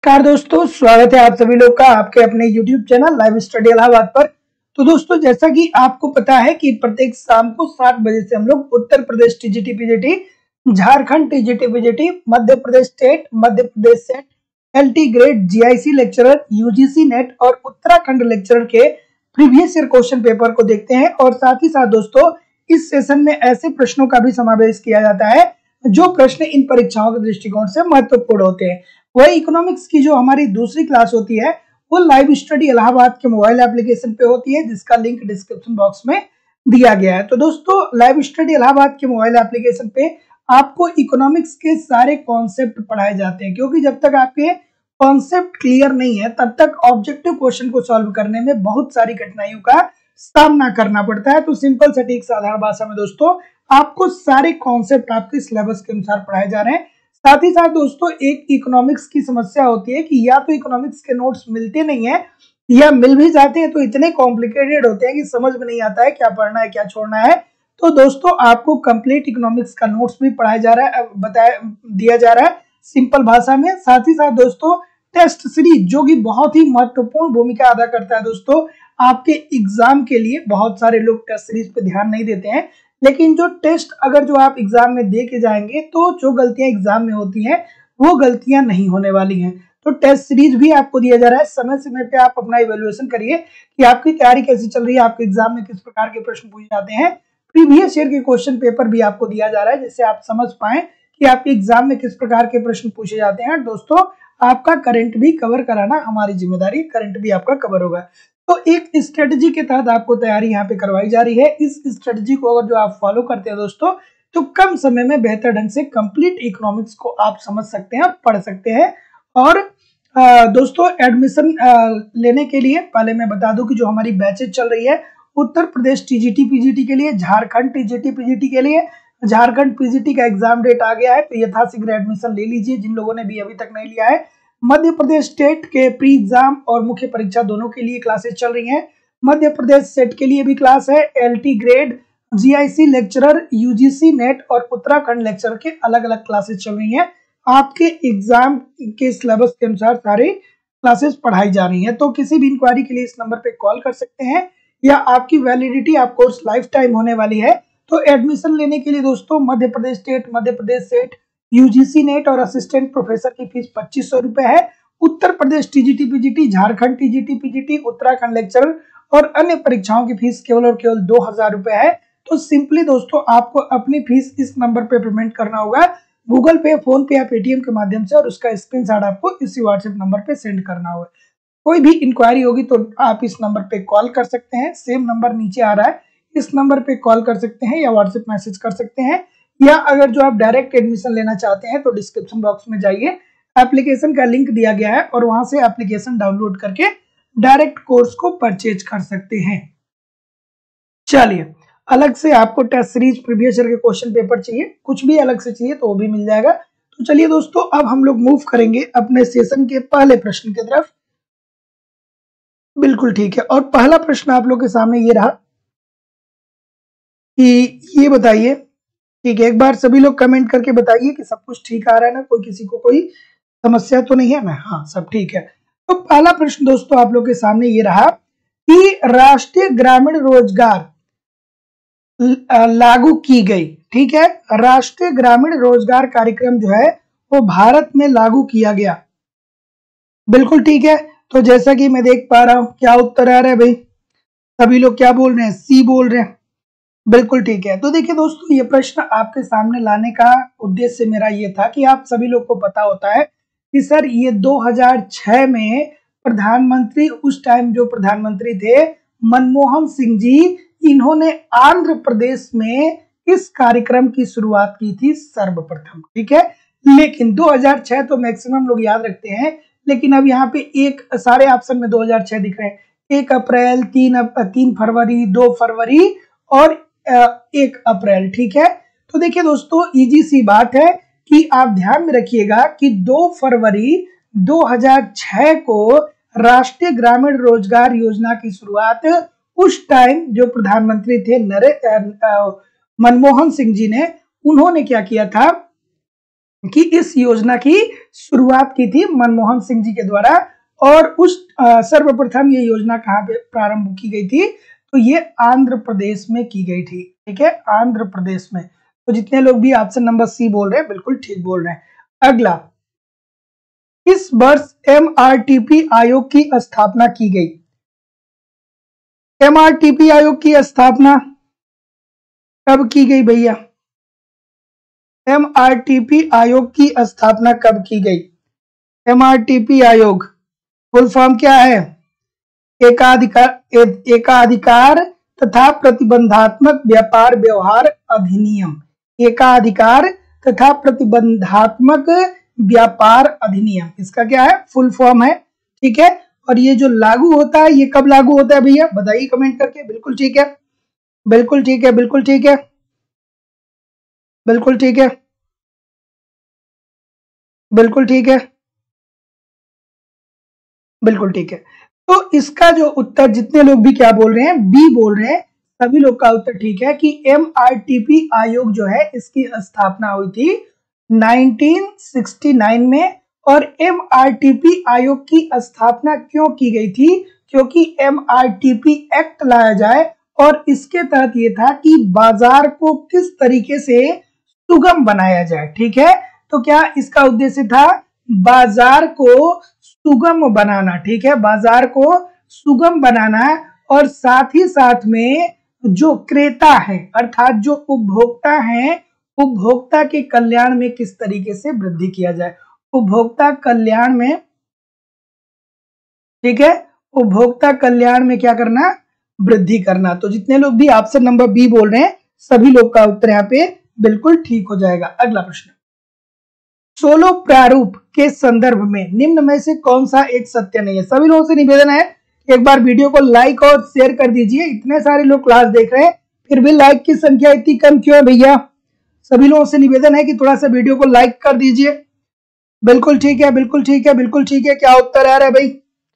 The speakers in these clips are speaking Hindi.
नमस्कार दोस्तों, स्वागत है आप सभी लोग का आपके अपने YouTube channel live study Allahabad पर। तो दोस्तों, जैसा कि आपको पता है कि प्रत्येक शाम को 7 बजे से हम लोग Uttar Pradesh TGT PGT, Jharkhand TGT PGT, Madhya Pradesh state, Madhya Pradesh SET, LT grade, GIC lecturer, UGC NET और उत्तराखंड लेक्चरर के प्रीवियस ईयर क्वेश्चन पेपर को देखते हैं। और साथ ही साथ दोस्तों, इस सेशन में ऐसे प्रश्नों का भी समावेश किया जाता है जो प्रश्न इन परीक्षाओं के दृष्टिकोण से महत्वपूर्ण होते हैं। वही इकोनॉमिक्स की जो हमारी दूसरी क्लास होती है वो लाइव स्टडी इलाहाबाद के मोबाइल एप्लीकेशन पे होती है, जिसका लिंक डिस्क्रिप्शन बॉक्स में दिया गया है। तो दोस्तों, लाइव स्टडी इलाहाबाद के मोबाइल एप्लीकेशन पे आपको इकोनॉमिक्स के सारे कॉन्सेप्ट पढ़ाए जाते हैं, क्योंकि जब तक आपके कॉन्सेप्ट क्लियर नहीं है तब तक ऑब्जेक्टिव क्वेश्चन को सॉल्व करने में बहुत सारी कठिनाइयों का सामना करना पड़ता है। तो सिंपल सटीक साधारण भाषा में दोस्तों आपको सारे कॉन्सेप्ट आपके सिलेबस के अनुसार पढ़ाए जा रहे हैं। साथ ही साथ दोस्तों, एक इकोनॉमिक्स की समस्या होती है कि या तो इकोनॉमिक्स के नोट्स मिलते नहीं है या मिल भी जाते हैं तो इतने कॉम्प्लिकेटेड होते हैं कि समझ में नहीं आता है क्या पढ़ना है क्या छोड़ना है। तो दोस्तों, आपको कंप्लीट इकोनॉमिक्स का नोट्स भी पढ़ाया जा रहा है, दिया जा रहा है सिंपल भाषा में। साथ ही साथ दोस्तों, टेस्ट सीरीज जो कि बहुत ही महत्वपूर्ण भूमिका अदा करता है दोस्तों आपके एग्जाम के लिए। बहुत सारे लोग टेस्ट सीरीज पे ध्यान नहीं देते हैं, लेकिन जो टेस्ट अगर जो आप एग्जाम में दे के जाएंगे तो जो गलतियां एग्जाम में होती हैं वो गलतियां नहीं होने वाली हैं। तो टेस्ट सीरीज भी आपको दिया जा रहा है। समय समय पे आप अपना इवैल्यूएशन करिए कि आपकी तैयारी कैसी चल रही है, आपके एग्जाम में किस प्रकार के प्रश्न पूछे जाते हैं। प्रीवियस ईयर के क्वेश्चन पेपर भी आपको दिया जा रहा है, जिससे आप समझ पाए कि आपके एग्जाम में किस प्रकार के प्रश्न पूछे जाते हैं। दोस्तों, आपका करंट भी कवर कराना हमारी जिम्मेदारी, करंट भी आपका कवर होगा। तो एक स्ट्रेटजी के तहत आपको तैयारी यहाँ पे करवाई जा रही है। इस स्ट्रेटजी को अगर जो आप फॉलो करते हैं दोस्तों, तो कम समय में बेहतर ढंग से कंप्लीट इकोनॉमिक्स को आप समझ सकते हैं और पढ़ सकते हैं। और दोस्तों, एडमिशन लेने के लिए पहले मैं बता दूं कि जो हमारी बैचेज चल रही है उत्तर प्रदेश टीजीटी पीजीटी के लिए, झारखंड टीजीटी पीजीटी के लिए। झारखंड पीजीटी का एग्जाम डेट आ गया है, तो यथाशीघ्र एडमिशन ले लीजिए जिन लोगों ने भी अभी तक नहीं लिया है। मध्य प्रदेश स्टेट के प्री एग्जाम और मुख्य परीक्षा दोनों के लिए क्लासेस चल रही हैं। मध्य प्रदेश सेट के लिए भी क्लास है। LT grade, GIC lecturer, UGC NET और उत्तराखंड लेक्चरर के अलग अलग क्लासेस चल रही हैं। आपके एग्जाम के सिलेबस के अनुसार सारे क्लासेस पढ़ाई जा रही हैं। तो किसी भी इंक्वायरी के लिए इस नंबर पे कॉल कर सकते हैं, या आपकी वैलिडिटी आप कोर्स लाइफ टाइम होने वाली है। तो एडमिशन लेने के लिए दोस्तों Madhya Pradesh state, Madhya Pradesh SET, UGC NET और असिस्टेंट प्रोफेसर की फीस 2500 रुपए है। Uttar Pradesh TGT PGT, Jharkhand TGT PGT, Uttarakhand lecturer और अन्य परीक्षाओं की फीस केवल और केवल 2000 रुपए है। तो सिंपली दोस्तों, आपको अपनी फीस इस नंबर पे पेमेंट करना होगा, गूगल पे, फोन पे या पेटीएम के माध्यम से, और उसका स्क्रीनशॉट आपको इसी व्हाट्सएप नंबर पे सेंड करना होगा। कोई भी इंक्वायरी होगी तो आप इस नंबर पे कॉल कर सकते हैं। सेम नंबर नीचे आ रहा है, इस नंबर पे कॉल कर सकते हैं या व्हाट्सएप मैसेज कर सकते हैं। या अगर जो आप डायरेक्ट एडमिशन लेना चाहते हैं तो डिस्क्रिप्शन बॉक्स में जाइए, एप्लीकेशन का लिंक दिया गया है और वहां से एप्लीकेशन डाउनलोड करके डायरेक्ट कोर्स को परचेज कर सकते हैं। चलिए, अलग से आपको टेस्ट सीरीज, प्रीवियस ईयर के क्वेश्चन पेपर चाहिए, कुछ भी अलग से चाहिए तो वो भी मिल जाएगा। तो चलिए दोस्तों, अब हम लोग मूव करेंगे अपने सेशन के पहले प्रश्न की तरफ। बिल्कुल ठीक है, और पहला प्रश्न आप लोग के सामने ये रहा कि ये बताइए, ठीक है, एक बार सभी लोग कमेंट करके बताइए कि सब कुछ ठीक आ रहा है ना, कोई किसी को कोई समस्या तो नहीं है ना? हाँ, सब ठीक है। तो पहला प्रश्न दोस्तों आप लोग के सामने ये रहा कि राष्ट्रीय ग्रामीण रोजगार लागू की गई। ठीक है, राष्ट्रीय ग्रामीण रोजगार कार्यक्रम जो है वो भारत में लागू किया गया। बिल्कुल ठीक है। तो जैसा कि मैं देख पा रहा हूं, क्या उत्तर आ रहा है भाई? सभी लोग क्या बोल रहे हैं? सी बोल रहे हैं। बिल्कुल ठीक है। तो देखिए दोस्तों, ये प्रश्न आपके सामने लाने का उद्देश्य मेरा ये था कि आप सभी लोग को पता होता है कि सर ये 2006 में प्रधानमंत्री, उस टाइम जो प्रधानमंत्री थे मनमोहन सिंह जी, इन्होंने आंध्र प्रदेश में इस कार्यक्रम की शुरुआत की थी सर्वप्रथम। ठीक है, लेकिन 2006 तो मैक्सिमम लोग याद रखते हैं, लेकिन अब यहाँ पे एक सारे ऑप्शन में 2006 दिख रहे हैं। 1 अप्रैल, 3 फरवरी, 2 फरवरी और 1 अप्रैल। ठीक है, तो देखिए दोस्तों, इजी सी बात है कि आप ध्यान में रखिएगा कि 2 फरवरी 2006 को राष्ट्रीय ग्रामीण रोजगार योजना की शुरुआत उस टाइम जो प्रधानमंत्री थे मनमोहन सिंह जी ने, उन्होंने क्या किया था कि इस योजना की शुरुआत की थी मनमोहन सिंह जी के द्वारा। और उस सर्वप्रथम ये योजना कहाँ पे प्रारंभ की गई थी? तो ये आंध्र प्रदेश में की गई थी। ठीक है, आंध्र प्रदेश में। तो जितने लोग भी ऑप्शन नंबर सी बोल रहे हैं बिल्कुल ठीक बोल रहे हैं। अगला, किस वर्ष MRTP आयोग की स्थापना की गई? MRTP आयोग की स्थापना कब की गई भैया? MRTP आयोग की स्थापना कब की गई? MRTP आयोग फुल फॉर्म क्या है? एकाधिकार तथा प्रतिबंधात्मक व्यापार व्यवहार अधिनियम। एकाधिकार तथा प्रतिबंधात्मक व्यापार अधिनियम, इसका क्या है? फुल फॉर्म है। ठीक है, और ये जो लागू होता है ये कब लागू होता है भैया? बताइए कमेंट करके। बिल्कुल ठीक है, बिल्कुल ठीक है, बिल्कुल ठीक है, बिल्कुल ठीक है, बिल्कुल ठीक है, बिल्कुल ठीक है। तो इसका जो उत्तर, जितने लोग भी क्या बोल रहे हैं? बी बोल रहे हैं, सभी लोग का उत्तर ठीक है कि MRTP आयोग जो है इसकी स्थापना हुई थी 1969 में। और MRTP आयोग की स्थापना क्यों की गई थी? क्योंकि MRTP एक्ट लाया जाए और इसके तहत ये था कि बाजार को किस तरीके से सुगम बनाया जाए। ठीक है, तो क्या इसका उद्देश्य था? बाजार को सुगम बनाना। ठीक है, बाजार को सुगम बनाना, और साथ ही साथ में जो क्रेता है अर्थात जो उपभोक्ता हैं, उपभोक्ता के कल्याण में किस तरीके से वृद्धि किया जाए, उपभोक्ता कल्याण में। ठीक है, उपभोक्ता कल्याण में क्या करना? वृद्धि करना। तो जितने लोग भी ऑप्शन नंबर बी बोल रहे हैं सभी लोग का उत्तर यहाँ पे बिल्कुल ठीक हो जाएगा। अगला प्रश्न, सोलो प्रारूप के संदर्भ में निम्न में से कौन सा एक सत्य नहीं है? सभी लोगों से निवेदन है एक बार वीडियो को लाइक और शेयर कर दीजिए। इतने सारे लोग क्लास देख रहे हैं फिर भी लाइक की संख्या इतनी कम क्यों है भैया? सभी लोगों से निवेदन है कि थोड़ा सा वीडियो को लाइक कर दीजिए। बिल्कुल ठीक है, बिल्कुल ठीक है, बिल्कुल ठीक है। क्या उत्तर आ रहा है भाई?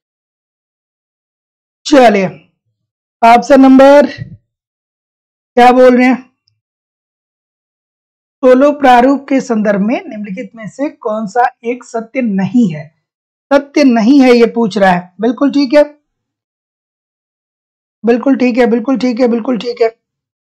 चलिए, ऑप्शन नंबर क्या बोल रहे हैं? सोलो प्रारूप के संदर्भ में निम्नलिखित में से कौन सा एक सत्य नहीं है? सत्य नहीं है ये पूछ रहा है। बिल्कुल ठीक है, बिल्कुल ठीक है, बिल्कुल ठीक है, बिल्कुल ठीक है।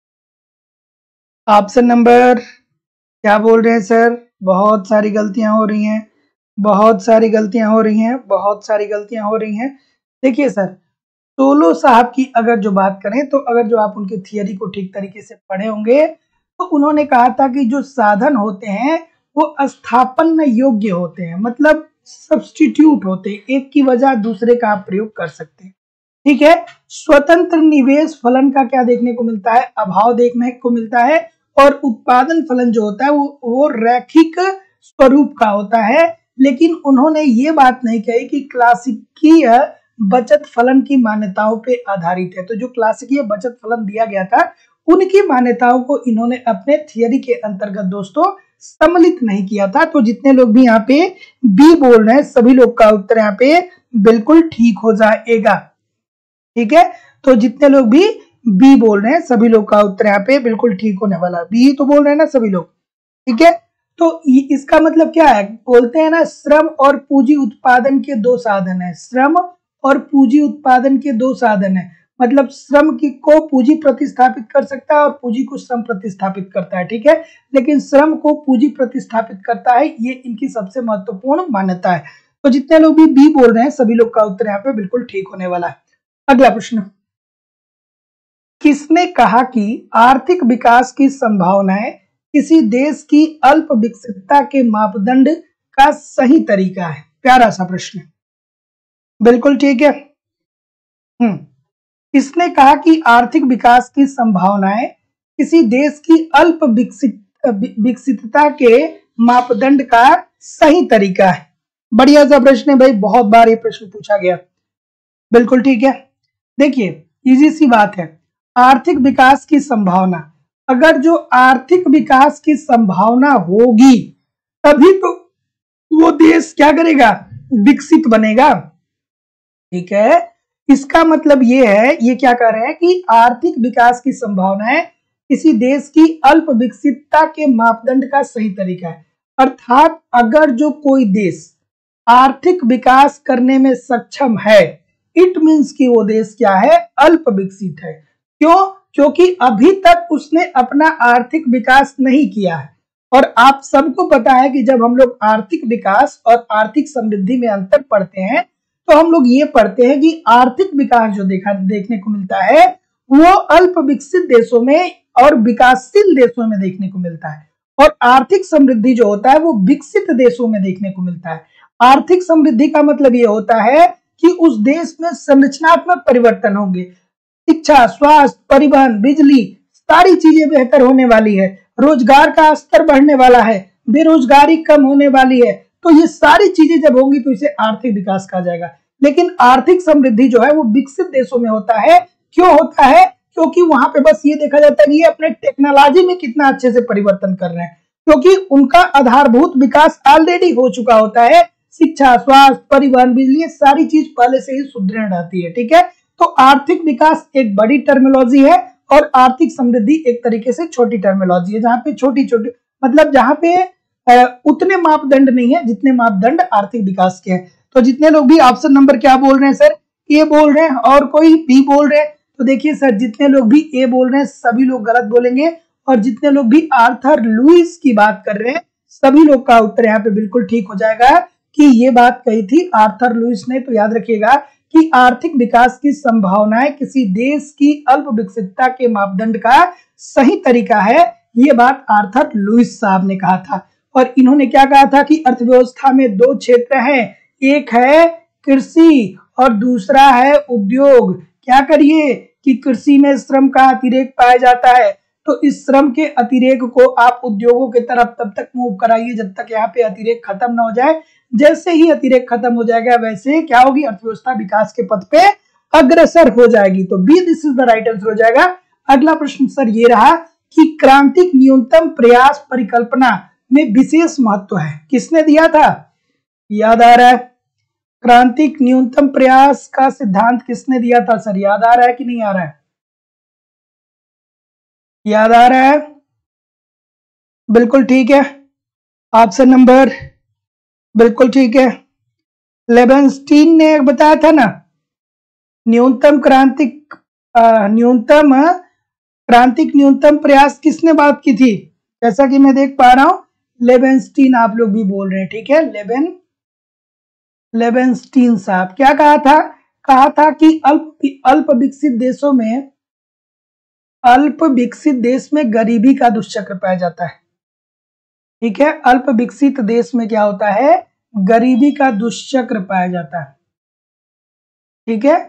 ऑप्शन नंबर क्या बोल रहे हैं सर? बहुत सारी गलतियां हो रही हैं, बहुत सारी गलतियां हो रही हैं, बहुत सारी गलतियां हो रही हैं। देखिए सर, सोलो साहब की अगर जो बात करें तो अगर जो आप उनकी थियरी को ठीक तरीके से पढ़े होंगे तो उन्होंने कहा था कि जो साधन होते हैं वो स्थापन योग्य होते हैं, मतलब सब्स्टिट्यूट होते हैं, एक की वजह दूसरे का आप प्रयोग कर सकते हैं। ठीक है, स्वतंत्र निवेश फलन का क्या देखने को मिलता है? अभाव देखने को मिलता है। और उत्पादन फलन जो होता है वो रैखिक स्वरूप का होता है। लेकिन उन्होंने ये बात नहीं कही कि क्लासिकीय बचत फलन की मान्यताओं पे आधारित है। तो जो क्लासिकीय बचत फलन दिया गया था उनकी मान्यताओं को इन्होंने अपने थियरी के अंतर्गत दोस्तों सम्मिलित नहीं किया था। तो जितने लोग भी यहाँ पे बी बोल रहे हैं सभी लोग का उत्तर यहाँ पे बिल्कुल ठीक हो जाएगा। ठीक है, तो जितने लोग भी बी बोल रहे हैं सभी लोग का उत्तर यहाँ पे बिल्कुल ठीक होने वाला। बी तो बोल रहे हैं ना सभी लोग? ठीक है, तो इसका मतलब क्या है? बोलते हैं ना, श्रम और पूंजी उत्पादन के दो साधन है। श्रम और पूंजी उत्पादन के दो साधन है, मतलब श्रम की को पूंजी प्रतिस्थापित कर सकता है और पूंजी को श्रम प्रतिस्थापित करता है। ठीक है, लेकिन श्रम को पूंजी प्रतिस्थापित करता है, ये इनकी सबसे महत्वपूर्ण मान्यता है। तो जितने लोग भी बी बोल रहे हैं सभी लोग का उत्तर यहाँ पे बिल्कुल ठीक होने वाला है। अगला प्रश्न, किसने कहा कि आर्थिक विकास की संभावनाएं किसी देश की अल्प विकसितता के मापदंड का सही तरीका है? प्यारा सा प्रश्न। बिल्कुल ठीक है। किसने कहा कि आर्थिक विकास की संभावनाएं किसी देश की अल्प विकसितता के मापदंड का सही तरीका है? बढ़िया सा प्रश्न है भाई, बहुत बार ये प्रश्न पूछा गया। बिल्कुल ठीक है। देखिए, इजी सी बात है, आर्थिक विकास की संभावना, अगर जो आर्थिक विकास की संभावना होगी तभी तो वो देश क्या करेगा? विकसित बनेगा। ठीक है, इसका मतलब ये है, ये क्या कह रहे हैं कि आर्थिक विकास की संभावना है किसी देश की अल्प विकसितता के मापदंड का सही तरीका है। अर्थात अगर जो कोई देश आर्थिक विकास करने में सक्षम है, इट मीन्स कि वो देश क्या है, अल्प विकसित है। क्यों? क्योंकि अभी तक उसने अपना आर्थिक विकास नहीं किया है। और आप सबको पता है कि जब हम लोग आर्थिक विकास और आर्थिक समृद्धि में अंतर पढ़ते हैं तो हम लोग ये पढ़ते हैं कि आर्थिक विकास जो देखने को मिलता है वो अल्प विकसित देशों में और विकासशील देशों में देखने को मिलता है, और आर्थिक समृद्धि जो होता है वो विकसित देशों में देखने को मिलता है। आर्थिक समृद्धि का मतलब ये होता है कि उस देश में संरचनात्मक परिवर्तन होंगे, शिक्षा, स्वास्थ्य, परिवहन, बिजली, सारी चीजें बेहतर होने वाली है, रोजगार का स्तर बढ़ने वाला है, बेरोजगारी कम होने वाली है। तो ये सारी चीजें जब होंगी तो इसे आर्थिक विकास कहा जाएगा। लेकिन आर्थिक समृद्धि जो है वो विकसित देशों में होता है। क्यों होता है? क्योंकि वहां पे बस ये देखा जाता है कि ये अपने टेक्नोलॉजी में कितना अच्छे से परिवर्तन कर रहे हैं, क्योंकि उनका आधारभूत विकास ऑलरेडी हो चुका होता है। शिक्षा, स्वास्थ्य, परिवहन, बिजली, सारी चीज पहले से ही सुदृढ़ रहती है। ठीक है, तो आर्थिक विकास एक बड़ी टर्मिनोलॉजी है और आर्थिक समृद्धि एक तरीके से छोटी टर्मिनोलॉजी है, जहां पे छोटी छोटी मतलब जहां पे उतने मापदंड नहीं है जितने मापदंड आर्थिक विकास के हैं। तो जितने लोग भी ऑप्शन नंबर क्या बोल रहे हैं सर, ए बोल रहे हैं, और कोई बी बोल रहे हैं, तो देखिए सर जितने लोग भी ए बोल रहे हैं सभी लोग गलत बोलेंगे, और जितने लोग भी आर्थर लुईस की बात कर रहे हैं सभी लोग का उत्तर यहाँ पे बिल्कुल ठीक हो जाएगा कि ये बात कही थी आर्थर लुईस ने। तो याद रखिएगा कि आर्थिक विकास की संभावनाएं किसी देश की अल्प विकसितता के मापदंड का सही तरीका है, ये बात आर्थर लुईस साहब ने कहा था। और इन्होंने क्या कहा था कि अर्थव्यवस्था में दो क्षेत्र हैं, एक है कृषि और दूसरा है उद्योग। क्या करिए कि कृषि में श्रम का अतिरेक पाया जाता है, तो इस श्रम के अतिरेक को आप उद्योगों की तरफ तब तक मूव कराइए जब तक यहाँ पे अतिरेक खत्म ना हो जाए। जैसे ही अतिरेक खत्म हो जाएगा वैसे क्या होगी, अर्थव्यवस्था विकास के पथ पे अग्रसर हो जाएगी। तो B this is the right answer हो जाएगा। अगला प्रश्न सर ये रहा कि क्रांतिक न्यूनतम प्रयास परिकल्पना में विशेष महत्व है, किसने दिया था? याद आ रहा है? क्रांतिक न्यूनतम प्रयास का सिद्धांत किसने दिया था सर, याद आ रहा है कि नहीं आ रहा है? याद आ रहा है? बिल्कुल ठीक है, ऑप्शन नंबर बिल्कुल ठीक है। लेबेनस्टीन ने बताया था ना न्यूनतम न्यूनतम प्रयास किसने बात की थी? जैसा कि मैं देख पा रहा हूं लेबेनस्टीन आप लोग भी बोल रहे हैं। ठीक है, लेबेनस्टीन साहब क्या कहा था? कहा था कि अल्प विकसित देश में गरीबी का दुष्चक्र पाया जाता है। ठीक है, अल्प विकसित देश में क्या होता है, गरीबी का दुष्चक्र पाया जाता है। ठीक है,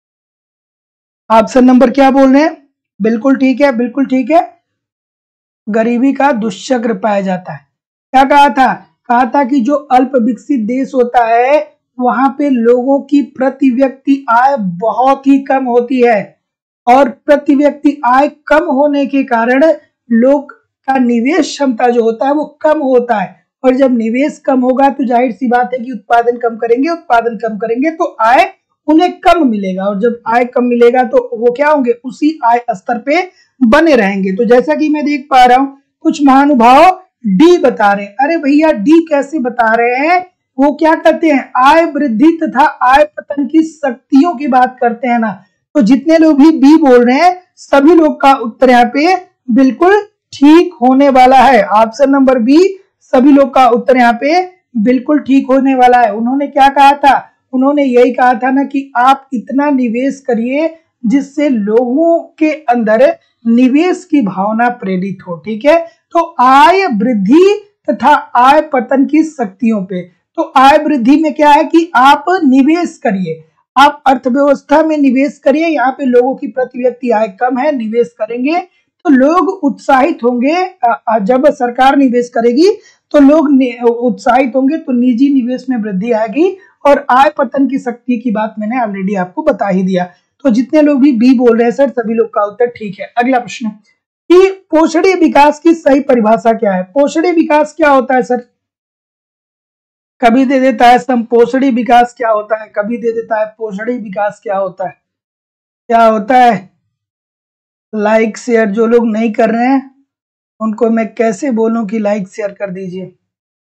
ऑप्शन नंबर क्या बोल रहे हैं? बिल्कुल ठीक है, बिल्कुल ठीक है, गरीबी का दुष्चक्र पाया जाता है। क्या कहा था? कहा था कि जो अल्प विकसित देश होता है वहां पे लोगों की प्रति व्यक्ति आय बहुत ही कम होती है, और प्रति व्यक्ति आय कम होने के कारण लोग का निवेश क्षमता जो होता है वो कम होता है, और जब निवेश कम होगा तो जाहिर सी बात है कि उत्पादन कम करेंगे तो आय उन्हें कम मिलेगा, और जब आय कम मिलेगा तो वो क्या होंगे, उसी आय स्तर पे बने रहेंगे। तो जैसा कि मैं देख पा रहा हूं कुछ महानुभाव डी बता रहे हैं। अरे भैया डी कैसे बता रहे हैं? वो क्या कहते हैं, आय वृद्धि तथा आय पतन की शक्तियों की बात करते हैं ना। तो जितने लोग भी बी बोल रहे हैं सभी लोग का उत्तर यहाँ पे बिल्कुल ठीक होने वाला है। ऑप्शन नंबर बी, सभी लोग का उत्तर यहाँ पे बिल्कुल ठीक होने वाला है। उन्होंने क्या कहा था? उन्होंने यही कहा था ना कि आप इतना निवेश करिए जिससे लोगों के अंदर निवेश की भावना प्रेरित हो। ठीक है, तो आय वृद्धि तथा आय पतन की शक्तियों पे, तो आय वृद्धि में क्या है कि आप निवेश करिए, आप अर्थव्यवस्था में निवेश करिए। यहाँ पे लोगों की प्रति व्यक्ति आय कम है, निवेश करेंगे तो लोग उत्साहित होंगे। जब सरकार निवेश करेगी तो लोग उत्साहित होंगे, तो निजी निवेश में वृद्धि आएगी, और आय पतन की शक्ति की बात मैंने ऑलरेडी आपको बता ही दिया। तो जितने लोग भी बी बोल रहे हैं सर सभी लोग का उत्तर ठीक है। अगला प्रश्न कि पोषणीय विकास की सही परिभाषा क्या है? पोषणीय विकास क्या होता है सर? कभी दे देता है संपोषणी विकास क्या होता है, कभी दे देता है पोषणी विकास क्या होता है। क्या होता है? लाइक शेयर जो लोग नहीं कर रहे हैं उनको मैं कैसे बोलूं कि लाइक शेयर कर दीजिए।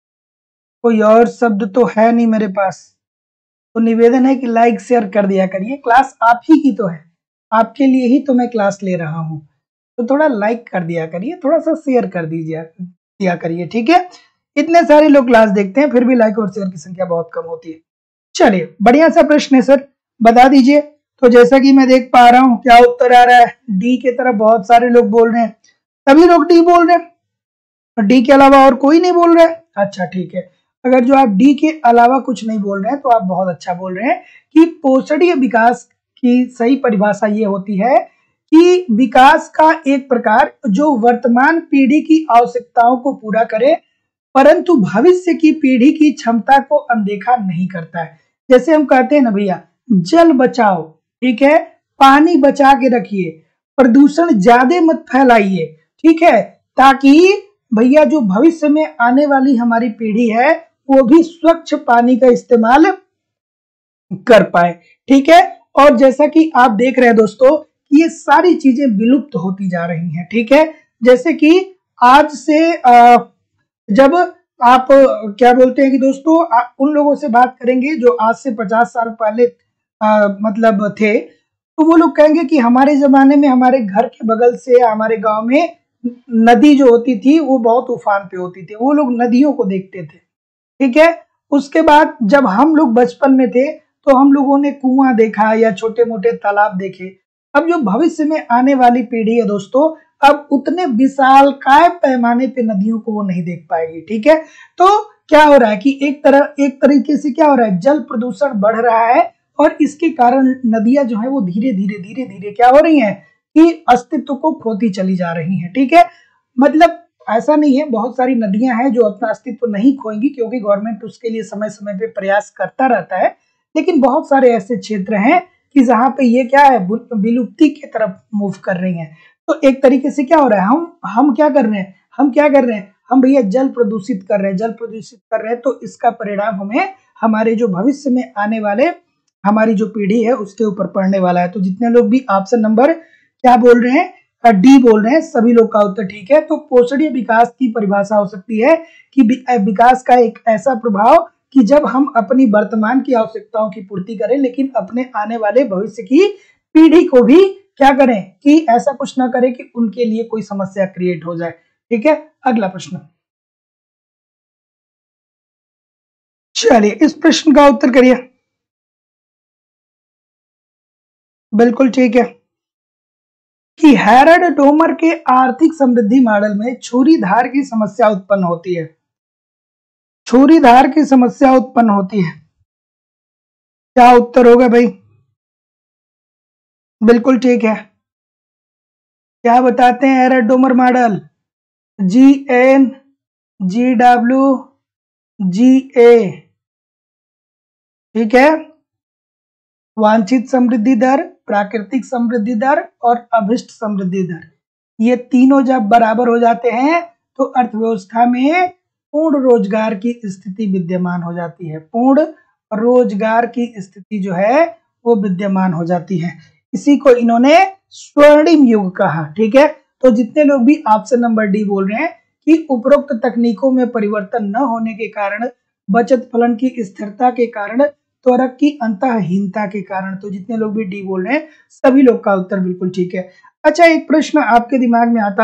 कोई और शब्द तो है नहीं मेरे पास, तो निवेदन है कि लाइक शेयर कर दिया करिए। क्लास आप ही की तो है, आपके लिए ही तो मैं क्लास ले रहा हूँ, तो थोड़ा लाइक कर दिया करिए, थोड़ा सा शेयर कर दिया करिए, ठीक है। इतने सारे लोग क्लास देखते हैं फिर भी लाइक और शेयर की संख्या बहुत कम होती है। चलिए बढ़िया सा प्रश्न है सर, बता दीजिए। तो जैसा कि मैं देख पा रहा हूँ क्या उत्तर आ रहा है, डी की तरफ बहुत सारे लोग बोल रहे हैं, सभी लोग डी बोल रहे हैं, डी के अलावा और कोई नहीं बोल रहा है। अच्छा ठीक है, अगर जो आप डी के अलावा कुछ नहीं बोल रहे हैं तो आप बहुत अच्छा बोल रहे हैं कि पोषणीय विकास की सही परिभाषा ये होती है कि विकास का एक प्रकार जो वर्तमान पीढ़ी की आवश्यकताओं को पूरा करे परंतु भविष्य की पीढ़ी की क्षमता को अनदेखा नहीं करता है। जैसे हम कहते हैं ना भैया, जल बचाओ, ठीक है, पानी बचा के रखिए, प्रदूषण ज्यादा मत फैलाइए, ठीक है, ताकि भैया जो भविष्य में आने वाली हमारी पीढ़ी है वो भी स्वच्छ पानी का इस्तेमाल कर पाए, ठीक है। और जैसा कि आप देख रहे हैं दोस्तों, ये सारी चीजें विलुप्त होती जा रही हैं, ठीक है। जैसे कि आज से जब आप क्या बोलते हैं कि दोस्तों उन लोगों से बात करेंगे जो आज से 50 साल पहले मतलब थे, तो वो लोग कहेंगे कि हमारे जमाने में हमारे घर के बगल से हमारे गांव में नदी जो होती थी वो बहुत उफान पे होती थी, वो लोग नदियों को देखते थे, ठीक है। उसके बाद जब हम लोग बचपन में थे तो हम लोगों ने कुआं देखा या छोटे मोटे तालाब देखे। अब जो भविष्य में आने वाली पीढ़ी है दोस्तों, अब उतने विशालकाय पैमाने पे नदियों को वो नहीं देख पाएगी, ठीक है। तो क्या हो रहा है कि एक तरीके से क्या हो रहा है, जल प्रदूषण बढ़ रहा है और इसके कारण नदियां जो है वो धीरे धीरे क्या हो रही हैं कि अस्तित्व को खोती चली जा रही हैं, ठीक है। मतलब ऐसा नहीं है, बहुत सारी नदियां हैं जो अपना अस्तित्व नहीं खोएंगी क्योंकि गवर्नमेंट उसके लिए समय समय पे प्रयास करता रहता है, लेकिन बहुत सारे ऐसे क्षेत्र हैं कि जहां पे ये क्या है, विलुप्ति की तरफ मूव कर रही हैं। तो एक तरीके से क्या हो रहा है, हम क्या कर रहे हैं, हम भैया जल प्रदूषित कर रहे हैं, तो इसका परिणाम हमें हमारे जो भविष्य में आने वाले हमारी जो पीढ़ी है उसके ऊपर पड़ने वाला है। तो जितने लोग भी ऑप्शन नंबर क्या बोल रहे हैं, डी बोल रहे हैं, सभी लोग का उत्तर ठीक है। तो पोषणीय विकास की परिभाषा हो सकती है कि विकास का एक ऐसा प्रभाव कि जब हम अपनी वर्तमान की आवश्यकताओं की पूर्ति करें लेकिन अपने आने वाले भविष्य की पीढ़ी को भी क्या करें कि ऐसा कुछ ना करें कि उनके लिए कोई समस्या क्रिएट हो जाए, ठीक है। अगला प्रश्न, चलिए इस प्रश्न का उत्तर करिए। बिल्कुल ठीक है कि हैरड डोमर के आर्थिक समृद्धि मॉडल में छुरी धार की समस्या उत्पन्न होती है, छुरी धार की समस्या उत्पन्न होती है, क्या उत्तर होगा भाई? बिल्कुल ठीक है, क्या बताते हैं हैरड डोमर मॉडल, GNGWGA, ठीक है। वांछित समृद्धि दर, प्राकृतिक समृद्धि दर और अभिष्ट समृद्धि दर, ये तीनों जब बराबर हो जाते हैं तो अर्थव्यवस्था में पूर्ण रोजगार की स्थिति विद्यमान हो जाती है, पूर्ण रोजगार की स्थिति जो है वो विद्यमान हो जाती है। इसी को इन्होंने स्वर्णिम युग कहा, ठीक है। तो जितने लोग भी ऑप्शन नंबर डी बोल रहे हैं कि उपरोक्त तकनीकों में परिवर्तन न होने के कारण, बचत फलन की स्थिरता के कारण, त्वरक की अंतहीनता के कारण, तो जितने लोग भी डी बोल रहे हैं सभी लोग का उत्तर बिल्कुल ठीक है। अच्छा एक प्रश्न आपके दिमाग में आता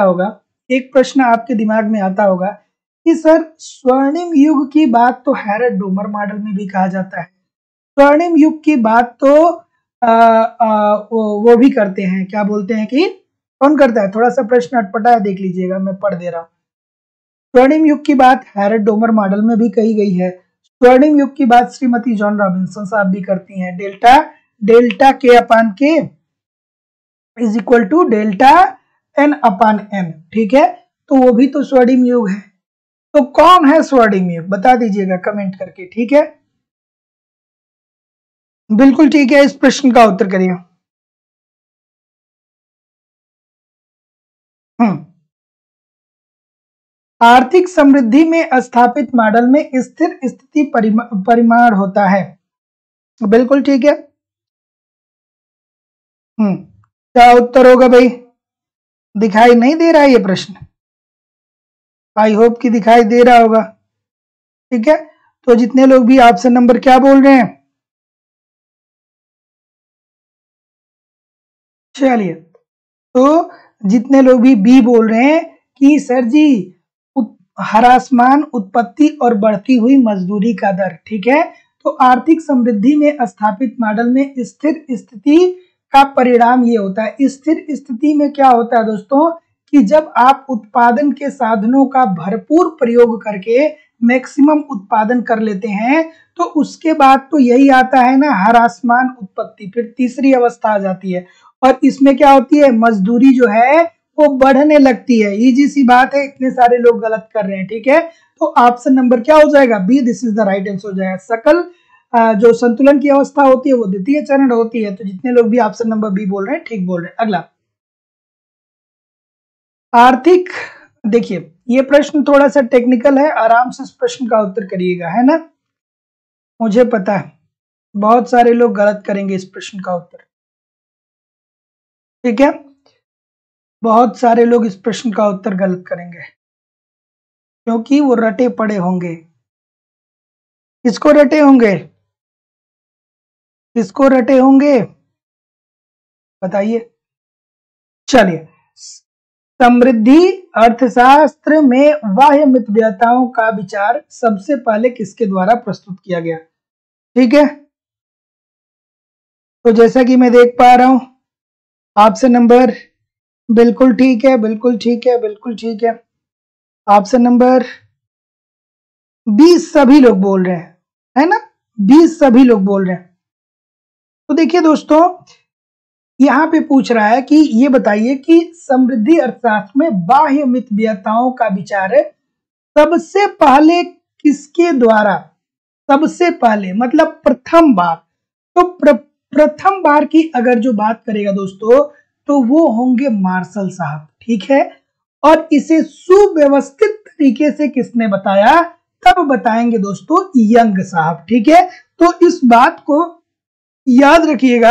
होगा, कि सर स्वर्णिम युग की बात तो हैरड डोमर मॉडल में भी कहा जाता है, स्वर्णिम युग की बात तो वो भी करते हैं, क्या बोलते हैं कि कौन करता है, थोड़ा सा प्रश्न अटपटा है, देख लीजिएगा मैं पढ़ दे रहा हूँ। स्वर्णिम युग की बात हैरड डोमर मॉडल में भी कही गई है, स्वर्णिम युग की बात श्रीमती जॉन रॉबिन्सन साहब भी करती हैं, delta K upon K is equal to delta N upon N, ठीक है। तो वो भी तो स्वर्णिम युग है, तो कौन है स्वर्णिम युग बता दीजिएगा कमेंट करके, ठीक है। बिल्कुल ठीक है, इस प्रश्न का उत्तर करिए। आर्थिक समृद्धि में स्थापित मॉडल में स्थिर स्थिति परिमाण होता है, बिल्कुल ठीक है। क्या उत्तर होगा भाई? दिखाई नहीं दे रहा है ये प्रश्न, आई होप कि दिखाई दे रहा होगा, ठीक है। तो जितने लोग भी ऑप्शन नंबर क्या बोल रहे हैं, चलिए, तो जितने लोग भी बी बोल रहे हैं कि सर जी ह्रासमान उत्पत्ति और बढ़ती हुई मजदूरी का दर, ठीक है। तो आर्थिक समृद्धि में स्थापित मॉडल में स्थिर स्थिति का परिणाम ये होता है। स्थिर स्थिति में क्या होता है दोस्तों कि जब आप उत्पादन के साधनों का भरपूर प्रयोग करके मैक्सिमम उत्पादन कर लेते हैं तो उसके बाद तो यही आता है ना ह्रासमान उत्पत्ति, फिर तीसरी अवस्था आ जाती है और इसमें क्या होती है, मजदूरी जो है वो बढ़ने लगती है। इजी सी बात है, इतने सारे लोग गलत कर रहे हैं, ठीक है। तो ऑप्शन नंबर क्या हो जाएगा, B, this is the right answer हो जाएगा। सकल जो संतुलन की अवस्था होती है वो द्वितीय चरण होती है। तो जितने लोग भी ऑप्शन नंबर बी बोल रहे हैं ठीक बोल रहे हैं। अगला आर्थिक, देखिए ये प्रश्न थोड़ा सा टेक्निकल है, आराम से इस प्रश्न का उत्तर करिएगा, है ना। मुझे पता है बहुत सारे लोग गलत करेंगे इस प्रश्न का उत्तर, ठीक है। बहुत सारे लोग इस प्रश्न का उत्तर गलत करेंगे क्योंकि वो रटे पड़े होंगे। किसको रटे होंगे, किसको रटे होंगे बताइए। चलिए, समृद्धि अर्थशास्त्र में बाह्य मितव्ययताओं का विचार सबसे पहले किसके द्वारा प्रस्तुत किया गया, ठीक है। तो जैसा कि मैं देख पा रहा हूं ऑप्शन नंबर बिल्कुल ठीक है, बिल्कुल ठीक है, बिल्कुल ठीक है। ऑप्शन नंबर 20 सभी लोग बोल रहे हैं, है ना, 20 सभी लोग बोल रहे हैं। तो देखिए दोस्तों यहाँ पे पूछ रहा है कि ये बताइए कि समृद्धि अर्थशास्त्र में बाह्य मितव्ययताओं का विचार सबसे पहले किसके द्वारा, सबसे पहले मतलब प्रथम बार। तो प्रथम बार की अगर जो बात करेगा दोस्तों तो वो होंगे मार्शल साहब, ठीक है। और इसे सुव्यवस्थित तरीके से किसने बताया, तब बताएंगे दोस्तों यंग साहब, ठीक है। तो इस बात को याद रखिएगा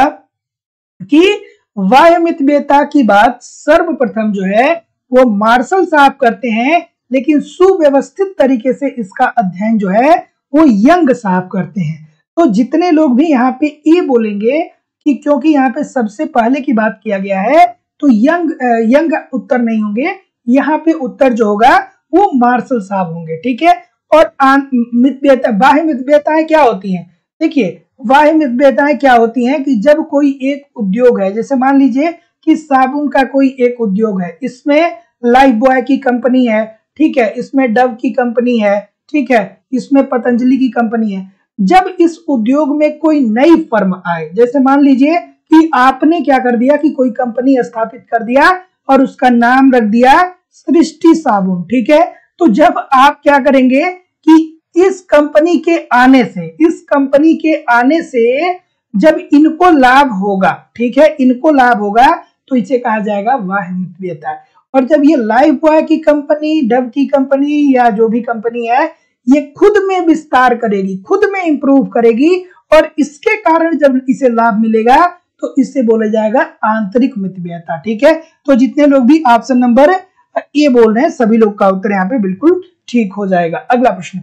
कि बाह्य मितव्ययता की बात सर्वप्रथम जो है वो मार्शल साहब करते हैं, लेकिन सुव्यवस्थित तरीके से इसका अध्ययन जो है वो यंग साहब करते हैं। तो जितने लोग भी यहाँ पे ए बोलेंगे कि क्योंकि यहाँ पे सबसे पहले की बात किया गया है तो यंग उत्तर नहीं होंगे, यहाँ पे उत्तर जो होगा वो मार्शल साहब होंगे, ठीक है। और मितव्ययता, बाह्य मितव्ययताएं क्या होती हैं, देखिए बाह्य मितव्ययताएं क्या होती हैं कि जब कोई एक उद्योग है, जैसे मान लीजिए कि साबुन का कोई एक उद्योग है, इसमें लाइफ बॉय की कंपनी है, ठीक है, इसमें डव की कंपनी है, ठीक है, इसमें पतंजलि की कंपनी है। जब इस उद्योग में कोई नई फर्म आए, जैसे मान लीजिए कि आपने क्या कर दिया कि कोई कंपनी स्थापित कर दिया और उसका नाम रख दिया सृष्टि साबुन, ठीक है। तो जब आप क्या करेंगे कि इस कंपनी के आने से, इस कंपनी के आने से जब इनको लाभ होगा, ठीक है, इनको लाभ होगा तो इसे कहा जाएगा बाह्य मितव्ययता। और जब ये लाइफ बॉय की कंपनी, डव की कंपनी या जो भी कंपनी है ये खुद में विस्तार करेगी, खुद में इंप्रूव करेगी और इसके कारण जब इसे लाभ मिलेगा तो इससे बोला जाएगा आंतरिक मितव्ययता, ठीक है। तो जितने लोग भी ऑप्शन नंबर ए बोल रहे हैं सभी लोग का उत्तर यहाँ पे बिल्कुल ठीक हो जाएगा। अगला प्रश्न,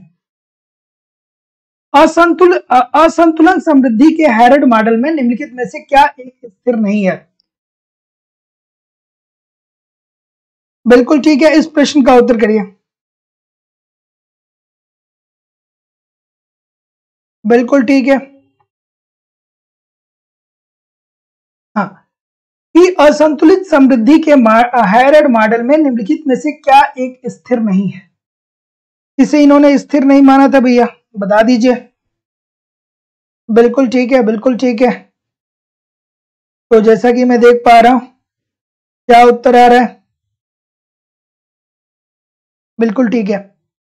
असंतुलन समृद्धि के हैरड मॉडल में निम्नलिखित में से क्या एक स्थिर नहीं है, बिल्कुल ठीक है, इस प्रश्न का उत्तर करिए। बिल्कुल ठीक है, हाँ, कि असंतुलित समृद्धि के हैरड मॉडल में निम्नलिखित में से क्या एक स्थिर नहीं है। इसे इन्होंने स्थिर नहीं माना था भैया, बता दीजिए। बिल्कुल ठीक है, बिल्कुल ठीक है। तो जैसा कि मैं देख पा रहा हूं क्या उत्तर आ रहा है, बिल्कुल ठीक है।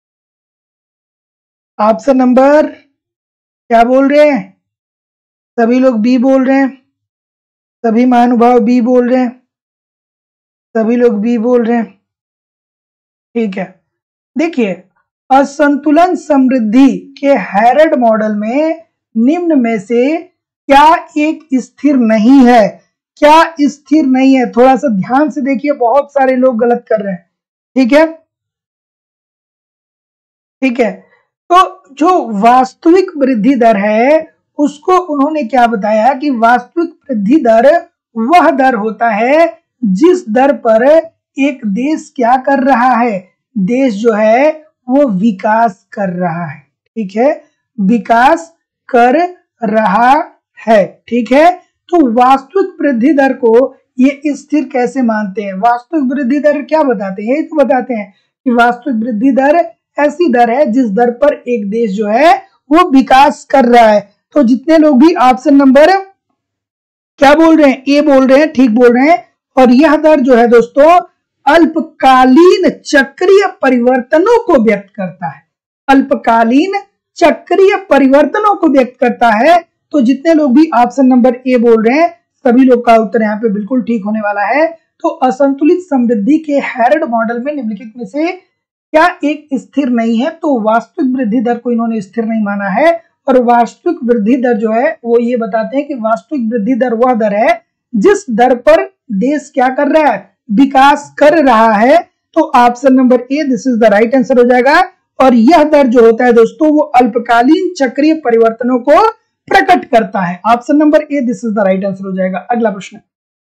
ऑप्शन नंबर क्या बोल रहे हैं, सभी लोग बी बोल रहे हैं, सभी महानुभाव बी बोल रहे हैं, सभी लोग बी बोल रहे हैं, ठीक है। देखिए असंतुलन समृद्धि के हैरड मॉडल में निम्न में से क्या एक स्थिर नहीं है, क्या स्थिर नहीं है, थोड़ा सा ध्यान से देखिए, बहुत सारे लोग गलत कर रहे हैं, ठीक है, ठीक है। तो जो वास्तविक वृद्धि दर है उसको उन्होंने क्या बताया कि वास्तविक वृद्धि दर वह दर होता है जिस दर पर एक देश क्या कर रहा है, देश जो है वो विकास कर रहा है। ठीक है, विकास कर रहा है। ठीक है, तो वास्तविक वृद्धि दर को ये स्थिर कैसे मानते हैं? वास्तविक वृद्धि दर क्या बताते हैं? तो बताते हैं कि वास्तविक वृद्धि दर ऐसी दर है जिस दर पर एक देश जो है वो विकास कर रहा है। तो जितने लोग भी ऑप्शन नंबर क्या बोल रहे हैं, ए बोल रहे हैं, ठीक बोल रहे हैं। और यह दर जो है दोस्तों अल्पकालीन चक्रीय परिवर्तनों को व्यक्त करता है। अल्पकालीन चक्रीय परिवर्तनों को व्यक्त करता है। तो जितने लोग भी ऑप्शन नंबर ए बोल रहे हैं सभी लोग का उत्तर यहाँ पे बिल्कुल ठीक होने वाला है। तो असंतुलित समृद्धि के हैरड मॉडल में निम्नलिखित में से क्या एक स्थिर नहीं है? तो वास्तविक वृद्धि दर को इन्होंने स्थिर नहीं माना है। और वास्तविक वृद्धि दर जो है वो ये बताते हैं कि वास्तविक वृद्धि दर वह दर है जिस दर पर देश क्या कर रहा है, विकास कर रहा है। तो option number A this is the right answer हो जाएगा। और यह दर जो होता है दोस्तों वो अल्पकालीन चक्रीय परिवर्तनों को प्रकट करता है। Option number A this is the right answer हो जाएगा। अगला प्रश्न,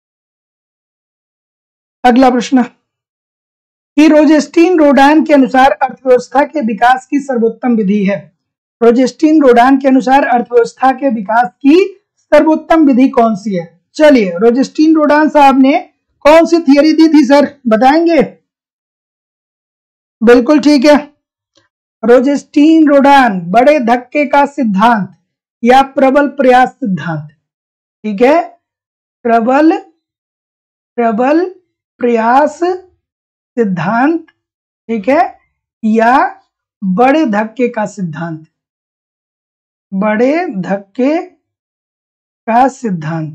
अगला प्रश्न कि रोजेस्टीन रोडान के अनुसार अर्थव्यवस्था के विकास की सर्वोत्तम विधि है। रोजेस्टीन रोडान के अनुसार अर्थव्यवस्था के विकास की सर्वोत्तम विधि कौन सी है? चलिए, रोजेस्टीन रोडान साहब ने कौन सी थियरी दी थी सर, बताएंगे? बिल्कुल ठीक है, रोजेस्टीन रोडान बड़े धक्के का सिद्धांत या प्रबल प्रयास सिद्धांत। ठीक है, प्रबल प्रयास सिद्धांत। ठीक है, या बड़े धक्के का सिद्धांत, बड़े धक्के का सिद्धांत।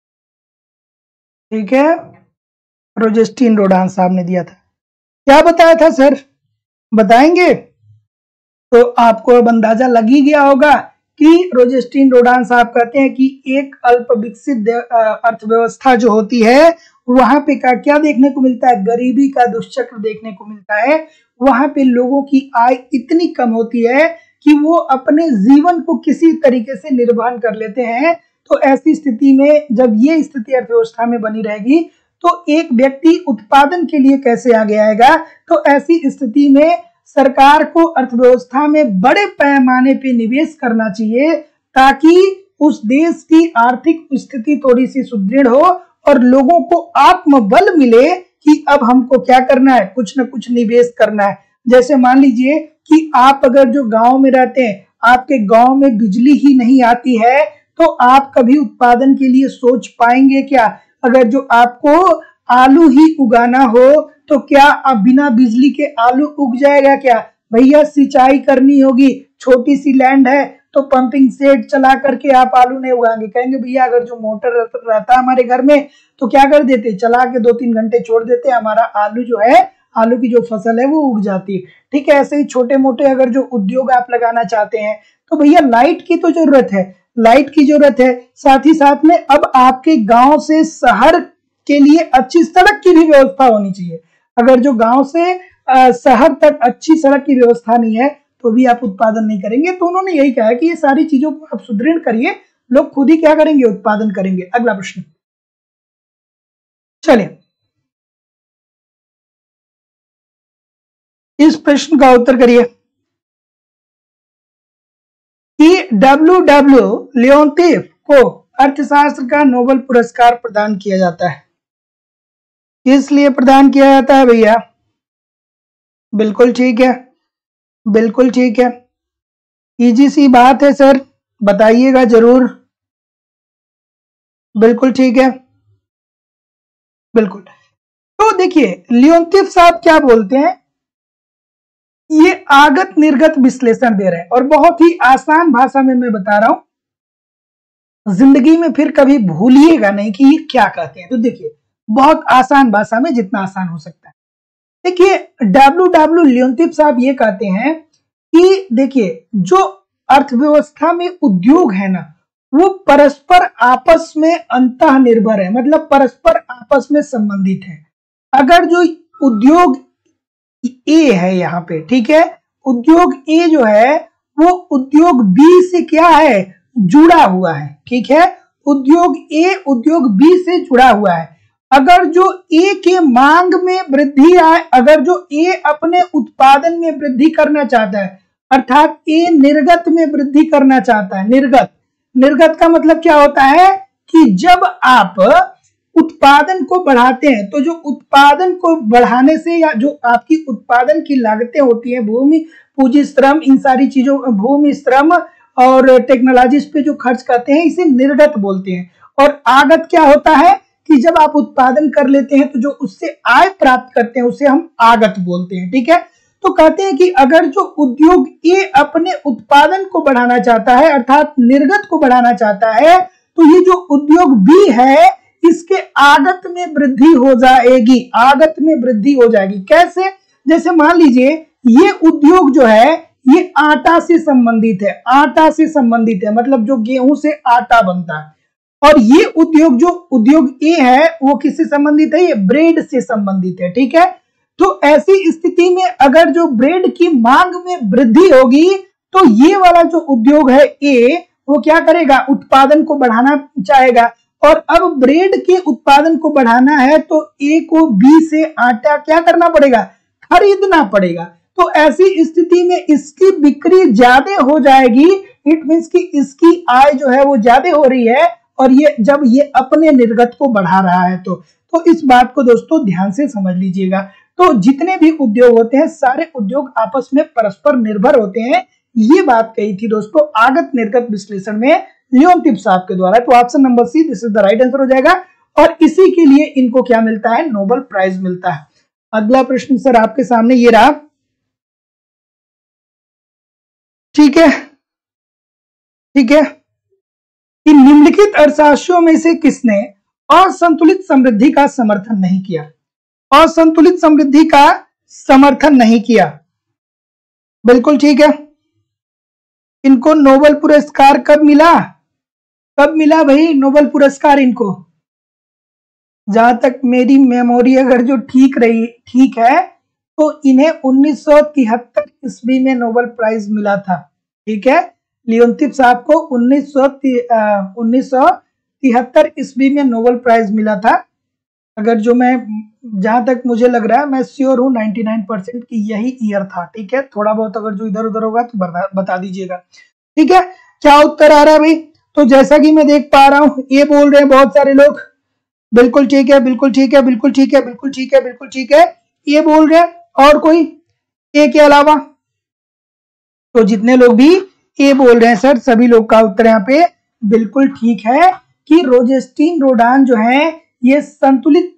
ठीक है, रोजेस्टीन रोडान साहब ने दिया था। क्या बताया था सर, बताएंगे? तो आपको अब अंदाजा लग ही गया होगा कि रोजेस्टीन रोडान साहब कहते हैं कि एक अल्प विकसित अर्थव्यवस्था जो होती है वहां पे क्या देखने को मिलता है, गरीबी का दुष्चक्र देखने को मिलता है। वहां पे लोगों की आय इतनी कम होती है कि वो अपने जीवन को किसी तरीके से निर्वहन कर लेते हैं। तो ऐसी स्थिति में जब ये स्थिति अर्थव्यवस्था में बनी रहेगी तो एक व्यक्ति उत्पादन के लिए कैसे आगे आएगा? तो ऐसी स्थिति में सरकार को अर्थव्यवस्था में बड़े पैमाने पे निवेश करना चाहिए ताकि उस देश की आर्थिक स्थिति थोड़ी सी सुदृढ़ हो और लोगों को आत्मबल मिले कि अब हमको क्या करना है, कुछ न कुछ निवेश करना है। जैसे मान लीजिए कि आप अगर जो गांव में रहते हैं, आपके गांव में बिजली ही नहीं आती है तो आप कभी उत्पादन के लिए सोच पाएंगे क्या? अगर जो आपको आलू ही उगाना हो तो क्या आप बिना बिजली के आलू उग जाएगा क्या? भैया सिंचाई करनी होगी, छोटी सी लैंड है तो पंपिंग सेट चला करके आप आलू नहीं उगाएंगे। कहेंगे भैया अगर जो मोटर रहता हमारे घर में तो क्या कर देते, चला के 2-3 घंटे छोड़ देते, हमारा आलू जो है, आलू की जो फसल है वो उग जाती है। ठीक है, ऐसे ही छोटे मोटे अगर जो उद्योग आप लगाना चाहते हैं तो भैया लाइट की तो जरूरत है, लाइट की जरूरत है। साथ ही साथ में अब आपके गांव से शहर के लिए अच्छी सड़क की भी व्यवस्था होनी चाहिए। अगर जो गांव से शहर तक अच्छी सड़क की व्यवस्था नहीं है तो भी आप उत्पादन नहीं करेंगे। तो उन्होंने यही कहा कि ये सारी चीजों को आप सुदृढ़ करिए, लोग खुद ही क्या करेंगे, उत्पादन करेंगे। अगला प्रश्न, चलिए इस प्रश्न का उत्तर करिए कि डब्ल्यू लियोन्तीफ को अर्थशास्त्र का नोबेल पुरस्कार प्रदान किया जाता है। किस लिए प्रदान किया जाता है भैया? बिल्कुल ठीक है, बिल्कुल ठीक है, इजी सी बात है सर, बताइएगा जरूर। बिल्कुल ठीक है, बिल्कुल। तो देखिए लियोन्तीफ साहब क्या बोलते हैं, ये आगत निर्गत विश्लेषण दे रहे हैं और बहुत ही आसान भाषा में मैं बता रहा हूं, जिंदगी में फिर कभी भूलिएगा नहीं कि ये क्या कहते हैं। तो देखिए बहुत आसान भाषा में, जितना आसान हो सकता है। देखिए डब्ल्यू लियोन्तीफ साहब ये कहते हैं कि देखिए जो अर्थव्यवस्था में उद्योग है ना वो परस्पर आपस में अंतः निर्भर है, मतलब परस्पर आपस में संबंधित है। अगर जो उद्योग ए है यहाँ पे, ठीक है, उद्योग ए जो है वो उद्योग बी से क्या है, जुड़ा हुआ है। ठीक है, उद्योग ए उद्योग बी से जुड़ा हुआ है। अगर जो ए के मांग में वृद्धि आए, अगर जो ए अपने उत्पादन में वृद्धि करना चाहता है, अर्थात ए निर्गत में वृद्धि करना चाहता है। निर्गत का मतलब क्या होता है कि जब आप उत्पादन को बढ़ाते हैं तो जो उत्पादन को बढ़ाने से या जो आपकी उत्पादन की लागतें होती है, भूमि पूंजी श्रम, इन सारी चीजों, भूमि श्रम और टेक्नोलॉजी पे जो खर्च करते हैं, इसे निर्गत बोलते हैं। और आगत क्या होता है कि जब आप उत्पादन कर लेते हैं तो जो उससे आय प्राप्त करते हैं उसे हम आगत बोलते हैं। ठीक है, तो कहते हैं कि अगर जो उद्योग ए अपने उत्पादन को बढ़ाना चाहता है, अर्थात निर्गत को बढ़ाना चाहता है, तो ये जो उद्योग बी है इसके आगत में वृद्धि हो जाएगी। आगत में वृद्धि हो जाएगी कैसे? जैसे मान लीजिए ये उद्योग जो है ये आटा से संबंधित है, आटा से संबंधित है, मतलब जो गेहूं से आटा बनता है। और ये उद्योग जो उद्योग ए है वो किससे संबंधित है? ये ब्रेड से संबंधित है। ठीक है, तो ऐसी स्थिति में अगर जो ब्रेड की मांग में वृद्धि होगी तो ये वाला जो उद्योग है ए, वो क्या करेगा? उत्पादन को बढ़ाना चाहेगा। और अब ब्रेड के उत्पादन को बढ़ाना है तो ए को बी से आटा क्या करना पड़ेगा? खरीदना पड़ेगा। तो ऐसी स्थिति में इसकी बिक्री ज्यादा हो जाएगी। इट मींस कि इसकी आय जो है वो ज्यादा हो रही है, और ये जब ये अपने निर्गत को बढ़ा रहा है तो इस बात को दोस्तों ध्यान से समझ लीजिएगा। तो जितने भी उद्योग होते हैं सारे उद्योग आपस में परस्पर निर्भर होते हैं। ये बात कही थी दोस्तों आगत निर्गत विश्लेषण में लियोनटिफ साहब के द्वारा। तो option number C this is the right answer हो जाएगा, और इसी के लिए इनको क्या मिलता है? नोबेल प्राइज मिलता है। अगला प्रश्न सर आपके सामने ये रहा। ठीक है, ठीक है, कि निम्नलिखित अर्थशास्त्रियों में से किसने असंतुलित समृद्धि का समर्थन नहीं किया? असंतुलित समृद्धि का समर्थन नहीं किया। बिल्कुल ठीक है। इनको नोबेल पुरस्कार कब मिला? कब मिला भाई नोबेल पुरस्कार इनको? जहां तक मेरी मेमोरी अगर जो ठीक है तो इन्हें 1973 ईस्वी में नोबेल प्राइज मिला था। ठीक है, लियोनटिफ साहब को 1973 ईस्वी में नोबेल प्राइज मिला था। अगर जो मैं जहां तक मुझे लग रहा है, मैं श्योर हूं 99% की यही ईयर था। ठीक है, थोड़ा बहुत अगर जो इधर उधर होगा तो बता दीजिएगा। ठीक है, क्या उत्तर आ रहा है भाई? तो जैसा कि मैं देख पा रहा हूं ये बोल रहे हैं बहुत सारे लोग बिल्कुल ठीक है, बिल्कुल ठीक है, बिल्कुल ठीक है, बिल्कुल ठीक है, बिल्कुल ठीक है, ये बोल रहे हैं। और कोई ए के अलावा? तो जितने लोग भी ए बोल रहे हैं सर, सभी लोग का उत्तर यहाँ पे बिल्कुल ठीक है कि रोजेस्टीन रोडान जो है ये संतुलित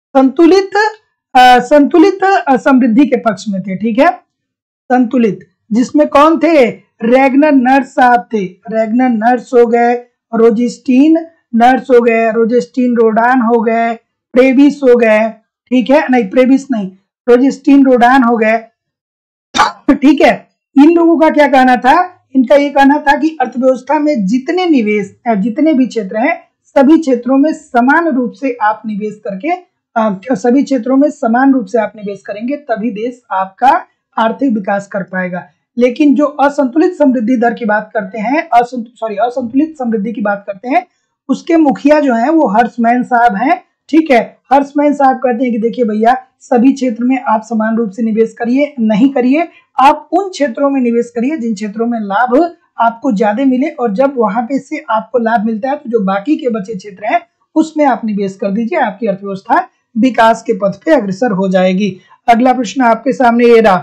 समृद्धि के पक्ष में थे। ठीक है, संतुलित, जिसमें कौन थे? रैगनर नर्स साहब थे। रैगनर नर्स हो गए, रोजेस्टीन नर्स हो गए, रोजेस्टीन रोडान हो गए, प्रेविस हो गए। ठीक है, नहीं प्रेविस नहीं, रोजेस्टीन रोडान हो गए। ठीक है, इन लोगों का क्या कहना था? इनका ये कहना था कि अर्थव्यवस्था में जितने भी क्षेत्र हैं सभी क्षेत्रों में समान रूप से आप निवेश करेंगे तभी देश आपका आर्थिक विकास कर पाएगा। लेकिन जो असंतुलित समृद्धि दर की बात करते हैं, असंतुलित समृद्धि की बात करते हैं, उसके मुखिया जो हैं वो हर्षमैन साहब हैं। ठीक है, हर्षमैन साहब कहते हैं कि देखिए भैया, सभी क्षेत्र में आप समान रूप से निवेश नहीं करिए, आप उन क्षेत्रों में निवेश करिए जिन क्षेत्रों में लाभ आपको ज्यादा मिले, और जब वहां पे से आपको लाभ मिलता है तो जो बाकी के बचे क्षेत्र हैं उसमें आप निवेश कर दीजिए, आपकी अर्थव्यवस्था विकास के पथ पे अग्रसर हो जाएगी। अगला प्रश्न आपके सामने ये रहा।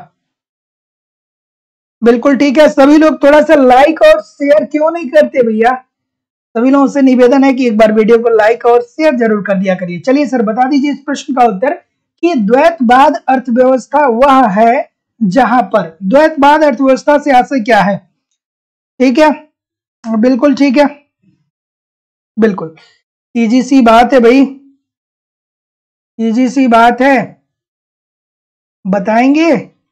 बिल्कुल ठीक है, सभी लोग थोड़ा सा लाइक और शेयर क्यों नहीं करते भैया? सभी लोगों से निवेदन है कि एक बार वीडियो को लाइक और शेयर जरूर कर दिया करिए। चलिए सर बता दीजिए इस प्रश्न का उत्तर कि द्वैतवाद अर्थव्यवस्था वह है जहां पर, द्वैतवाद अर्थव्यवस्था से आशय क्या है? ठीक है, बिल्कुल ठीक है, बिल्कुल इजी सी बात है भाई, इजी सी बात है, बताएंगे।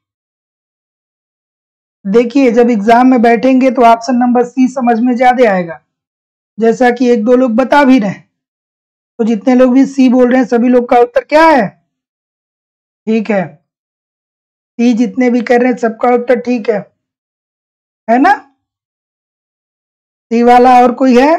देखिए जब एग्जाम में बैठेंगे तो ऑप्शन नंबर सी समझ में ज्यादा आएगा, जैसा कि एक दो लोग बता भी रहे। तो जितने लोग भी सी बोल रहे हैं सभी लोग का उत्तर क्या है? ठीक है, सी जितने भी कर रहे हैं सबका उत्तर ठीक है। है ना? सी वाला और कोई है?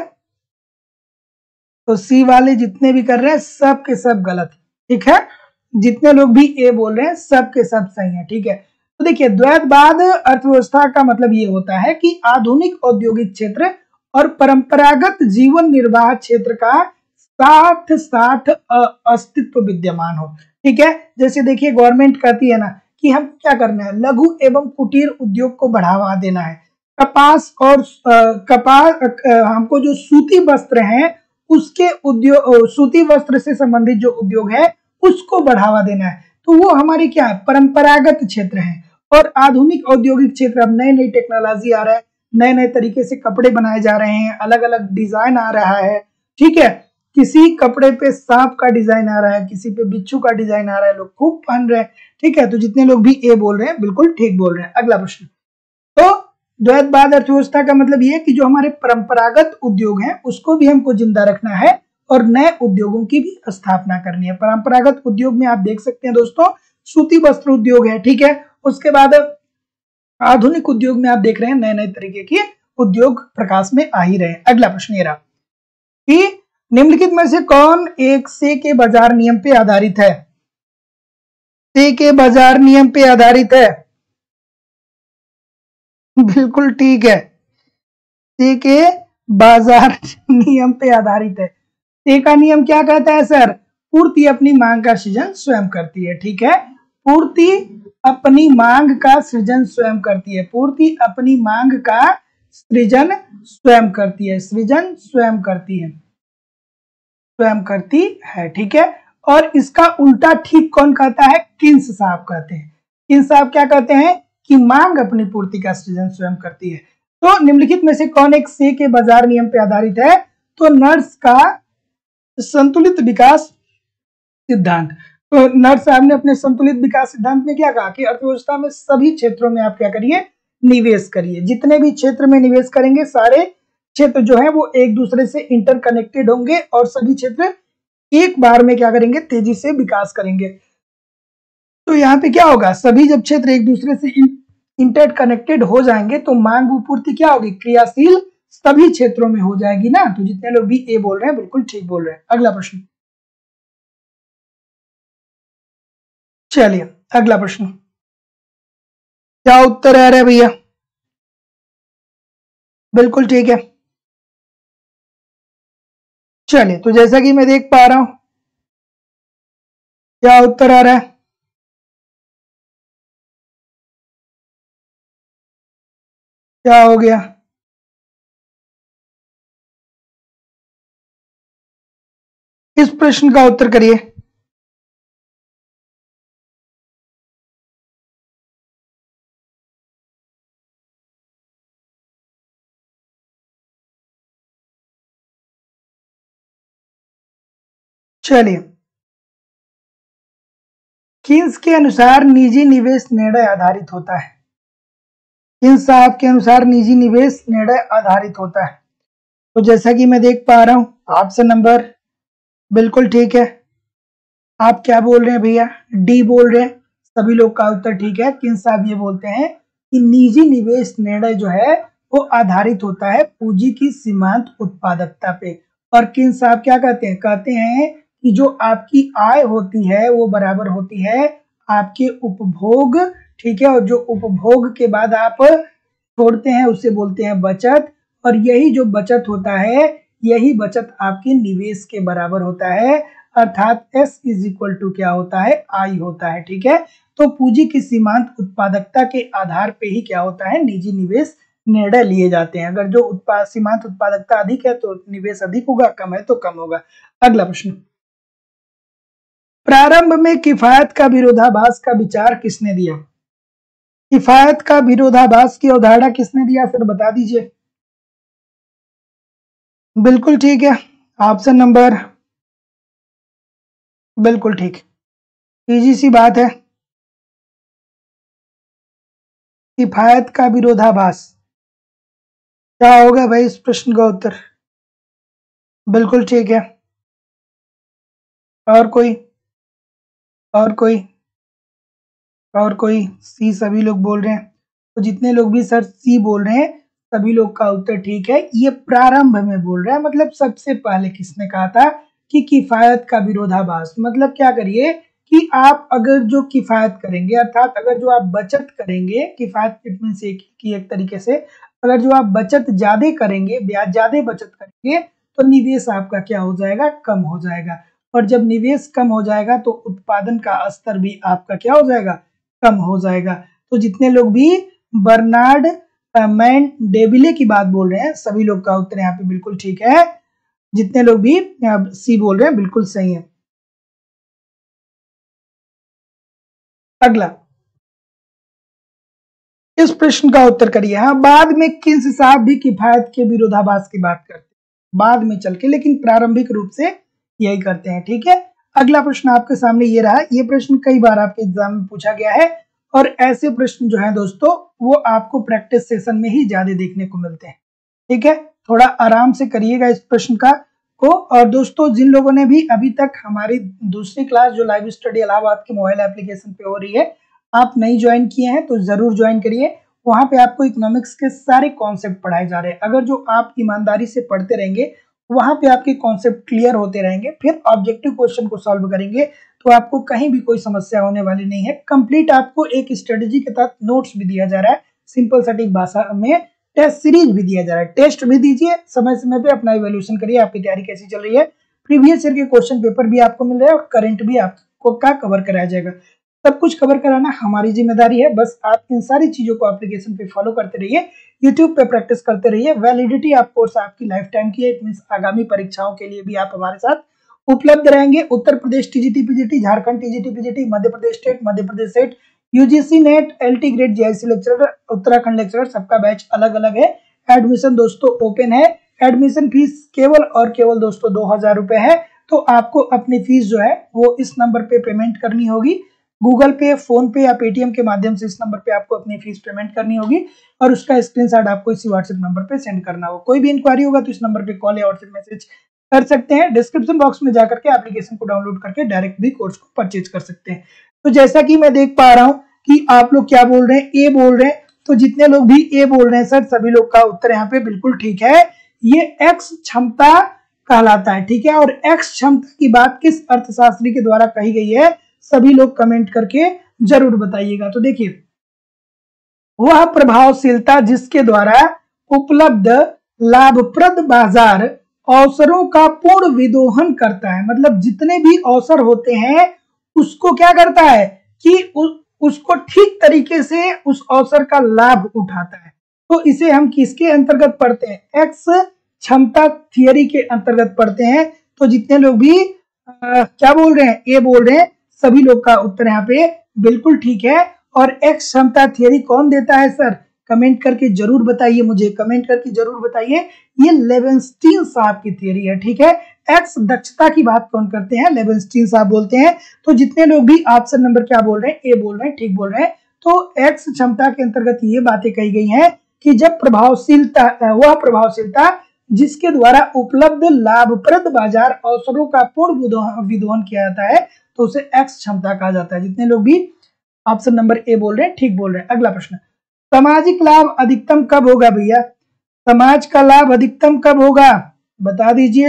तो सी वाले जितने भी कर रहे हैं सब के सब गलत है, ठीक है। जितने लोग भी ए बोल रहे हैं सब के सब सही है, ठीक है। तो देखिए, द्वैतवाद अर्थव्यवस्था का मतलब ये होता है कि आधुनिक औद्योगिक क्षेत्र और परंपरागत जीवन निर्वाह क्षेत्र का साथ साथ अस्तित्व विद्यमान हो, ठीक है। जैसे देखिए, गवर्नमेंट कहती है ना कि हम क्या करना है, लघु एवं कुटीर उद्योग को बढ़ावा देना है। कपास और हमको जो सूती वस्त्र हैं उसके उद्योग, सूती वस्त्र से संबंधित जो उद्योग है उसको बढ़ावा देना है। तो वो हमारे क्या है, परंपरागत क्षेत्र है। और आधुनिक औद्योगिक क्षेत्र, अब नई नई टेक्नोलॉजी आ रहा है, नए नए तरीके से कपड़े बनाए जा रहे हैं, अलग अलग डिजाइन आ रहा है, ठीक है। किसी कपड़े पे सांप का डिजाइन आ रहा है, किसी पे बिच्छू का डिजाइन आ रहा है, लोग खूब पहन रहे हैं, ठीक है। तो जितने लोग भी ए बोल रहे हैं बिल्कुल ठीक बोल रहे हैं। अगला प्रश्न, तो द्वैतवाद अर्थव्यवस्था का मतलब ये है कि जो हमारे परंपरागत उद्योग हैं उसको भी हमको जिंदा रखना है और नए उद्योगों की भी स्थापना करनी है। परंपरागत उद्योग में आप देख सकते हैं दोस्तों, सूती वस्त्र उद्योग है, ठीक है। उसके बाद आधुनिक उद्योग में आप देख रहे हैं नए नए तरीके के उद्योग प्रकाश में आ ही रहे हैं। अगला प्रश्न ये रहा कि निम्नलिखित में से कौन एक से के बाजार नियम पे आधारित है? से के बाजार नियम पे आधारित है, बिल्कुल ठीक है। से के बाजार नियम पे आधारित है। से का नियम क्या कहता है सर? पूर्ति अपनी मांग का सृजन स्वयं करती है, ठीक है। पूर्ति अपनी मांग का सृजन स्वयं करती है, पूर्ति अपनी मांग का सृजन स्वयं करती है, सृजन स्वयं करती है, स्वयं करती है, ठीक है। और इसका उल्टा ठीक कौन कहता है? किन्स साहब कहते हैं। किन्स साहब क्या कहते हैं कि मांग अपनी पूर्ति का सृजन स्वयं करती है। तो निम्नलिखित में से कौन एक से के बाजार नियम पे आधारित है? तो नर्स का संतुलित विकास सिद्धांत। तो नर्स साहब ने अपने संतुलित विकास सिद्धांत में क्या कहा कि अर्थव्यवस्था में सभी क्षेत्रों में आप क्या करिए, निवेश करिए। जितने भी क्षेत्र में निवेश करेंगे सारे क्षेत्र जो है वो एक दूसरे से इंटरकनेक्टेड होंगे और सभी क्षेत्र एक बार में क्या करेंगे, तेजी से विकास करेंगे। तो यहाँ पे क्या होगा, सभी जब क्षेत्र एक दूसरे से इंटरकनेक्टेड हो जाएंगे तो मांग व पूर्ति क्या होगी, क्रियाशील सभी क्षेत्रों में हो जाएगी ना। तो जितने लोग भी ए बोल रहे हैं बिल्कुल ठीक बोल रहे हैं। अगला प्रश्न, चलिए अगला प्रश्न, क्या उत्तर आ रहा है भैया? बिल्कुल ठीक है। चलिए, तो जैसा कि मैं देख पा रहा हूं, क्या उत्तर आ रहा है? क्या हो गया? इस प्रश्न का उत्तर करिए। चलिए, किन्स के अनुसार निजी निवेश निर्णय आधारित होता है। किन्स साहब के अनुसार निजी निवेश निर्णय आधारित होता है। तो जैसा कि मैं देख पा रहा हूं, ऑप्शन नंबर बिल्कुल ठीक है। आप क्या बोल रहे हैं भैया? डी बोल रहे हैं। सभी लोग का उत्तर ठीक है। किन्स साहब ये बोलते हैं कि निजी निवेश निर्णय जो है वो आधारित होता है पूंजी की सीमांत उत्पादकता पे। और किन्स साहब क्या कहते हैं? कहते हैं कि जो आपकी आय होती है वो बराबर होती है आपके उपभोग, ठीक है। और जो उपभोग के बाद आप छोड़ते हैं उसे बोलते हैं बचत। और यही जो बचत होता है, यही बचत आपके निवेश के बराबर होता है। अर्थात S इज इक्वल टू क्या होता है, I होता है, ठीक है। तो पूंजी की सीमांत उत्पादकता के आधार पे ही क्या होता है, निजी निवेश निर्णय लिए जाते हैं। अगर जो सीमांत उत्पादकता अधिक है तो निवेश अधिक होगा, कम है तो कम होगा। अगला प्रश्न, प्रारंभ में किफायत का विरोधाभास का विचार किसने दिया? किफायत का विरोधाभास की अवधारणा किसने दिया सर, बता दीजिए। बिल्कुल ठीक है। ऑप्शन नंबर बिल्कुल ठीक, इजी सी बात है। किफायत का विरोधाभास क्या होगा भाई इस प्रश्न का उत्तर? बिल्कुल ठीक है। और कोई? और कोई? और कोई? सी सभी लोग बोल रहे हैं। तो जितने लोग भी सर सी बोल रहे हैं सभी लोग का उत्तर ठीक है। ये प्रारंभ में बोल रहा है, मतलब सबसे पहले किसने कहा था कि किफायत का विरोधाभास। मतलब क्या करिए कि आप अगर जो किफायत करेंगे, अर्थात अगर जो आप बचत करेंगे, किफायत इट मींस की एक तरीके से अगर जो आप बचत ज्यादा करेंगे, ब्याज ज्यादा बचत करेंगे, तो निवेश आपका क्या हो जाएगा, कम हो जाएगा। और जब निवेश कम हो जाएगा तो उत्पादन का स्तर भी आपका क्या हो जाएगा, कम हो जाएगा। तो जितने लोग भी बर्नार्ड मैन डेविले की बात बोल रहे हैं सभी लोग का उत्तर यहाँ पे बिल्कुल ठीक है। जितने लोग भी सी बोल रहे हैं बिल्कुल सही है। अगला इस प्रश्न का उत्तर करिए। हाँ, बाद में किन्स साहब भी किफायत के विरोधाभास की बात करते हैं बाद में चल के, लेकिन प्रारंभिक रूप से यही करते हैं। ठीक है, अगला प्रश्न आपके सामने ये रहा। ये प्रश्न कई बार आपके एग्जाम में पूछा गया है और ऐसे प्रश्न जो है दोस्तों वो आपको प्रैक्टिस सेशन में ही ज्यादा देखने को मिलते हैं। ठीक है, थोड़ा आराम से करिएगा इस प्रश्न का को। और दोस्तों जिन लोगों ने भी अभी तक हमारी दूसरी क्लास जो लाइव स्टडी इलाहाबाद के मोबाइल एप्लीकेशन पे हो रही है आप नहीं ज्वाइन किए हैं तो जरूर ज्वाइन करिए। वहां पे आपको इकोनॉमिक्स के सारे कॉन्सेप्ट पढ़ाए जा रहे हैं। अगर जो आप ईमानदारी से पढ़ते रहेंगे वहां पे आपके कॉन्सेप्ट क्लियर होते रहेंगे, फिर ऑब्जेक्टिव क्वेश्चन को सॉल्व करेंगे तो आपको कहीं भी कोई समस्या होने वाली नहीं है। कंप्लीट आपको एक स्ट्रेटेजी के तहत नोट्स भी दिया जा रहा है, सिंपल सटीक भाषा में टेस्ट सीरीज भी दिया जा रहा है। टेस्ट भी दीजिए, समय समय पे अपना इवैल्यूएशन करिए आपकी तैयारी कैसी चल रही है। प्रीवियस ईयर के क्वेश्चन पेपर भी आपको मिल रहा है और करंट भी आपको का कवर कराया जाएगा। सब कुछ कवर कराना हमारी जिम्मेदारी है, बस आप इन सारी चीजों को एप्लीकेशन पे फॉलो करते रहिए, यूट्यूब पे प्रैक्टिस करते रहिए। वैलिडिटी ऑफ कोर्स आपकी लाइफ टाइम की है, इट मींस आगामी परीक्षाओं के लिए भी आप हमारे साथ उपलब्ध रहेंगे। Uttar Pradesh TGT PGT, Jharkhand TGT PGT, Madhya Pradesh state, Madhya Pradesh SET, UGC NET, LT grade, JIC lecturer, Uttarakhand lecturer, सबका बैच अलग अलग है। एडमिशन दोस्तों ओपन है। एडमिशन फीस केवल और केवल दोस्तों 2000 रुपए है। तो आपको अपनी फीस जो है वो इस नंबर पे पेमेंट करनी होगी। गूगल पे, फोन पे या पेटीएम के माध्यम से इस नंबर पे आपको अपनी फीस पेमेंट करनी होगी और उसका स्क्रीनशॉट आपको इसी व्हाट्सएप नंबर पे सेंड करना होगा। कोई भी इंक्वायरी होगा तो इस नंबर पे कॉल या व्हाट्सएप मैसेज कर सकते हैं। डिस्क्रिप्शन बॉक्स में जाकर के एप्लीकेशन को डाउनलोड करके डायरेक्ट भी कोर्स को परचेज कर सकते हैं। तो जैसा कि मैं देख पा रहा हूँ कि आप लोग क्या बोल रहे हैं, ए बोल रहे हैं। तो जितने लोग भी ए बोल रहे हैं सर सभी लोग का उत्तर यहाँ पे बिल्कुल ठीक है। ये एक्स क्षमता कहलाता है। ठीक है, और एक्स क्षमता की बात किस अर्थशास्त्री के द्वारा कही गई है सभी लोग कमेंट करके जरूर बताइएगा। तो देखिए, वह प्रभावशीलता जिसके द्वारा उपलब्ध लाभप्रद बाजार अवसरों का पूर्ण विदोहन करता है। मतलब जितने भी अवसर होते हैं उसको क्या करता है कि उसको ठीक तरीके से उस अवसर का लाभ उठाता है। तो इसे हम किसके अंतर्गत पढ़ते हैं, एक्स क्षमता थियरी के अंतर्गत पढ़ते हैं। तो जितने लोग भी क्या बोल रहे हैं, ए बोल रहे हैं, सभी लोग का उत्तर यहाँ पे बिल्कुल ठीक है। और एक्स क्षमता थियरी कौन देता है सर, कमेंट करके जरूर बताइए, मुझे कमेंट करके जरूर बताइए। ये लेवेंस्टीन साहब की थियरी है। ठीक है, एक्स दक्षता की बात कौन करते हैं, लेवेंस्टीन साहब बोलते हैं। तो जितने लोग भी ऑप्शन नंबर क्या बोल रहे हैं, ए बोल रहे हैं, ठीक बोल रहे हैं। तो एक्स क्षमता के अंतर्गत ये बातें कही गई हैं कि जब प्रभावशीलता, वह प्रभावशीलता जिसके द्वारा उपलब्ध लाभप्रद बाजार अवसरों का पूर्ण विदोहन किया जाता है तो उसे एक्स क्षमता कहा जाता है। जितने लोग भी ऑप्शन नंबर ए बोल रहे हैं ठीक बोल रहे हैं। अगला प्रश्न, सामाजिक लाभ अधिकतम कब होगा भैया, समाज का लाभ अधिकतम कब होगा बता दीजिए।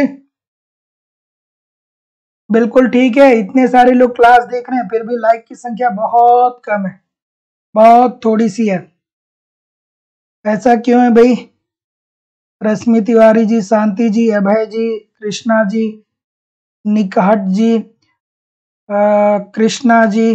बिल्कुल ठीक है, इतने सारे लोग क्लास देख रहे हैं फिर भी लाइक की संख्या बहुत कम है, बहुत थोड़ी सी है। ऐसा क्यों है भाई? रश्मि तिवारी जी, शांति जी, अभय जी, कृष्णा जी, निकहट जी, कृष्णा जी,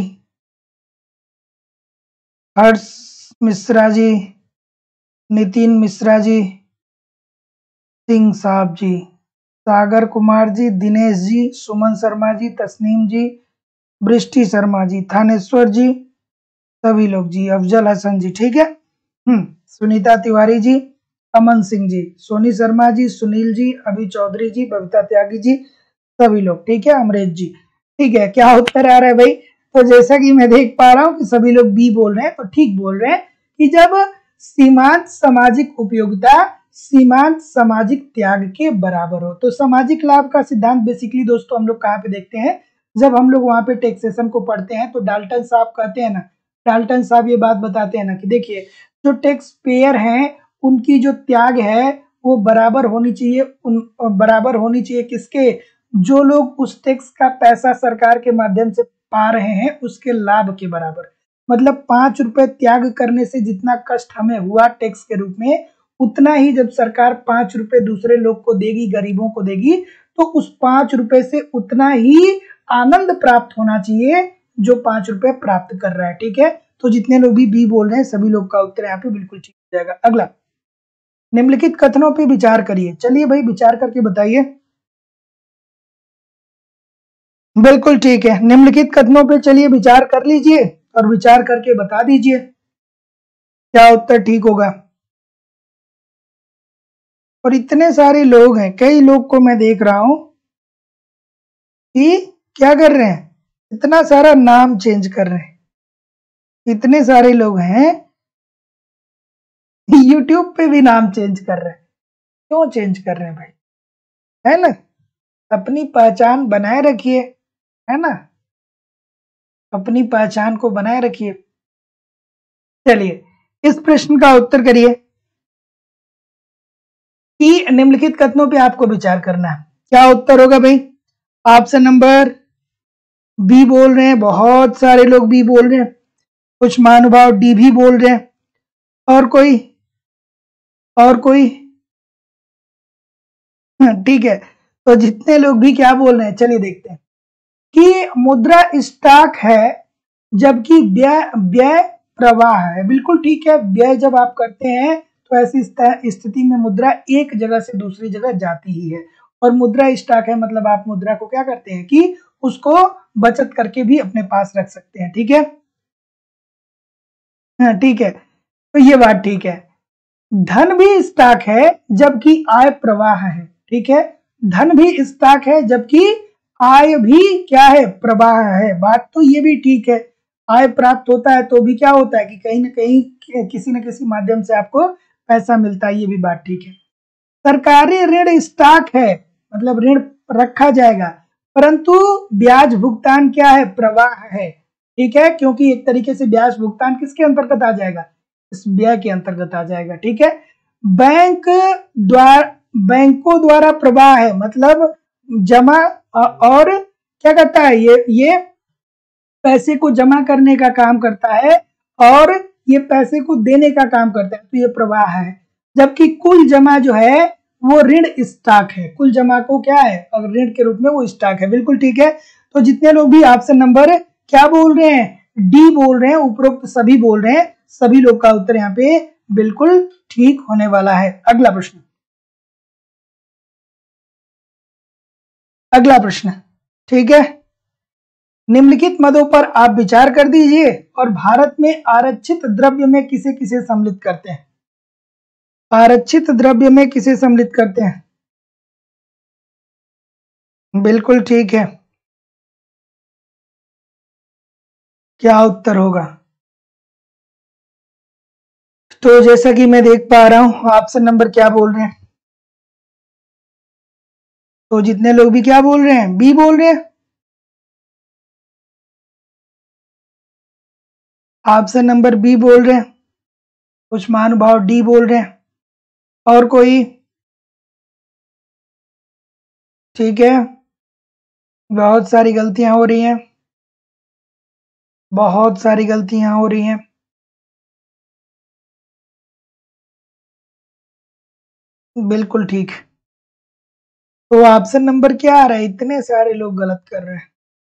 हर्ष मिश्रा जी, नितिन मिश्रा जी, सिंह साहब जी, सागर कुमार जी, दिनेश जी, सुमन शर्मा जी, तस्नीम जी, बृष्टि शर्मा जी, थानेश्वर जी, सभी लोग जी, अफजल हसन जी, ठीक है। सुनीता तिवारी जी, अमन सिंह जी, सोनी शर्मा जी, सुनील जी, अभी चौधरी जी, बबीता त्यागी जी, सभी लोग ठीक है। अमरेश जी, ठीक है। क्या उत्तर आ रहा है भाई? तो जैसा कि मैं देख पा रहा हूँ कि सभी लोग बी बोल रहे हैं, तो ठीक बोल रहे हैं कि जब सीमांत सामाजिक उपयोगिता सीमांत सामाजिक त्याग के बराबर हो। तो सामाजिक लाभ का सिद्धांत बेसिकली दोस्तों हम लोग कहाँ पे देखते हैं, जब हम लोग वहां पे टैक्सेशन को पढ़ते हैं तो डाल्टन साहब कहते हैं ना, डाल्टन साहब ये बात बताते हैं ना कि देखिए जो टैक्स पेयर हैं उनकी जो त्याग है वो बराबर होनी चाहिए, बराबर होनी चाहिए किसके, जो लोग उस टैक्स का पैसा सरकार के माध्यम से पा रहे हैं उसके लाभ के बराबर। मतलब 5 रुपए त्याग करने से जितना कष्ट हमें हुआ टैक्स के रूप में, उतना ही जब सरकार 5 रुपए दूसरे लोग को देगी, गरीबों को देगी, तो उस 5 रुपए से उतना ही आनंद प्राप्त होना चाहिए जो 5 रुपए प्राप्त कर रहा है। ठीक है, तो जितने लोग भी बी बोल रहे हैं सभी लोग का उत्तर यहाँ पे बिल्कुल ठीक हो जाएगा। अगला, निम्नलिखित कथनों पे विचार करिए। चलिए भाई विचार करके बताइए। बिल्कुल ठीक है, निम्नलिखित कथनों पे चलिए विचार कर लीजिए और विचार करके बता दीजिए क्या उत्तर ठीक होगा। और इतने सारे लोग हैं, कई लोग को मैं देख रहा हूं कि क्या कर रहे हैं, इतना सारा नाम चेंज कर रहे हैं। इतने सारे लोग हैं YouTube पे भी नाम चेंज कर रहे हैं। क्यों चेंज कर रहे हैं भाई, है ना, अपनी पहचान बनाए रखिए, है ना, अपनी पहचान को बनाए रखिए। चलिए इस प्रश्न का उत्तर करिए कि निम्नलिखित कथनों पे आपको विचार करना है। क्या उत्तर होगा भाई? ऑप्शन नंबर बी बोल रहे हैं, बहुत सारे लोग बी बोल रहे हैं, कुछ महानुभाव डी भी बोल रहे हैं, और कोई ठीक है, तो जितने लोग भी क्या बोल रहे हैं चलिए देखते हैं कि मुद्रा स्टॉक है जबकि व्यय व्यय प्रवाह है। बिल्कुल ठीक है, व्यय जब आप करते हैं तो ऐसी स्थिति में मुद्रा एक जगह से दूसरी जगह जाती ही है, और मुद्रा स्टॉक है मतलब आप मुद्रा को क्या करते हैं कि उसको बचत करके भी अपने पास रख सकते हैं। ठीक है, हाँ ठीक है, तो ये बात ठीक है। धन भी स्टॉक है जबकि आय प्रवाह है। ठीक है, धन भी स्टॉक है जबकि आय भी क्या है, प्रवाह है। बात तो ये भी ठीक है, आय प्राप्त होता है तो भी क्या होता है कि कहीं ना कहीं किसी न किसी माध्यम से आपको पैसा मिलता है, ये भी बात ठीक है। सरकारी ऋण स्टॉक है मतलब ऋण रखा जाएगा, परंतु ब्याज भुगतान क्या है, प्रवाह है। ठीक है, क्योंकि एक तरीके से ब्याज भुगतान किसके अंतर्गत आ जाएगा, इस व्यय के अंतर्गत आ जाएगा। ठीक है, बैंकों द्वारा प्रवाह है मतलब जमा और क्या करता है, ये पैसे को जमा करने का काम करता है और ये पैसे को देने का काम करता है, तो ये प्रवाह है। जबकि कुल जमा जो है वो ऋण स्टॉक है, कुल जमा को क्या है, और ऋण के रूप में वो स्टॉक है। बिल्कुल ठीक है, तो जितने लोग भी ऑप्शन नंबर क्या बोल रहे हैं, डी बोल रहे हैं, उपरोक्त सभी बोल रहे हैं, सभी लोग का उत्तर यहाँ पे बिल्कुल ठीक होने वाला है। अगला प्रश्न, अगला प्रश्न, ठीक है, निम्नलिखित मदों पर आप विचार कर दीजिए और भारत में आरक्षित द्रव्य में किसे किसे सम्मिलित करते हैं, आरक्षित द्रव्य में किसे सम्मिलित करते हैं। बिल्कुल ठीक है, क्या उत्तर होगा? तो जैसा कि मैं देख पा रहा हूं ऑप्शन नंबर क्या बोल रहे हैं, तो जितने लोग भी क्या बोल रहे हैं, बी बोल रहे हैं। ऑप्शन नंबर बी बोल रहे हैं, कुछ महानुभाव डी बोल रहे हैं, और कोई? ठीक है, बहुत सारी गलतियां हो रही हैं, बहुत सारी गलतियां हो रही हैं। बिल्कुल ठीक, तो ऑप्शन नंबर क्या आ रहा है, इतने सारे लोग गलत कर रहे हैं,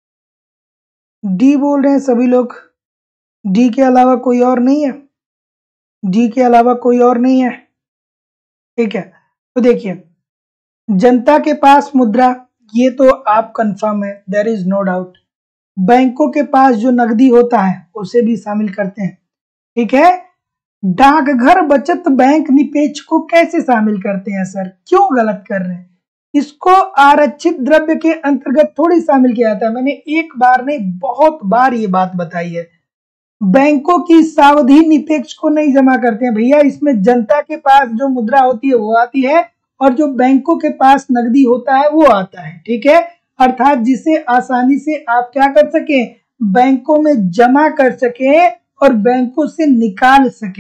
डी बोल रहे हैं सभी लोग, डी के अलावा कोई और नहीं है, डी के अलावा कोई और नहीं है। ठीक है, तो देखिए जनता के पास मुद्रा, ये तो आप कंफर्म है, देयर इज नो डाउट। बैंकों के पास जो नकदी होता है उसे भी शामिल करते हैं। ठीक है, डाकघर बचत बैंक निपेक्ष को कैसे शामिल करते हैं सर, क्यों गलत कर रहे हैं? इसको आरक्षित द्रव्य के अंतर्गत थोड़ी शामिल किया जाता है, मैंने एक बार नहीं बहुत बार ये बात बताई है। बैंकों की सावधि निपेक्ष को नहीं जमा करते हैं भैया, इसमें जनता के पास जो मुद्रा होती है वो आती है और जो बैंकों के पास नकदी होता है वो आता है। ठीक है, अर्थात जिसे आसानी से आप क्या कर सके, बैंकों में जमा कर सके और बैंकों से निकाल सके।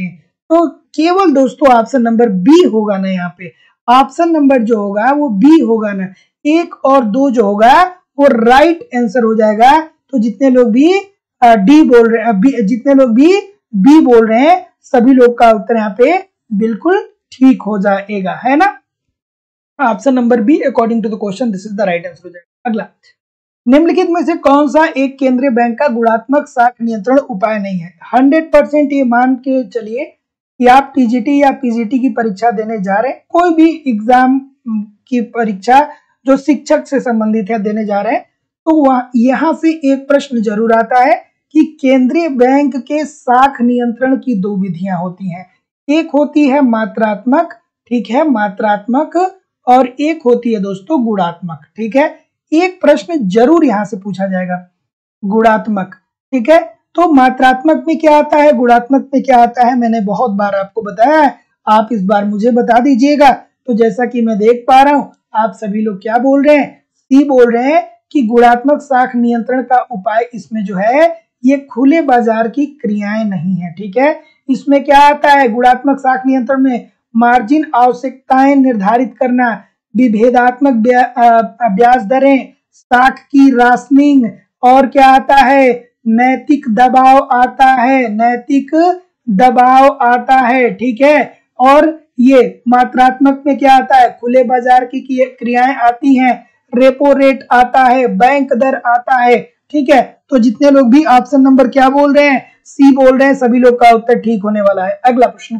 तो केवल दोस्तों ऑप्शन नंबर बी होगा ना, यहाँ पे ऑप्शन नंबर जो होगा वो बी होगा ना, 1 और 2 जो होगा वो राइट आंसर हो जाएगा। तो जितने लोग भी डी बोल रहे हैं, जितने लोग भी बी बोल रहे हैं, सभी लोग का उत्तर यहाँ पे बिल्कुल ठीक हो जाएगा, है ना। Option number B according to the question this is the right answer हो जाएगा। अगला, निम्नलिखित में से कौन सा एक केंद्रीय बैंक का गुणात्मक साख नियंत्रण उपाय नहीं है। 100% ये मान के चलिए कि आप टीजीटी या पीजीटी की परीक्षा देने जा रहे हैं, कोई भी एग्जाम की परीक्षा जो शिक्षक से संबंधित है देने जा रहे हैं, तो यहाँ से एक प्रश्न जरूर आता है कि केंद्रीय बैंक के साख नियंत्रण की 2 विधियां होती हैं। एक होती है मात्रात्मक, ठीक है, मात्रात्मक, और एक होती है दोस्तों गुणात्मक, ठीक है। एक प्रश्न जरूर यहां से पूछा जाएगा गुणात्मक, ठीक है। तो मात्रात्मक में क्या आता है, गुणात्मक में क्या आता है, मैंने बहुत बार आपको बताया है, आप इस बार मुझे बता दीजिएगा। तो जैसा कि मैं देख पा रहा हूं, आप सभी लोग क्या बोल रहे हैं, सी बोल रहे हैं कि गुणात्मक साख नियंत्रण का उपाय इसमें जो है ये खुले बाजार की क्रियाएं नहीं है, ठीक है। इसमें क्या आता है, गुणात्मक साख नियंत्रण में मार्जिन आवश्यकताएं निर्धारित करना, विभेदात्मक ब्याज दरें, साख की राशनिंग, और क्या आता है, नैतिक दबाव आता है, नैतिक दबाव आता है, ठीक है। और ये मात्रात्मक में क्या आता है, खुले बाजार की क्रियाएं आती हैं, रेपो रेट आता है, बैंक दर आता है, ठीक है। तो जितने लोग भी ऑप्शन नंबर क्या बोल रहे हैं, सी बोल रहे हैं, सभी लोग का उत्तर ठीक होने वाला है। अगला प्रश्न,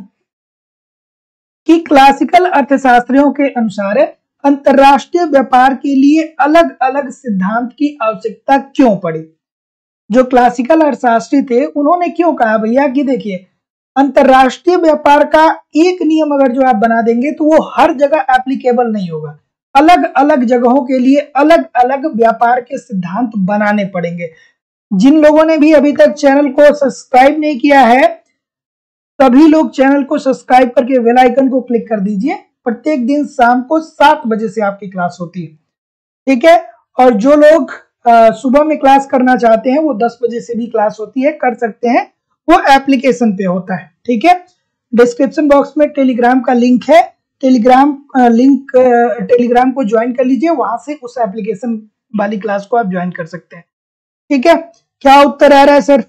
कि क्लासिकल अर्थशास्त्रियों के अनुसार अंतरराष्ट्रीय व्यापार के लिए अलग अलग सिद्धांत की आवश्यकता क्यों पड़ी। जो क्लासिकल अर्थशास्त्री थे उन्होंने क्यों कहा भैया कि देखिए अंतरराष्ट्रीय व्यापार का एक नियम अगर जो आप बना देंगे तो वो हर जगह एप्लीकेबल नहीं होगा, अलग अलग जगहों के लिए अलग अलग व्यापार के सिद्धांत बनाने पड़ेंगे। जिन लोगों ने भी अभी तक चैनल को सब्सक्राइब नहीं किया है, सभी लोग चैनल को सब्सक्राइब करके बेल आइकन को क्लिक कर दीजिए। प्रत्येक दिन शाम को 7 बजे से आपकी क्लास होती है, ठीक है। और जो लोग सुबह में क्लास करना चाहते हैं वो 10 बजे से भी क्लास होती है, कर सकते हैं, वो एप्लीकेशन पे होता है, ठीक है। डिस्क्रिप्शन बॉक्स में टेलीग्राम का लिंक है, टेलीग्राम को ज्वाइन कर लीजिए, वहां से उस एप्लीकेशन वाली क्लास को आप ज्वाइन कर सकते हैं, ठीक है। क्या उत्तर आ रहा है सर,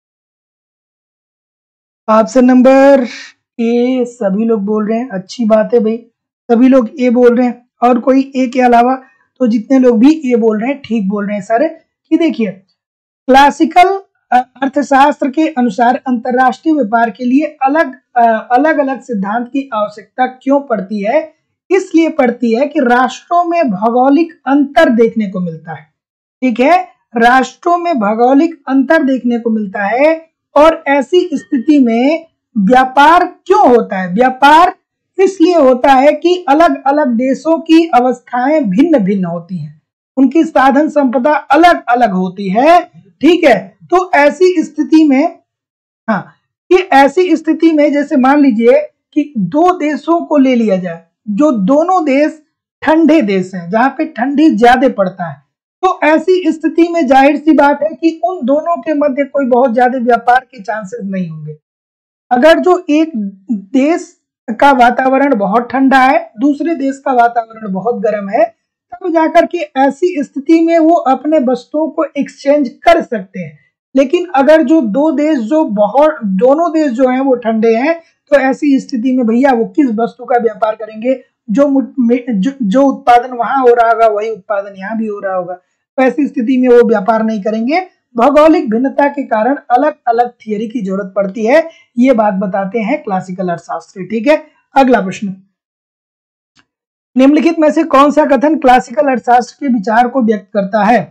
ऑप्शन नंबर ए सभी लोग बोल रहे हैं, अच्छी बात है भाई, सभी लोग ए बोल रहे हैं, और कोई ए के अलावा, तो जितने लोग भी ए बोल रहे हैं ठीक बोल रहे हैं सारे। कि देखिए क्लासिकल अर्थशास्त्र के अनुसार अंतरराष्ट्रीय व्यापार के लिए अलग अलग सिद्धांत की आवश्यकता क्यों पड़ती है, इसलिए पड़ती है कि राष्ट्रों में भौगोलिक अंतर देखने को मिलता है, ठीक है, राष्ट्रों में भौगोलिक अंतर देखने को मिलता है। और ऐसी स्थिति में व्यापार क्यों होता है, व्यापार इसलिए होता है कि अलग अलग देशों की अवस्थाएं भिन्न भिन्न होती हैं, उनकी साधन संपदा अलग अलग होती है, ठीक है। तो ऐसी स्थिति में, हाँ, कि ऐसी स्थिति में जैसे मान लीजिए कि 2 देशों को ले लिया जाए, जो दोनों देश ठंडे देश हैं, जहां पे ठंडी ज्यादा पड़ता है, तो ऐसी स्थिति में जाहिर सी बात है कि उन दोनों के मध्य कोई बहुत ज्यादा व्यापार के चांसेस नहीं होंगे। अगर जो एक देश का वातावरण बहुत ठंडा है, दूसरे देश का वातावरण बहुत गर्म है, तब जाकर के ऐसी स्थिति में वो अपने वस्तुओं को एक्सचेंज कर सकते हैं। लेकिन अगर जो दोनों देश जो हैं वो ठंडे हैं, तो ऐसी स्थिति में भैया वो किस वस्तु का व्यापार करेंगे, जो उत्पादन वहां हो रहा होगा वही उत्पादन यहाँ भी हो रहा होगा, तो ऐसी स्थिति में वो व्यापार नहीं करेंगे। भौगोलिक भिन्नता के कारण अलग अलग थियरी की जरूरत पड़ती है, ये बात बताते हैं क्लासिकल अर्थशास्त्री, ठीक है। अगला प्रश्न, निम्नलिखित में से कौन सा कथन क्लासिकल अर्थशास्त्र के विचार को व्यक्त करता है।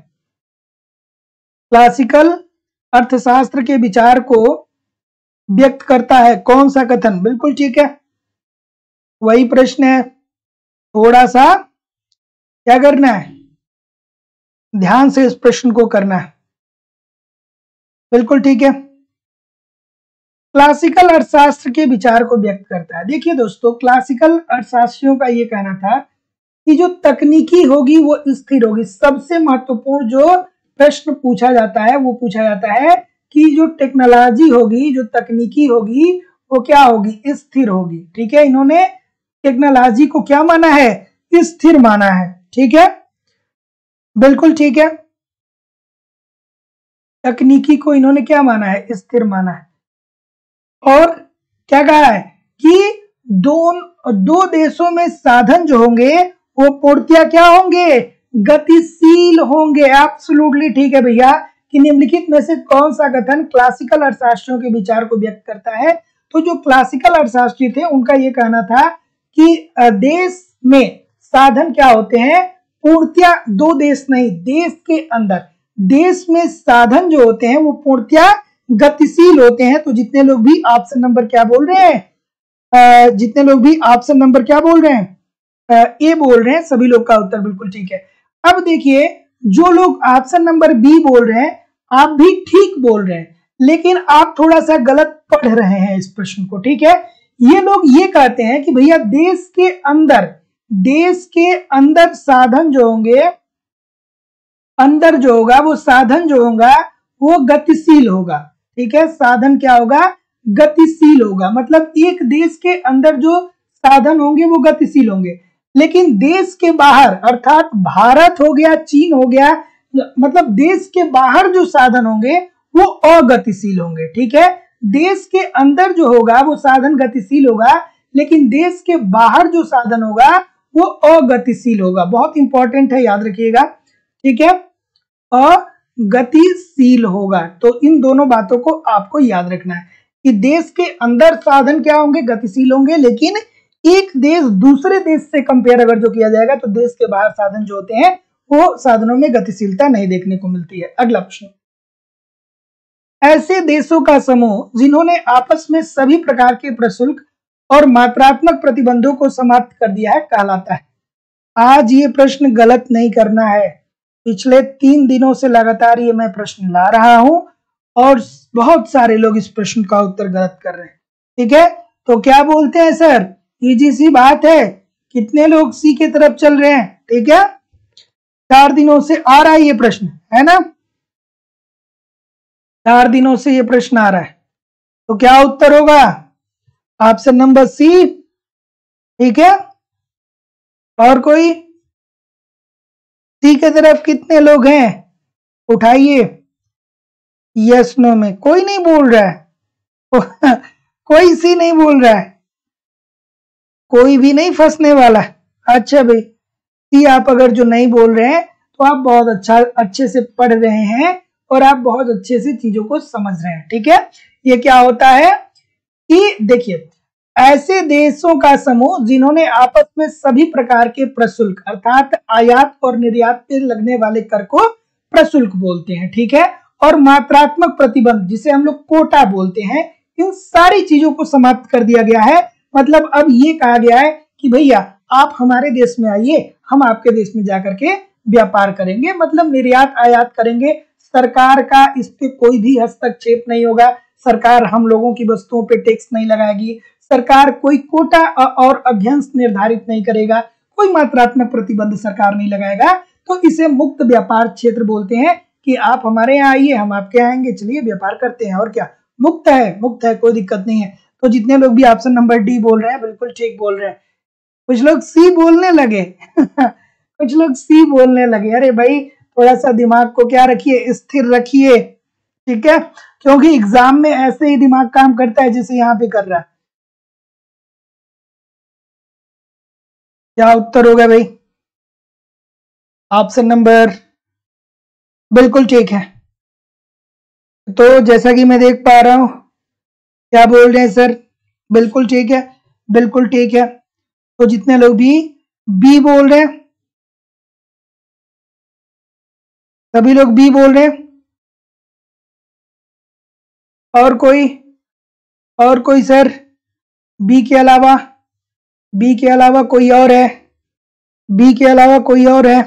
क्लासिकल अर्थशास्त्र के विचार को व्यक्त करता है कौन सा कथन, बिल्कुल ठीक है, वही प्रश्न है। थोड़ा सा क्या करना है, ध्यान से इस प्रश्न को करना है, बिल्कुल ठीक है। क्लासिकल अर्थशास्त्र के विचार को व्यक्त करता है। देखिए दोस्तों, क्लासिकल अर्थशास्त्रियों का ये कहना था कि जो तकनीकी होगी वो स्थिर होगी। सबसे महत्वपूर्ण जो प्रश्न पूछा जाता है वो पूछा जाता है कि जो टेक्नोलॉजी होगी, जो तकनीकी होगी, वो क्या होगी, स्थिर होगी। ठीक है, इन्होंने टेक्नोलॉजी को क्या माना है, स्थिर माना है। ठीक है, बिल्कुल ठीक है, तकनीकी को इन्होंने क्या माना है, स्थिर माना है। और क्या कहा है कि दो देशों में साधन जो होंगे वो पूर्णतया क्या होंगे, गतिशील होंगे। एब्सोल्युटली ठीक है भैया, कि निम्नलिखित में से कौन सा कथन क्लासिकल अर्थशास्त्रियों के विचार को व्यक्त करता है। तो जो क्लासिकल अर्थशास्त्री थे उनका ये कहना था कि देश में साधन क्या होते हैं, पूर्णतया दो देश नहीं, देश के अंदर देश में साधन जो होते हैं वो पूर्णतया गतिशील होते हैं। तो जितने लोग भी ऑप्शन नंबर क्या बोल रहे हैं, जितने लोग भी ऑप्शन नंबर क्या बोल रहे हैं, ए बोल रहे हैं, सभी लोग का उत्तर बिल्कुल ठीक है। अब देखिए, जो लोग ऑप्शन नंबर बी बोल रहे हैं, आप भी ठीक बोल रहे हैं, लेकिन आप थोड़ा सा गलत पढ़ रहे हैं इस प्रश्न को। ठीक है, ये लोग ये कहते हैं कि भैया देश के अंदर साधन जो होंगे, अंदर जो होगा वो साधन जो होगा वो गतिशील होगा। ठीक है, साधन क्या होगा, गतिशील होगा। मतलब एक देश के अंदर जो साधन होंगे वो गतिशील होंगे, लेकिन देश के बाहर अर्थात भारत हो गया, चीन हो गया, मतलब देश के बाहर जो साधन होंगे वो अगतिशील होंगे। ठीक है, देश के अंदर जो होगा वो साधन गतिशील होगा, लेकिन देश के बाहर जो साधन होगा वो अगतिशील होगा। बहुत इंपॉर्टेंट है, याद रखिएगा। ठीक है, अगतिशील होगा। तो इन दोनों बातों को आपको याद रखना है कि देश के अंदर साधन क्या होंगे, गतिशील होंगे, लेकिन एक देश दूसरे देश से कंपेयर अगर जो किया जाएगा तो देश के बाहर साधन जो होते हैं वो साधनों में गतिशीलता नहीं देखने को मिलती है। अगला प्रश्न, ऐसे देशों का समूह जिन्होंने आपस में सभी प्रकार के प्रशुल्क और मात्रात्मक प्रतिबंधों को समाप्त कर दिया है कहलाता है। आज ये प्रश्न गलत नहीं करना है, पिछले 3 दिनों से लगातार ये मैं प्रश्न ला रहा हूं और बहुत सारे लोग इस प्रश्न का उत्तर गलत कर रहे हैं। ठीक है, तो क्या बोलते हैं सर, इजी सी बात है, कितने लोग सी की तरफ चल रहे हैं। ठीक है, 4 दिनों से आ रहा है ये प्रश्न, है ना, 4 दिनों से ये प्रश्न आ रहा है। तो क्या उत्तर होगा, ऑप्शन नंबर सी। ठीक है, और कोई सी की तरफ कितने लोग हैं, उठाइए। यस नो में कोई नहीं बोल रहा है कोई सी नहीं बोल रहा है, कोई भी नहीं फंसने वाला। अच्छा भाई, सी आप अगर जो नहीं बोल रहे हैं तो आप बहुत अच्छे से पढ़ रहे हैं और आप बहुत अच्छे से चीजों को समझ रहे हैं। ठीक है, ये क्या होता है कि देखिए, ऐसे देशों का समूह जिन्होंने आपस में सभी प्रकार के प्रशुल्क अर्थात आयात और निर्यात पे लगने वाले कर को प्रशुल्क बोलते हैं। ठीक है, और मात्रात्मक प्रतिबंध जिसे हम लोग कोटा बोलते हैं, इन सारी चीजों को समाप्त कर दिया गया है। मतलब अब ये कहा गया है कि भैया आप हमारे देश में आइए, हम आपके देश में जाकर के व्यापार करेंगे, मतलब निर्यात आयात करेंगे। सरकार का इस पे कोई भी हस्तक्षेप नहीं होगा, सरकार हम लोगों की वस्तुओं पे टैक्स नहीं लगाएगी, सरकार कोई कोटा और अभ्यंश निर्धारित नहीं करेगा, कोई मात्रात्मक प्रतिबंध सरकार नहीं लगाएगा। तो इसे मुक्त व्यापार क्षेत्र बोलते हैं कि आप हमारे यहाँ आइए, हम आपके यहाँ आएंगे, चलिए व्यापार करते हैं। और क्या, मुक्त है, मुक्त है, कोई दिक्कत नहीं है। तो जितने लोग भी ऑप्शन नंबर डी बोल रहे हैं बिल्कुल ठीक बोल रहे हैं। कुछ लोग सी बोलने लगे कुछ लोग सी बोलने लगे। अरे भाई, थोड़ा सा दिमाग को क्या रखिए, स्थिर रखिए। ठीक है, क्योंकि एग्जाम में ऐसे ही दिमाग काम करता है जैसे यहाँ पे कर रहा है। क्या उत्तर होगा भाई, ऑप्शन नंबर बिल्कुल ठीक है। तो जैसा कि मैं देख पा रहा हूं, क्या बोल रहे हैं सर, बिल्कुल ठीक है, बिल्कुल ठीक है। तो जितने लोग भी बी बोल रहे हैं, सभी लोग बी बोल रहे हैं। और कोई सर, बी के अलावा, बी के अलावा कोई और है, बी के अलावा कोई और है।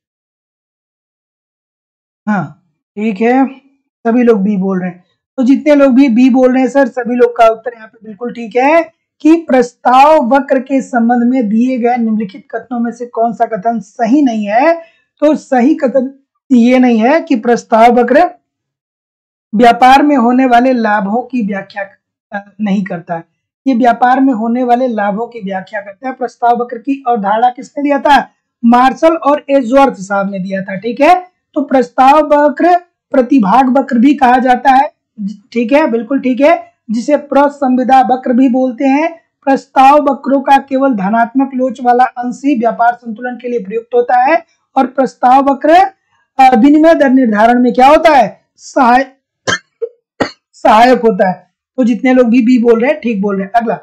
हाँ ठीक है, सभी लोग बी बोल रहे हैं। तो जितने लोग भी बी बोल रहे हैं सर, सभी लोग का उत्तर यहाँ पे बिल्कुल ठीक है कि प्रस्ताव वक्र के संबंध में दिए गए निम्नलिखित कथनों में से कौन सा कथन सही नहीं है। तो सही कथन ये नहीं है कि प्रस्ताव वक्र व्यापार में होने वाले लाभों की व्याख्या नहीं करता है। ये व्यापार में होने वाले लाभों की व्याख्या करता है। प्रस्ताव वक्र की अवधारणा किसने दिया था? मार्शल और एजवर्थ साहब ने दिया था। ठीक है, तो प्रस्ताव वक्र प्रतिभाग वक्र भी कहा जाता है। ठीक है, बिल्कुल ठीक है, जिसे प्रसंविदा वक्र भी बोलते हैं। प्रस्ताव वक्रों का केवल धनात्मक लोच वाला अंश ही व्यापार संतुलन के लिए प्रयुक्त होता है, और प्रस्ताव वक्र विनिमय दर निर्धारण में क्या होता है? सहायक होता है। तो जितने लोग भी बी बोल रहे हैं ठीक बोल रहे हैं। अगला,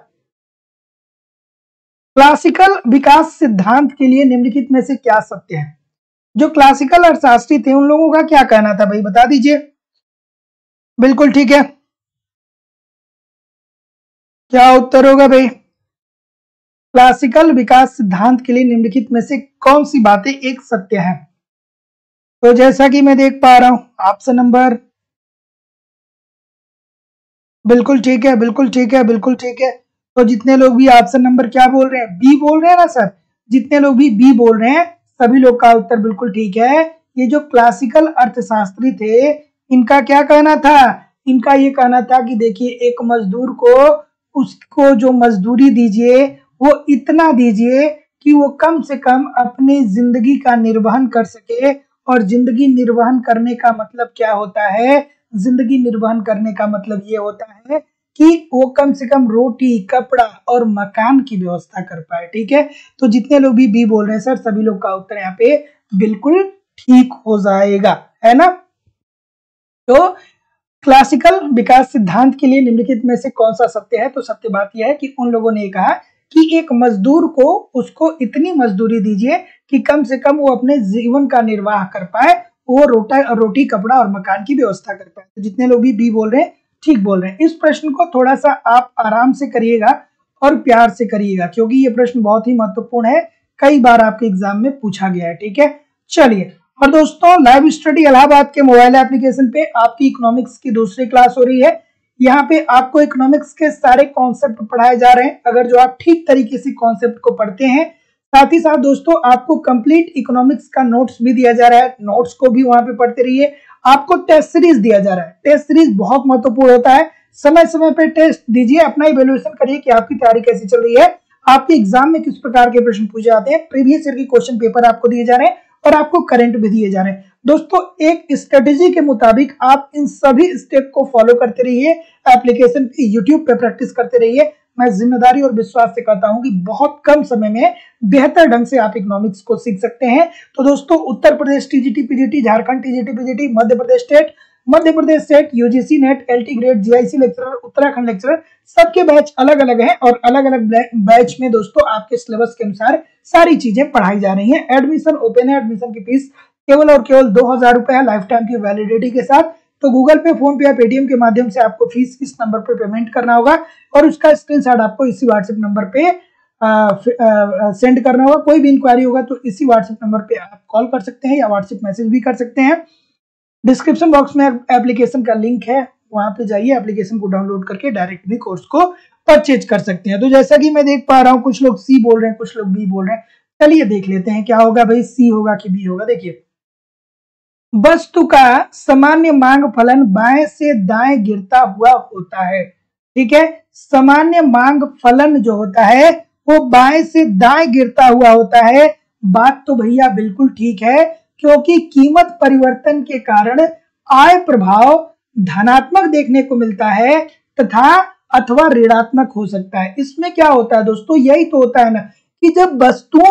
क्लासिकल विकास सिद्धांत के लिए निम्नलिखित में से क्या सत्य है? जो क्लासिकल अर्थशास्त्री थे उन लोगों का क्या कहना था भाई, बता दीजिए। बिल्कुल ठीक है, क्या उत्तर होगा भाई? क्लासिकल विकास सिद्धांत के लिए निम्नलिखित में से कौन सी बातें एक सत्य है? तो जैसा कि मैं देख पा रहा हूं, ऑप्शन नंबर, बिल्कुल ठीक है, बिल्कुल ठीक है, बिल्कुल ठीक है। तो जितने लोग भी ऑप्शन नंबर क्या बोल रहे हैं? बी बोल रहे हैं ना सर? जितने लोग भी बी बोल रहे हैं सभी लोग का उत्तर बिल्कुल ठीक है। ये जो क्लासिकल अर्थशास्त्री थे इनका क्या कहना था? इनका ये कहना था कि देखिए, एक मजदूर को उसको जो मजदूरी दीजिए वो इतना दीजिए कि वो कम से कम अपनी जिंदगी का निर्वहन कर सके। और जिंदगी निर्वहन करने का मतलब क्या होता है? जिंदगी निर्वहन करने का मतलब ये होता है कि वो कम से कम रोटी, कपड़ा और मकान की व्यवस्था कर पाए। ठीक है, तो जितने लोग भी बी बोल रहे हैं सर सभी लोग का उत्तर यहाँ पे बिल्कुल ठीक हो जाएगा, है ना? तो क्लासिकल विकास सिद्धांत के लिए निम्नलिखित में से कौन सा सत्य है? तो सत्य बात यह है कि उन लोगों ने कहा कि एक मजदूर को उसको इतनी मजदूरी दीजिए कि कम से कम वो अपने जीवन का निर्वाह कर पाए, वो रोटी, कपड़ा और मकान की व्यवस्था कर पाए। तो जितने लोग भी बी बोल रहे हैं ठीक बोल रहे हैं। इस प्रश्न को थोड़ा सा आप आराम से करिएगा और प्यार से करिएगा, क्योंकि ये प्रश्न बहुत ही महत्वपूर्ण है, कई बार आपके एग्जाम में पूछा गया है। ठीक है, चलिए। और दोस्तों, लाइव स्टडी इलाहाबाद के मोबाइल एप्लीकेशन पे आपकी इकोनॉमिक्स की दूसरी क्लास हो रही है। यहाँ पे आपको इकोनॉमिक्स के सारे कॉन्सेप्ट पढ़ाए जा रहे हैं, अगर जो आप ठीक तरीके से कॉन्सेप्ट को पढ़ते हैं। साथ ही साथ दोस्तों आपको कंप्लीट इकोनॉमिक्स का नोट्स भी दिया जा रहा है, नोट्स को भी वहां पे पढ़ते रहिए। आपको टेस्ट सीरीज दिया जा रहा है, टेस्ट सीरीज बहुत महत्वपूर्ण होता है। समय समय पे टेस्ट दीजिए, अपना इवैल्यूएशन करिए कि आपकी तैयारी कैसी चल रही है, आपके एग्जाम में किस प्रकार के प्रश्न पूछे जाते हैं। प्रीवियस ईयर के क्वेश्चन पेपर आपको दिए जा रहे हैं और आपको करंट भी दिए जा रहे हैं। दोस्तों, एक स्ट्रेटेजी के मुताबिक आप इन सभी स्टेप को फॉलो करते रहिए, एप्लीकेशन पे, यूट्यूब पे प्रैक्टिस करते रहिए। मैं जिम्मेदारी और विश्वास से कहता हूं कि बहुत कम समय में बेहतर ढंग से आप इकोनॉमिक्स को सीख सकते हैं। तो दोस्तों, Uttar Pradesh TGT PGT, Jharkhand TGT PGT, Madhya Pradesh state, UGC NET, LT grade, GIC lecturer, Uttarakhand lecturer, सबके बैच अलग अलग हैं और अलग अलग बैच में दोस्तों आपके सिलेबस के अनुसार सारी चीजें पढ़ाई जा रही हैं। एडमिशन ओपन है, एडमिशन की फीस केवल और केवल 2000 रुपए है, लाइफ टाइम की वैलिडिटी के साथ। तो गूगल पे, फोन पे या पेटीएम के माध्यम से आपको फीस इस नंबर पे पेमेंट करना होगा और उसका स्क्रीनशॉट आपको इसी व्हाट्सएप नंबर पे सेंड करना होगा। कोई भी इंक्वायरी होगा तो इसी व्हाट्सएप नंबर पे आप कॉल कर सकते हैं या व्हाट्सएप मैसेज भी कर सकते हैं। डिस्क्रिप्शन बॉक्स में एप्लीकेशन का लिंक है, वहां पे जाइए, एप्लीकेशन को डाउनलोड करके डायरेक्ट भी कोर्स को परचेज कर सकते हैं। तो जैसा कि मैं देख पा रहा हूँ, कुछ लोग सी बोल रहे हैं, कुछ लोग बी बोल रहे हैं। चलिए देख लेते हैं क्या होगा भाई, सी होगा कि बी होगा। देखिए, वस्तु का सामान्य मांग फलन बाएं से दाएं गिरता हुआ होता है। ठीक है, सामान्य मांग फलन जो होता है वो बाएं से दाएं गिरता हुआ होता है। बात तो भैया बिल्कुल ठीक है, क्योंकि कीमत परिवर्तन के कारण आय प्रभाव धनात्मक देखने को मिलता है तथा अथवा ऋणात्मक हो सकता है। इसमें क्या होता है दोस्तों, यही तो होता है ना कि जब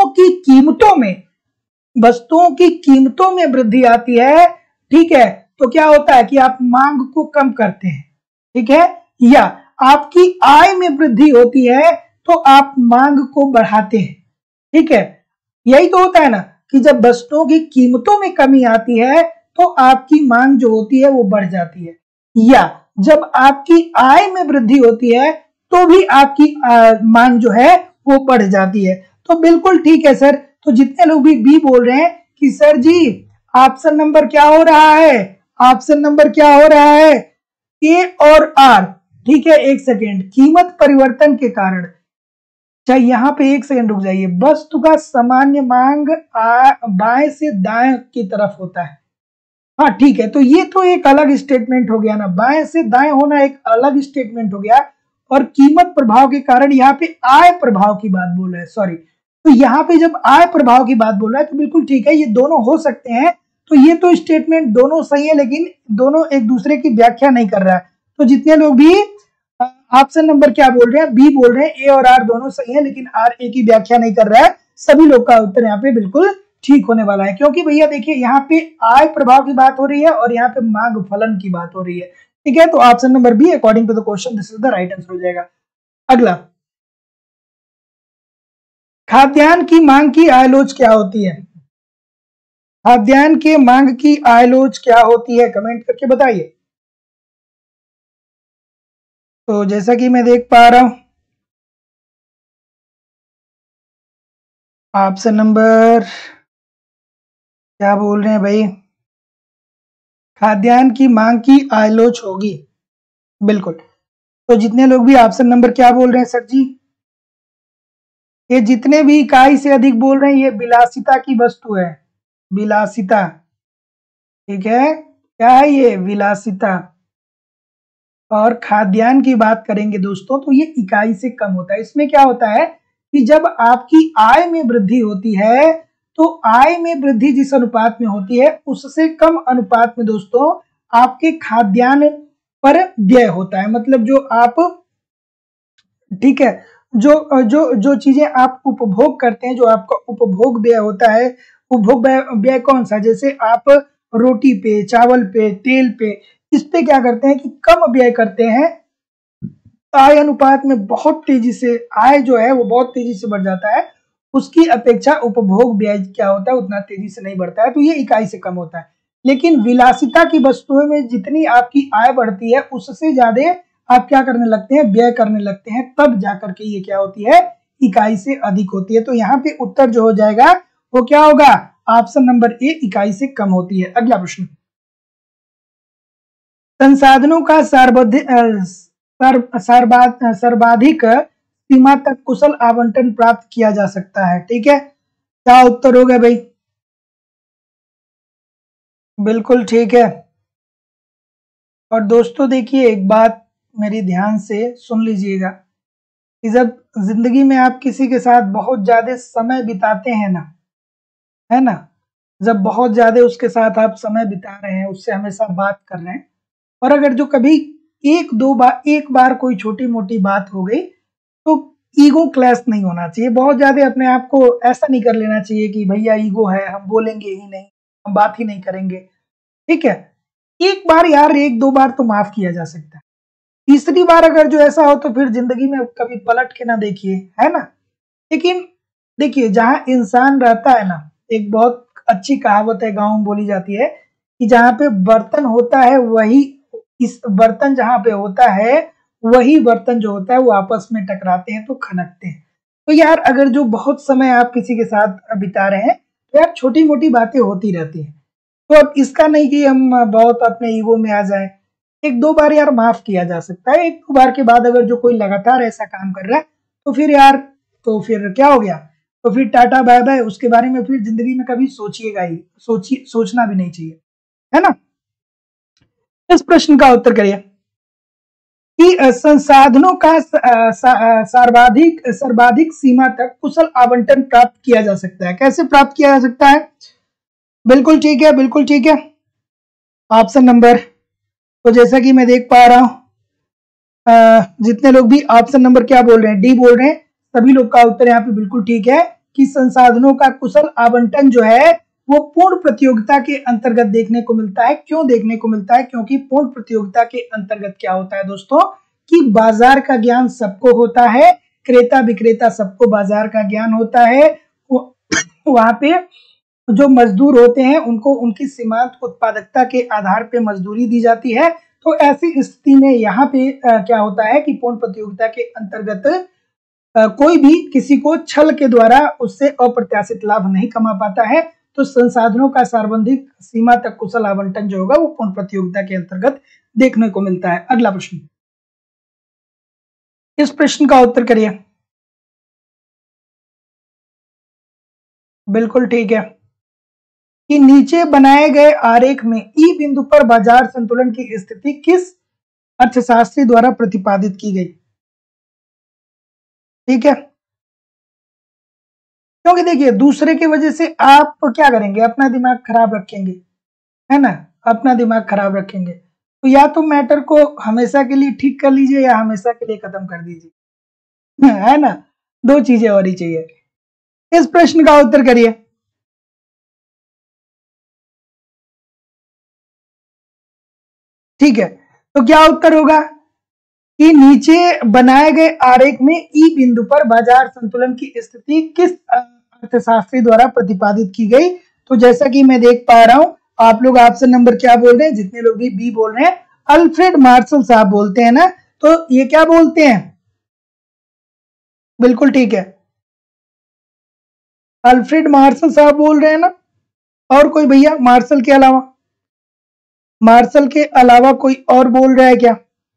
वस्तुओं की कीमतों में वृद्धि आती है, ठीक है, तो क्या होता है कि आप मांग को कम करते हैं। ठीक है, या आपकी आय में वृद्धि होती है तो आप मांग को बढ़ाते हैं। ठीक है, यही तो होता है ना कि जब वस्तुओं की कीमतों में कमी आती है तो आपकी मांग जो होती है वो बढ़ जाती है, या जब आपकी आय में वृद्धि होती है तो भी आपकी मांग जो है वो बढ़ जाती है। तो बिल्कुल ठीक है सर। तो जितने लोग भी बी बोल रहे हैं कि सर जी ऑप्शन नंबर क्या हो रहा है, ऑप्शन नंबर क्या हो रहा है, ए और आर। ठीक है, एक सेकेंड, कीमत परिवर्तन के कारण, चाहे यहाँ पे एक सेकंड रुक जाइए, वस्तु का सामान्य मांग बाएं से दाएं की तरफ होता है। हाँ ठीक है, तो ये तो एक अलग स्टेटमेंट हो गया ना, बाएं से दाएं होना एक अलग स्टेटमेंट हो गया और कीमत प्रभाव के कारण यहाँ पे आय प्रभाव की बात बोल रहा है, सॉरी। तो यहाँ पे जब आय प्रभाव की बात बोल रहा है तो बिल्कुल ठीक है, ये दोनों हो सकते हैं। तो ये तो स्टेटमेंट दोनों सही है, लेकिन दोनों एक दूसरे की व्याख्या नहीं कर रहा है। तो जितने लोग भी ऑप्शन नंबर क्या बोल रहे हैं, बी बोल रहे हैं, ए और आर दोनों सही है, लेकिन आर ए की व्याख्या नहीं कर रहा है। सभी लोग का उत्तर यहाँ पे बिल्कुल ठीक होने वाला है, क्योंकि भैया देखिए यहाँ पे आय प्रभाव की बात हो रही है और यहाँ पे मांग फलन की बात हो रही है। ठीक है, तो option number B according to the question this is the right answer हो जाएगा। अगला, खाद्यान्न की मांग की आयलोच क्या होती है? खाद्यान्न के मांग की आयलोच क्या होती है, कमेंट करके बताइए। तो जैसा कि मैं देख पा रहा हूं, ऑप्शन नंबर क्या बोल रहे हैं भाई, खाद्यान्न की मांग की आयलोच होगी, बिल्कुल। तो जितने लोग भी ऑप्शन नंबर क्या बोल रहे हैं सर जी, ये जितने भी इकाई से अधिक बोल रहे हैं ये विलासिता की वस्तु है, विलासिता। ठीक है, क्या है ये, विलासिता। और खाद्यान्न की बात करेंगे दोस्तों तो ये इकाई से कम होता है। इसमें क्या होता है कि जब आपकी आय में वृद्धि होती है तो आय में वृद्धि जिस अनुपात में होती है उससे कम अनुपात में दोस्तों आपके खाद्यान्न पर व्यय होता है। मतलब जो आप, ठीक है, जो जो जो चीजें आप उपभोग करते हैं, जो आपका उपभोग व्यय होता है, उपभोग व्यय कौन सा, जैसे आप रोटी पे, चावल पे, तेल पे, इस पे क्या करते हैं कि कम व्यय करते हैं। आय अनुपात में बहुत तेजी से, आय जो है वो बहुत तेजी से बढ़ जाता है, उसकी अपेक्षा उपभोग व्यय क्या होता है उतना तेजी से नहीं बढ़ता है, तो ये इकाई से कम होता है। लेकिन विलासिता की वस्तुओं में जितनी आपकी आय बढ़ती है उससे ज्यादा आप क्या करने लगते हैं, व्यय करने लगते हैं, तब जाकर के ये क्या होती है, इकाई से अधिक होती है। तो यहाँ पे उत्तर जो हो जाएगा वो क्या होगा, ऑप्शन नंबर ए, इकाई से कम होती है। अगला प्रश्न, संसाधनों का सर्वाधिक सीमा तक कुशल आवंटन प्राप्त किया जा सकता है। ठीक है, क्या उत्तर होगा भाई, बिल्कुल ठीक है। और दोस्तों देखिए एक बात मेरी ध्यान से सुन लीजिएगा कि जब जिंदगी में आप किसी के साथ बहुत ज्यादा समय बिताते हैं ना, है ना, जब बहुत ज्यादा उसके साथ आप समय बिता रहे हैं, उससे हमेशा बात कर रहे हैं, और अगर जो कभी एक बार कोई छोटी मोटी बात हो गई तो ईगो क्लैश नहीं होना चाहिए। बहुत ज्यादा अपने आप को ऐसा नहीं कर लेना चाहिए कि भैया ईगो है, हम बोलेंगे ही नहीं, हम बात ही नहीं करेंगे। ठीक है, एक बार यार, एक दो बार तो माफ किया जा सकता है, तीसरी बार अगर जो ऐसा हो तो फिर जिंदगी में कभी पलट के ना देखिए, है ना। लेकिन देखिए जहां इंसान रहता है ना, एक बहुत अच्छी कहावत है गांव में बोली जाती है कि जहां पे बर्तन होता है वही, इस बर्तन जहां पे होता है वही बर्तन जो होता है वो आपस में टकराते हैं तो खनकते हैं। तो यार अगर जो बहुत समय आप किसी के साथ बिता रहे हैं तो यार छोटी मोटी बातें होती रहती हैं। तो अब इसका नहीं कि हम बहुत अपने ईगो में आ जाए, एक दो बार यार माफ किया जा सकता है। एक दो बार के बाद अगर जो कोई लगातार ऐसा काम कर रहा है तो फिर यार, तो फिर क्या हो गया, तो फिर टाटा बाय बाय, उसके बारे में फिर जिंदगी में कभी सोचिएगा ही, सोचना भी नहीं चाहिए, है ना। इस प्रश्न का उत्तर करिए कि संसाधनों का सर्वाधिक सीमा तक कुशल आवंटन प्राप्त किया जा सकता है। कैसे प्राप्त किया जा सकता है, बिल्कुल ठीक है, बिल्कुल ठीक है, ऑप्शन नंबर। तो जैसा कि मैं देख पा रहा हूं जितने लोग भी ऑप्शन नंबर क्या बोल रहे हैं, डी बोल रहे हैं, सभी लोग का उत्तर यहाँ पे बिल्कुल ठीक है कि संसाधनों का कुशल आवंटन जो है वो पूर्ण प्रतियोगिता के अंतर्गत देखने को मिलता है। क्यों देखने को मिलता है, क्योंकि पूर्ण प्रतियोगिता के अंतर्गत क्या होता है दोस्तों कि बाजार का ज्ञान सबको होता है, क्रेता विक्रेता सबको बाजार का ज्ञान होता है, वहां पे जो मजदूर होते हैं उनको उनकी सीमांत उत्पादकता के आधार पे मजदूरी दी जाती है। तो ऐसी स्थिति में यहाँ पे क्या होता है कि पूर्ण प्रतियोगिता के अंतर्गत कोई भी किसी को छल के द्वारा उससे अप्रत्याशित लाभ नहीं कमा पाता है। तो संसाधनों का सर्वाधिक सीमा तक कुशल आवंटन जो होगा वो पूर्ण प्रतियोगिता के अंतर्गत देखने को मिलता है। अगला प्रश्न, इस प्रश्न का उत्तर करिए, बिल्कुल ठीक है कि नीचे बनाए गए आरेख में ई बिंदु पर बाजार संतुलन की स्थिति किस अर्थशास्त्री द्वारा प्रतिपादित की गई। ठीक है, क्योंकि देखिए दूसरे की वजह से आप क्या करेंगे, अपना दिमाग खराब रखेंगे, है ना, अपना दिमाग खराब रखेंगे। तो या तो मैटर को हमेशा के लिए ठीक कर लीजिए या हमेशा के लिए खत्म कर दीजिए, है ना, दो चीजें और ही चाहिए। इस प्रश्न का उत्तर करिए। ठीक है, तो क्या उत्तर होगा कि नीचे बनाए गए आरेख में ई बिंदु पर बाजार संतुलन की स्थिति किस अर्थशास्त्री द्वारा प्रतिपादित की गई। तो जैसा कि मैं देख पा रहा हूं, आप लोग ऑप्शन नंबर क्या बोल रहे हैं, जितने लोग भी बी बोल रहे हैं, अल्फ्रेड मार्शल साहब बोलते हैं ना, तो ये क्या बोलते हैं, बिल्कुल ठीक है, अल्फ्रेड मार्शल साहब बोल रहे हैं ना। और कोई भैया मार्शल के अलावा, मार्शल के अलावा कोई और बोल रहा है क्या?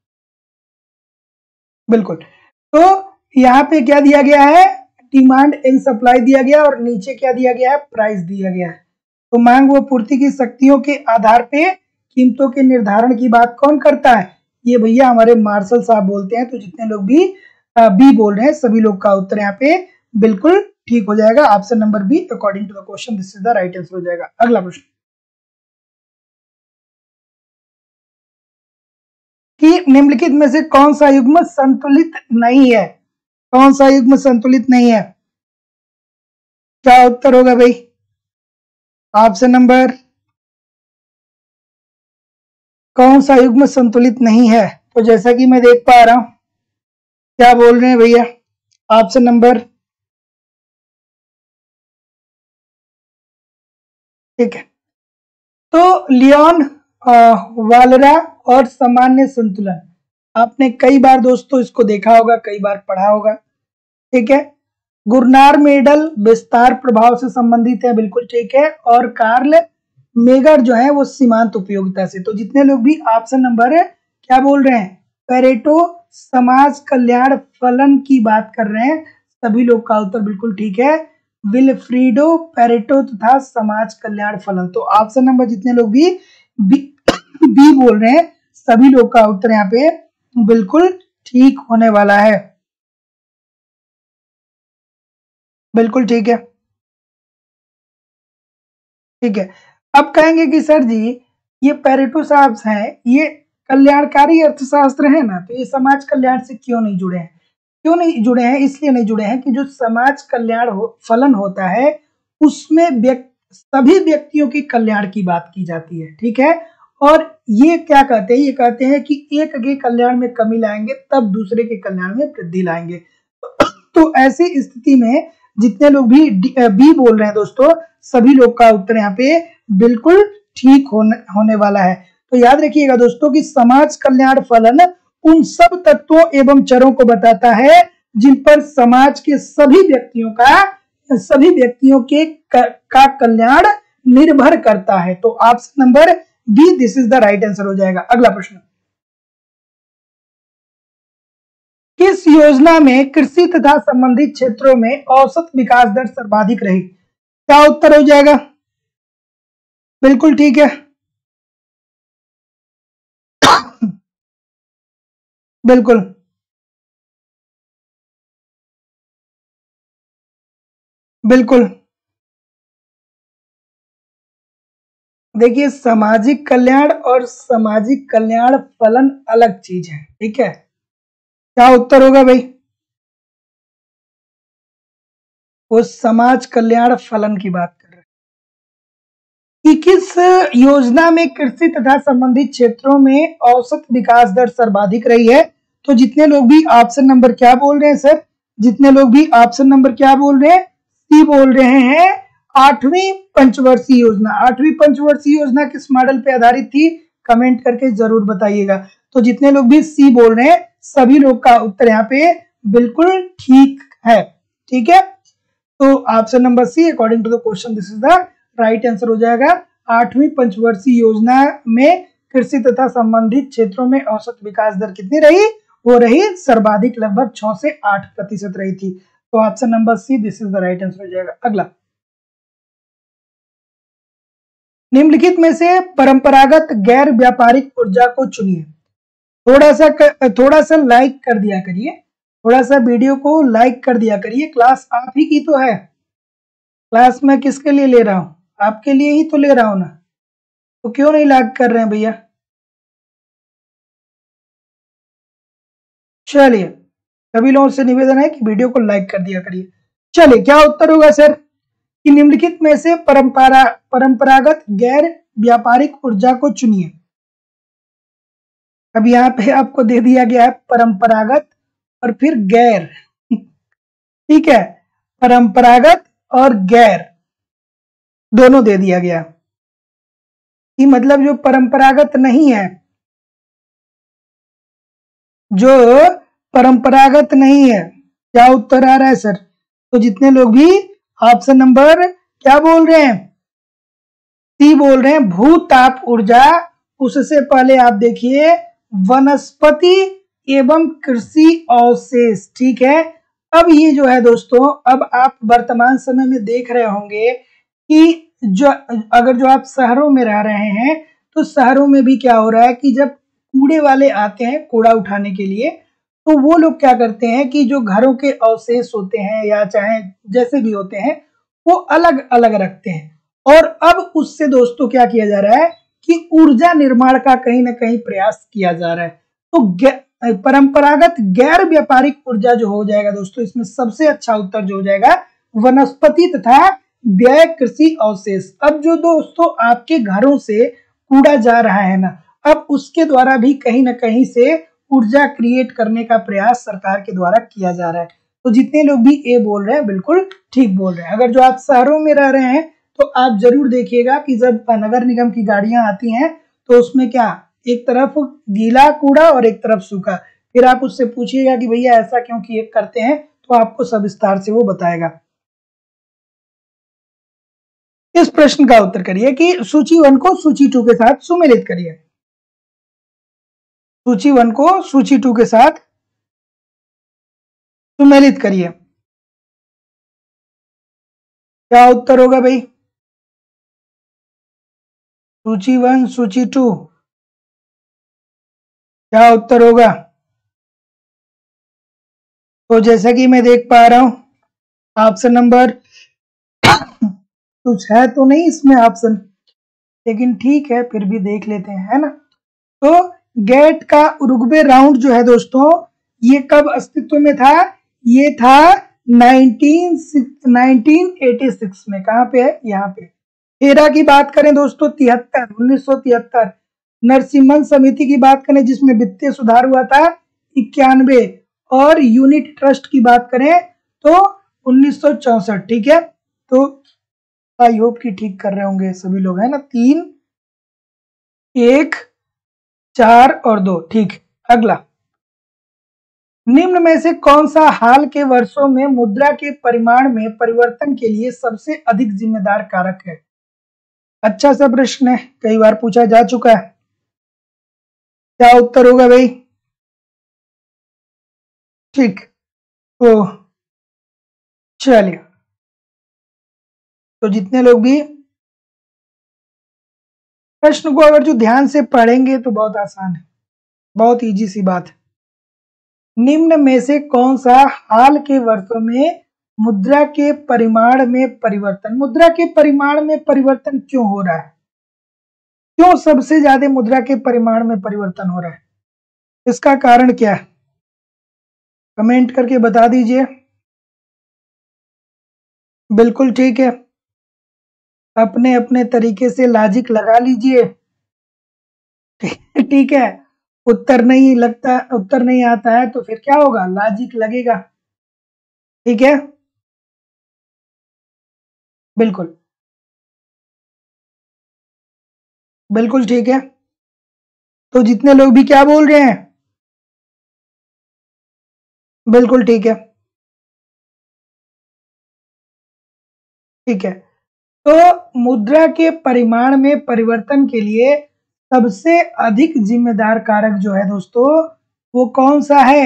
बिल्कुल, तो यहाँ पे क्या दिया गया है, डिमांड एंड सप्लाई दिया गया और नीचे क्या दिया गया है, प्राइस दिया गया है। तो मांग व पूर्ति की शक्तियों के आधार पे कीमतों के निर्धारण की बात कौन करता है, ये भैया हमारे मार्शल साहब बोलते हैं। तो जितने लोग भी बी बोल रहे हैं सभी लोग का उत्तर यहाँ पे बिल्कुल ठीक हो जाएगा, option number B according to the question this is the right answer हो जाएगा। अगला प्रश्न, कि निम्नलिखित में से कौन सा युग्म संतुलित नहीं है, कौन सा युग्म संतुलित नहीं है, क्या उत्तर होगा भाई, ऑप्शन नंबर, कौन सा युग्म संतुलित नहीं है। तो जैसा कि मैं देख पा रहा हूं, क्या बोल रहे हैं भैया, ऑप्शन नंबर, ठीक है, तो लियोन वालरा और सामान्य संतुलन, आपने कई बार दोस्तों इसको देखा होगा, कई बार पढ़ा होगा, ठीक है। गुरनार मेडल विस्तार प्रभाव से संबंधित है, बिल्कुल ठीक है। और कार्ल मेगर जो है वो सीमांत उपयोगिता से। तो जितने लोग भी ऑप्शन नंबर क्या बोल रहे हैं, पेरेटो समाज कल्याण फलन की बात कर रहे हैं, सभी लोग का उत्तर बिल्कुल ठीक है, विल्फ्रीडो पेरेटो तथा समाज कल्याण फलन। तो ऑप्शन नंबर जितने लोग भी बी बोल रहे हैं सभी लोग का उत्तर यहाँ पे बिल्कुल ठीक होने वाला है, बिल्कुल ठीक है, ठीक है। अब कहेंगे कि सर जी ये पेरेटो साहब हैं, ये कल्याणकारी अर्थशास्त्र है ना, तो ये समाज कल्याण से क्यों नहीं जुड़े हैं, क्यों नहीं जुड़े हैं, इसलिए नहीं जुड़े हैं कि जो समाज कल्याण फलन होता है उसमें सभी व्यक्तियों के कल्याण की बात की जाती है, ठीक है। और ये क्या कहते हैं, ये कहते हैं कि एक के कल्याण में कमी लाएंगे तब दूसरे के कल्याण में वृद्धि लाएंगे। तो ऐसी स्थिति में जितने लोग भी बी बोल रहे हैं दोस्तों, सभी लोग का उत्तर यहाँ पे बिल्कुल ठीक होने वाला है। तो याद रखिएगा दोस्तों कि समाज कल्याण फलन उन सब तत्वों एवं चरों को बताता है जिन पर समाज के सभी व्यक्तियों के का कल्याण निर्भर करता है। तो option number B this is the right answer हो जाएगा। अगला प्रश्न, किस योजना में कृषि तथा संबंधित क्षेत्रों में औसत विकास दर सर्वाधिक रही, क्या उत्तर हो जाएगा, बिल्कुल ठीक है, बिल्कुल बिल्कुल। देखिए सामाजिक कल्याण और सामाजिक कल्याण फलन अलग चीज है, ठीक है, क्या उत्तर होगा भाई, वो समाज कल्याण फलन की बात कर रहे हैं कि किस योजना में कृषि तथा संबंधित क्षेत्रों में औसत विकास दर सर्वाधिक रही है। तो जितने लोग भी ऑप्शन नंबर क्या बोल रहे हैं सर, जितने लोग भी ऑप्शन नंबर क्या बोल रहे हैं, सी बोल रहे हैं, आठवीं पंचवर्षीय योजना। आठवीं पंचवर्षीय योजना किस मॉडल पे आधारित थी, कमेंट करके जरूर बताइएगा। तो जितने लोग भी सी बोल रहे हैं सभी लोग का उत्तर यहाँ पे बिल्कुल ठीक है, ठीक है। तो option number C according to the question this is the right answer हो जाएगा। आठवीं पंचवर्षीय योजना में कृषि तथा संबंधित क्षेत्रों में औसत विकास दर कितनी रही, वो रही सर्वाधिक, लगभग 6 से 8% रही थी। तो option number C this is the right answer हो जाएगा। अगला, निम्नलिखित में से परंपरागत गैर व्यापारिक ऊर्जा को चुनिए। थोड़ा सा लाइक कर दिया करिए, थोड़ा सा वीडियो को लाइक कर दिया करिए, क्लास आप ही की तो है। क्लास मैं किसके लिए ले रहा हूँ? आपके लिए ही तो ले रहा हूँ ना, तो क्यों नहीं लाइक कर रहे हैं भैया? चलिए, सभी लोगों से निवेदन है कि वीडियो को लाइक कर दिया करिए। चलिए, क्या उत्तर होगा सर? कि निम्नलिखित में से परंपरागत गैर व्यापारिक ऊर्जा को चुनिए। अब यहाँ पे आपको दे दिया गया है परंपरागत और फिर गैर। ठीक है, परंपरागत और गैर दोनों दे दिया गया, कि मतलब जो परंपरागत नहीं है, जो परंपरागत नहीं है, क्या उत्तर आ रहा है सर? तो जितने लोग भी ऑप्शन नंबर क्या बोल रहे हैं, सी बोल रहे हैं, भूताप ऊर्जा। उससे पहले आप देखिए वनस्पति एवं कृषि अवशेष। ठीक है, अब ये जो है दोस्तों, अब आप वर्तमान समय में देख रहे होंगे कि अगर जो आप शहरों में रह रहे हैं तो शहरों में भी क्या हो रहा है कि जब कूड़े वाले आते हैं कूड़ा उठाने के लिए, तो वो लोग क्या करते हैं कि जो घरों के अवशेष होते हैं या चाहे जैसे भी होते हैं वो अलग अलग रखते हैं। और अब उससे दोस्तों क्या किया जा रहा है कि ऊर्जा निर्माण का कहीं ना कहीं प्रयास किया जा रहा है। तो परंपरागत गैर व्यापारिक ऊर्जा जो हो जाएगा दोस्तों, इसमें सबसे अच्छा उत्तर जो हो जाएगा वनस्पति तथा व्यय कृषि अवशेष। अब जो दोस्तों आपके घरों से कूड़ा जा रहा है ना, अब उसके द्वारा भी कहीं ना कहीं से ऊर्जा क्रिएट करने का प्रयास सरकार के द्वारा किया जा रहा है। तो जितने लोग भी ए बोल रहे हैं बिल्कुल ठीक बोल रहे हैं। अगर जो आप शहरों में रह रहे हैं तो आप जरूर देखिएगा कि जब नगर निगम की गाड़ियां आती हैं तो उसमें क्या, एक तरफ गीला कूड़ा और एक तरफ सूखा। फिर आप उससे पूछिएगा कि भैया ऐसा क्यों किए करते हैं, तो आपको सविस्तार से वो बताएगा। इस प्रश्न का उत्तर करिए कि सूची 1 को सूची 2 के साथ सुमेलित करिए। सूची 1 को सूची 2 के साथ सुमेलित करिए। क्या उत्तर होगा भाई? सूची 1 सूची 2 क्या उत्तर होगा? तो जैसा कि मैं देख पा रहा हूं ऑप्शन नंबर कुछ है तो नहीं इसमें ऑप्शन, लेकिन ठीक है फिर भी देख लेते हैं, है ना। तो गेट का उरुग्वे राउंड जो है दोस्तों, ये कब अस्तित्व में था? ये था 1986 में। कहां पे है? यहाँ पे। हेरा की बात करें दोस्तों 1973। नरसिम्हन समिति की बात करें जिसमें वित्तीय सुधार हुआ था 91। और यूनिट ट्रस्ट की बात करें तो 1964। ठीक है, तो आई होप कि ठीक कर रहे होंगे सभी लोग, है ना। 3, 1, 4 और 2। ठीक, अगला, निम्न में से कौन सा हाल के वर्षों में मुद्रा के परिमाण में परिवर्तन के लिए सबसे अधिक जिम्मेदार कारक है? अच्छा सा प्रश्न है, कई बार पूछा जा चुका है। क्या उत्तर होगा भाई? ठीक, तो चलिए, तो जितने लोग भी प्रश्न को अगर जो ध्यान से पढ़ेंगे तो बहुत आसान है, बहुत इजी सी बात है। निम्न में से कौन सा हाल के वर्षों में मुद्रा के परिमाण में परिवर्तन, मुद्रा के परिमाण में परिवर्तन क्यों हो रहा है? क्यों सबसे ज्यादा मुद्रा के परिमाण में परिवर्तन हो रहा है? इसका कारण क्या है? कमेंट करके बता दीजिए। बिल्कुल ठीक है, अपने अपने तरीके से लॉजिक लगा लीजिए। ठीक है, उत्तर नहीं लगता, उत्तर नहीं आता है तो फिर क्या होगा? लॉजिक लगेगा। ठीक है, बिल्कुल बिल्कुल ठीक है। तो जितने लोग भी क्या बोल रहे हैं, बिल्कुल ठीक है। ठीक है, तो मुद्रा के परिमाण में परिवर्तन के लिए सबसे अधिक जिम्मेदार कारक जो है दोस्तों, वो कौन सा है?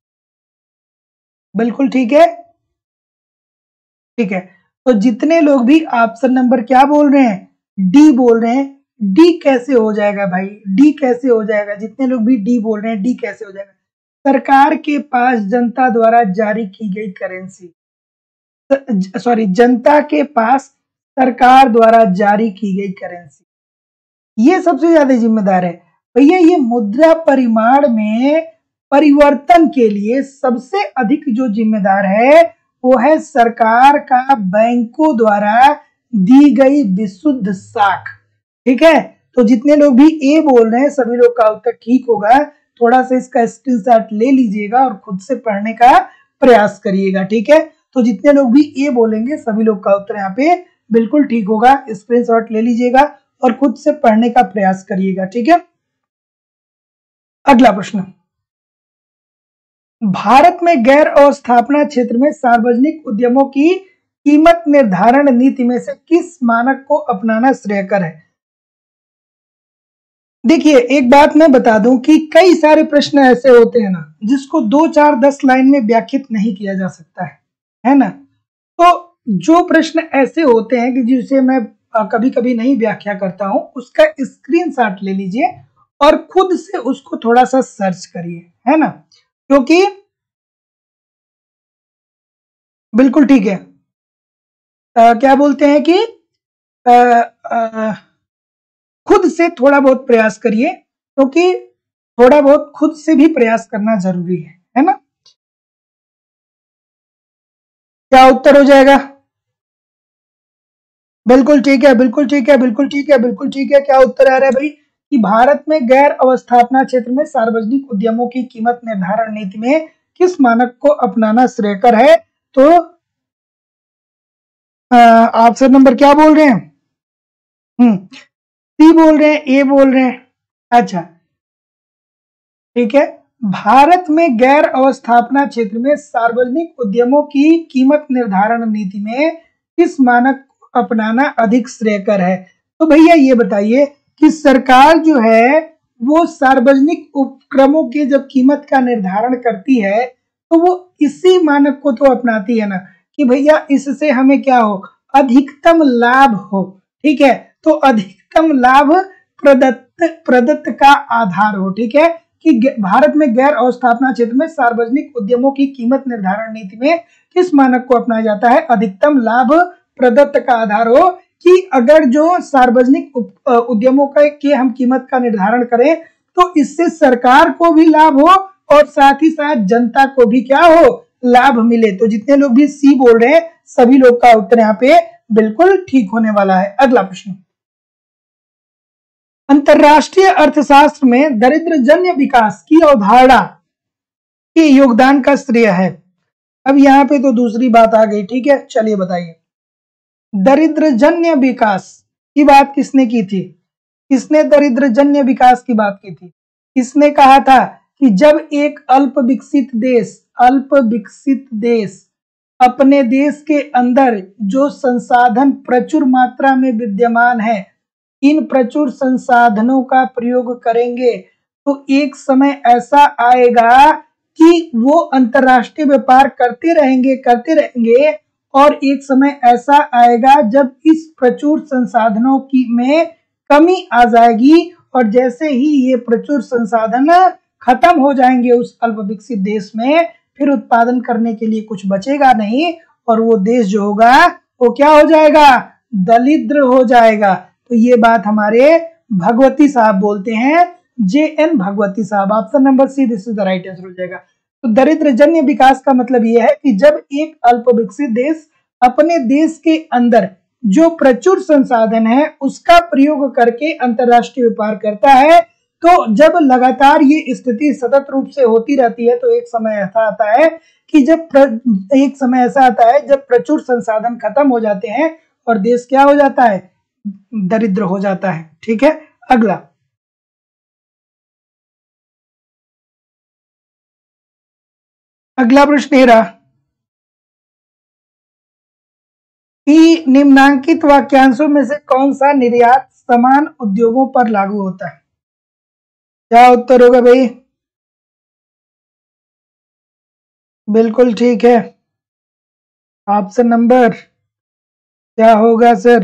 बिल्कुल ठीक है। ठीक है, तो जितने लोग भी ऑप्शन नंबर क्या बोल रहे हैं, डी बोल रहे हैं, डी कैसे हो जाएगा भाई? डी कैसे हो जाएगा? जितने लोग भी डी बोल रहे हैं डी कैसे हो जाएगा? सरकार के पास जनता द्वारा जारी की गई करेंसी, सॉरी, जनता के पास सरकार द्वारा जारी की गई करेंसी, ये सबसे ज्यादा जिम्मेदार है भैया। ये मुद्रा परिमाण में परिवर्तन के लिए सबसे अधिक जो जिम्मेदार है वो है सरकार का बैंकों द्वारा दी गई विशुद्ध साख। ठीक है, तो जितने लोग भी ए बोल रहे हैं सभी लोग का उत्तर ठीक होगा। थोड़ा सा इसका स्क्रीनशॉट ले लीजिएगा और खुद से पढ़ने का प्रयास करिएगा। ठीक है, तो जितने लोग भी ए बोलेंगे सभी लोग का उत्तर यहाँ पे बिल्कुल ठीक होगा। स्क्रीनशॉट ले लीजिएगा और खुद से पढ़ने का प्रयास करिएगा। ठीक है, अगला प्रश्न, भारत में गैर अवस्थापना क्षेत्र में सार्वजनिक उद्यमों की कीमत निर्धारण नीति में से किस मानक को अपनाना श्रेयस्कर है? देखिए, एक बात मैं बता दूं कि कई सारे प्रश्न ऐसे होते हैं ना जिसको 2, 4, 10 लाइन में व्याख्यात नहीं किया जा सकता है ना। तो जो प्रश्न ऐसे होते हैं कि जिसे मैं कभी कभी नहीं व्याख्या करता हूं, उसका स्क्रीनशॉट ले लीजिए और खुद से उसको थोड़ा सा सर्च करिए, है ना, क्योंकि बिल्कुल ठीक है। क्या बोलते हैं कि खुद से थोड़ा बहुत प्रयास करिए, क्योंकि थोड़ा बहुत खुद से भी प्रयास करना जरूरी है ना। क्या उत्तर हो जाएगा? बिल्कुल ठीक है, बिल्कुल ठीक है, बिल्कुल ठीक है, बिल्कुल ठीक है। क्या उत्तर आ रहा है भाई कि भारत में गैर अवस्थापना क्षेत्र में सार्वजनिक उद्यमों की कीमत निर्धारण नीति में किस मानक को अपनाना श्रेयस्कर है? तो ऑप्शन नंबर क्या बोल रहे हैं? सी बोल रहे हैं, ए बोल रहे हैं? अच्छा, ठीक है। भारत में गैर अवस्थापना क्षेत्र में सार्वजनिक उद्यमों की कीमत निर्धारण नीति में किस मानक को अपनाना अधिक श्रेयस्कर है? तो भैया ये बताइए कि सरकार जो है वो सार्वजनिक उपक्रमों की जब कीमत का निर्धारण करती है तो वो इसी मानक को तो अपनाती है ना कि भैया इससे हमें क्या हो, अधिकतम लाभ हो। ठीक है, तो अधिकतम लाभ प्रदत्त का आधार हो। ठीक है, कि भारत में गैर अवस्थापना क्षेत्र में सार्वजनिक उद्यमों की कीमत निर्धारण नीति में किस मानक को अपनाया जाता है? अधिकतम लाभ प्रदत्त का आधार हो कि अगर जो सार्वजनिक उद्यमों के हम कीमत का निर्धारण करें तो इससे सरकार को भी लाभ हो और साथ ही साथ जनता को भी क्या हो, लाभ मिले। तो जितने लोग भी सी बोल रहे हैं सभी लोग का उत्तर यहाँ पे बिल्कुल ठीक होने वाला है। अगला प्रश्न, अंतरराष्ट्रीय अर्थशास्त्र में दरिद्रजन्य विकास की अवधारणा के योगदान का श्रेय है। अब यहाँ पे तो दूसरी बात आ गई। ठीक है, चलिए बताइए, दरिद्रजन्य विकास की बात किसने की थी? किसने दरिद्रजन्य विकास की बात की थी? किसने कहा था कि जब एक अल्प विकसित देश अपने देश के अंदर जो संसाधन प्रचुर मात्रा में विद्यमान है, इन प्रचुर संसाधनों का प्रयोग करेंगे तो एक समय ऐसा आएगा कि वो अंतरराष्ट्रीय व्यापार करते रहेंगे और एक समय ऐसा आएगा जब इस प्रचुर संसाधनों की में कमी आ जाएगी और जैसे ही ये प्रचुर संसाधन खत्म हो जाएंगे उस अल्प विकसित देश में, फिर उत्पादन करने के लिए कुछ बचेगा नहीं और वो देश जो होगा वो क्या हो जाएगा, दरिद्र हो जाएगा। तो ये बात हमारे भगवती साहब बोलते हैं, JN भगवती साहब। Option number C this is the right answer हो जाएगा। तो दरिद्रजन्य विकास का मतलब यह है कि जब एक अल्प विकसित देश अपने देश के अंदर जो प्रचुर संसाधन है उसका प्रयोग करके अंतरराष्ट्रीय व्यापार करता है, तो जब लगातार ये स्थिति सतत रूप से होती रहती है तो एक समय ऐसा आता है कि जब प्रचुर संसाधन खत्म हो जाते हैं और देश क्या हो जाता है, दरिद्र हो जाता है। ठीक है, अगला प्रश्न ये रहा कि निम्नांकित वाक्यांशों में से कौन सा निर्यात समान उद्योगों पर लागू होता है? क्या उत्तर होगा भाई? बिल्कुल ठीक है, ऑप्शन नंबर क्या होगा सर?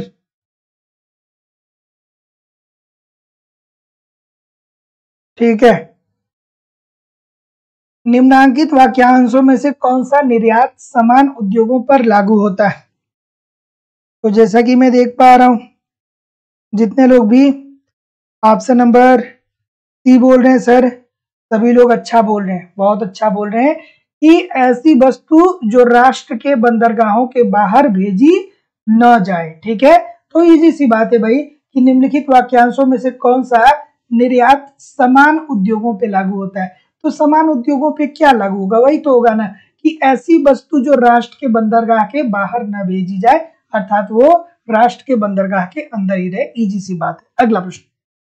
ठीक है, निम्नांकित वाक्यांशों में से कौन सा निर्यात समान उद्योगों पर लागू होता है? तो जैसा कि मैं देख पा रहा हूं, जितने लोग भी ऑप्शन नंबर सी बोल रहे हैं सर, सभी लोग अच्छा बोल रहे हैं, बहुत अच्छा बोल रहे हैं कि ऐसी वस्तु जो राष्ट्र के बंदरगाहों के बाहर भेजी न जाए। ठीक है, तो इजी सी बात है भाई कि निम्नलिखित वाक्यांशों में से कौन सा निर्यात समान उद्योगों पे लागू होता है? तो समान उद्योगों पे क्या लागू होगा? वही तो होगा ना कि ऐसी वस्तु जो राष्ट्र के बंदरगाह के बाहर न भेजी जाए, अर्थात वो राष्ट्र के बंदरगाह के अंदर ही रहे। इजी सी बात है। अगला प्रश्न,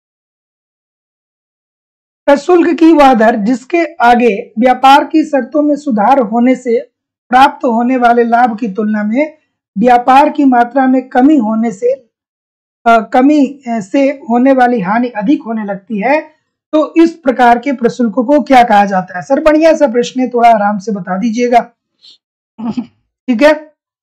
प्रशुल्क की वह दर जिसके आगे व्यापार की शर्तों में सुधार होने से प्राप्त होने वाले लाभ की तुलना में व्यापार की मात्रा में कमी से होने वाली हानि अधिक होने लगती है, तो इस प्रकार के प्रशुल्क को क्या कहा जाता है? सर बढ़िया सा प्रश्न है, थोड़ा आराम से बता दीजिएगा। ठीक है,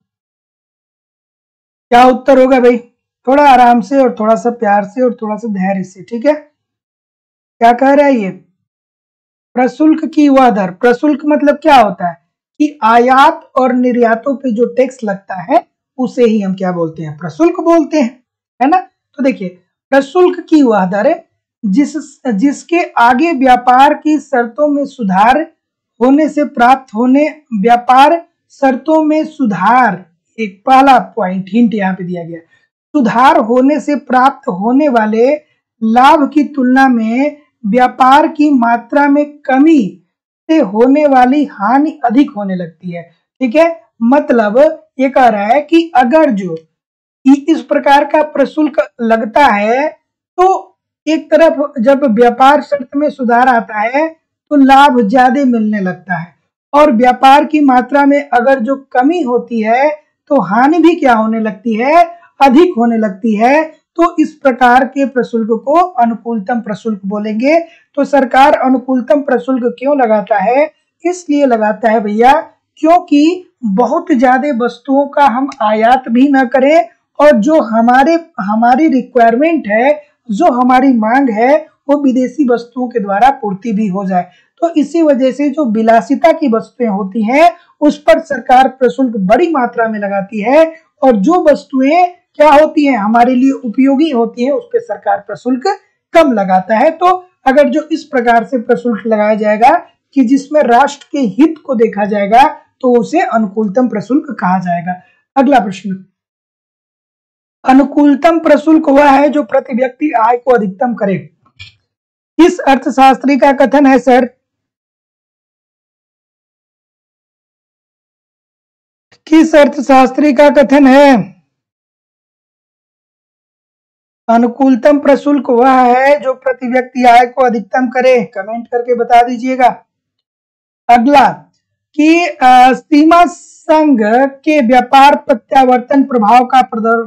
क्या उत्तर होगा भाई? थोड़ा आराम से और थोड़ा सा प्यार से और थोड़ा सा धैर्य से। ठीक है, क्या कह रहा है ये? प्रशुल्क की वह दर, प्रशुल्क मतलब क्या होता है कि आयात और निर्यातों पे जो टैक्स लगता है उसे ही हम क्या बोलते हैं? प्रशुल्क बोलते हैं, है ना। तो देखिए, प्रशुल्क की वह दर जिसके आगे व्यापार की शर्तों में सुधार होने से प्राप्त होने व्यापार शर्तों में सुधार, एक पहला पॉइंट हिंट यहाँ पे दिया गया, सुधार होने से प्राप्त होने वाले लाभ की तुलना में व्यापार की मात्रा में कमी से होने वाली हानि अधिक होने लगती है। ठीक है, मतलब ये कह रहा है कि अगर जो इस प्रकार का प्रशुल्क लगता है तो एक तरफ जब व्यापार शर्त में सुधार आता है तो लाभ ज्यादा मिलने लगता है, और व्यापार की मात्रा में अगर जो कमी होती है तो हानि भी क्या होने लगती है? अधिक होने लगती है। तो इस प्रकार के प्रशुल्क को अनुकूलतम प्रशुल्क बोलेंगे। तो सरकार अनुकूलतम प्रशुल्क क्यों लगाता है? इसलिए लगाता है भैया क्योंकि बहुत ज्यादा वस्तुओं का हम आयात भी ना करें और जो हमारी रिक्वायरमेंट है, जो हमारी मांग है, वो विदेशी वस्तुओं के द्वारा पूर्ति भी हो जाए। तो इसी वजह से जो विलासिता की वस्तुएं होती हैं उस पर सरकार प्रशुल्क बड़ी मात्रा में लगाती है, और जो वस्तुएं क्या होती हैं, हमारे लिए उपयोगी होती हैं, उस पर सरकार प्रशुल्क कम लगाता है। तो अगर जो इस प्रकार से प्रशुल्क लगाया जाएगा कि जिसमें राष्ट्र के हित को देखा जाएगा तो उसे अनुकूलतम प्रशुल्क कहा जाएगा। अगला प्रश्न, अनुकूलतम प्रशुल्क वह है जो प्रति व्यक्ति आय को अधिकतम करे। किस अर्थशास्त्री का कथन है सर? किस अर्थशास्त्री का कथन है? अनुकूलतम प्रशुल्क वह है जो प्रति व्यक्ति आय को अधिकतम करे। कमेंट करके बता दीजिएगा। अगला कि सीमा संघ के व्यापार प्रत्यावर्तन प्रभाव का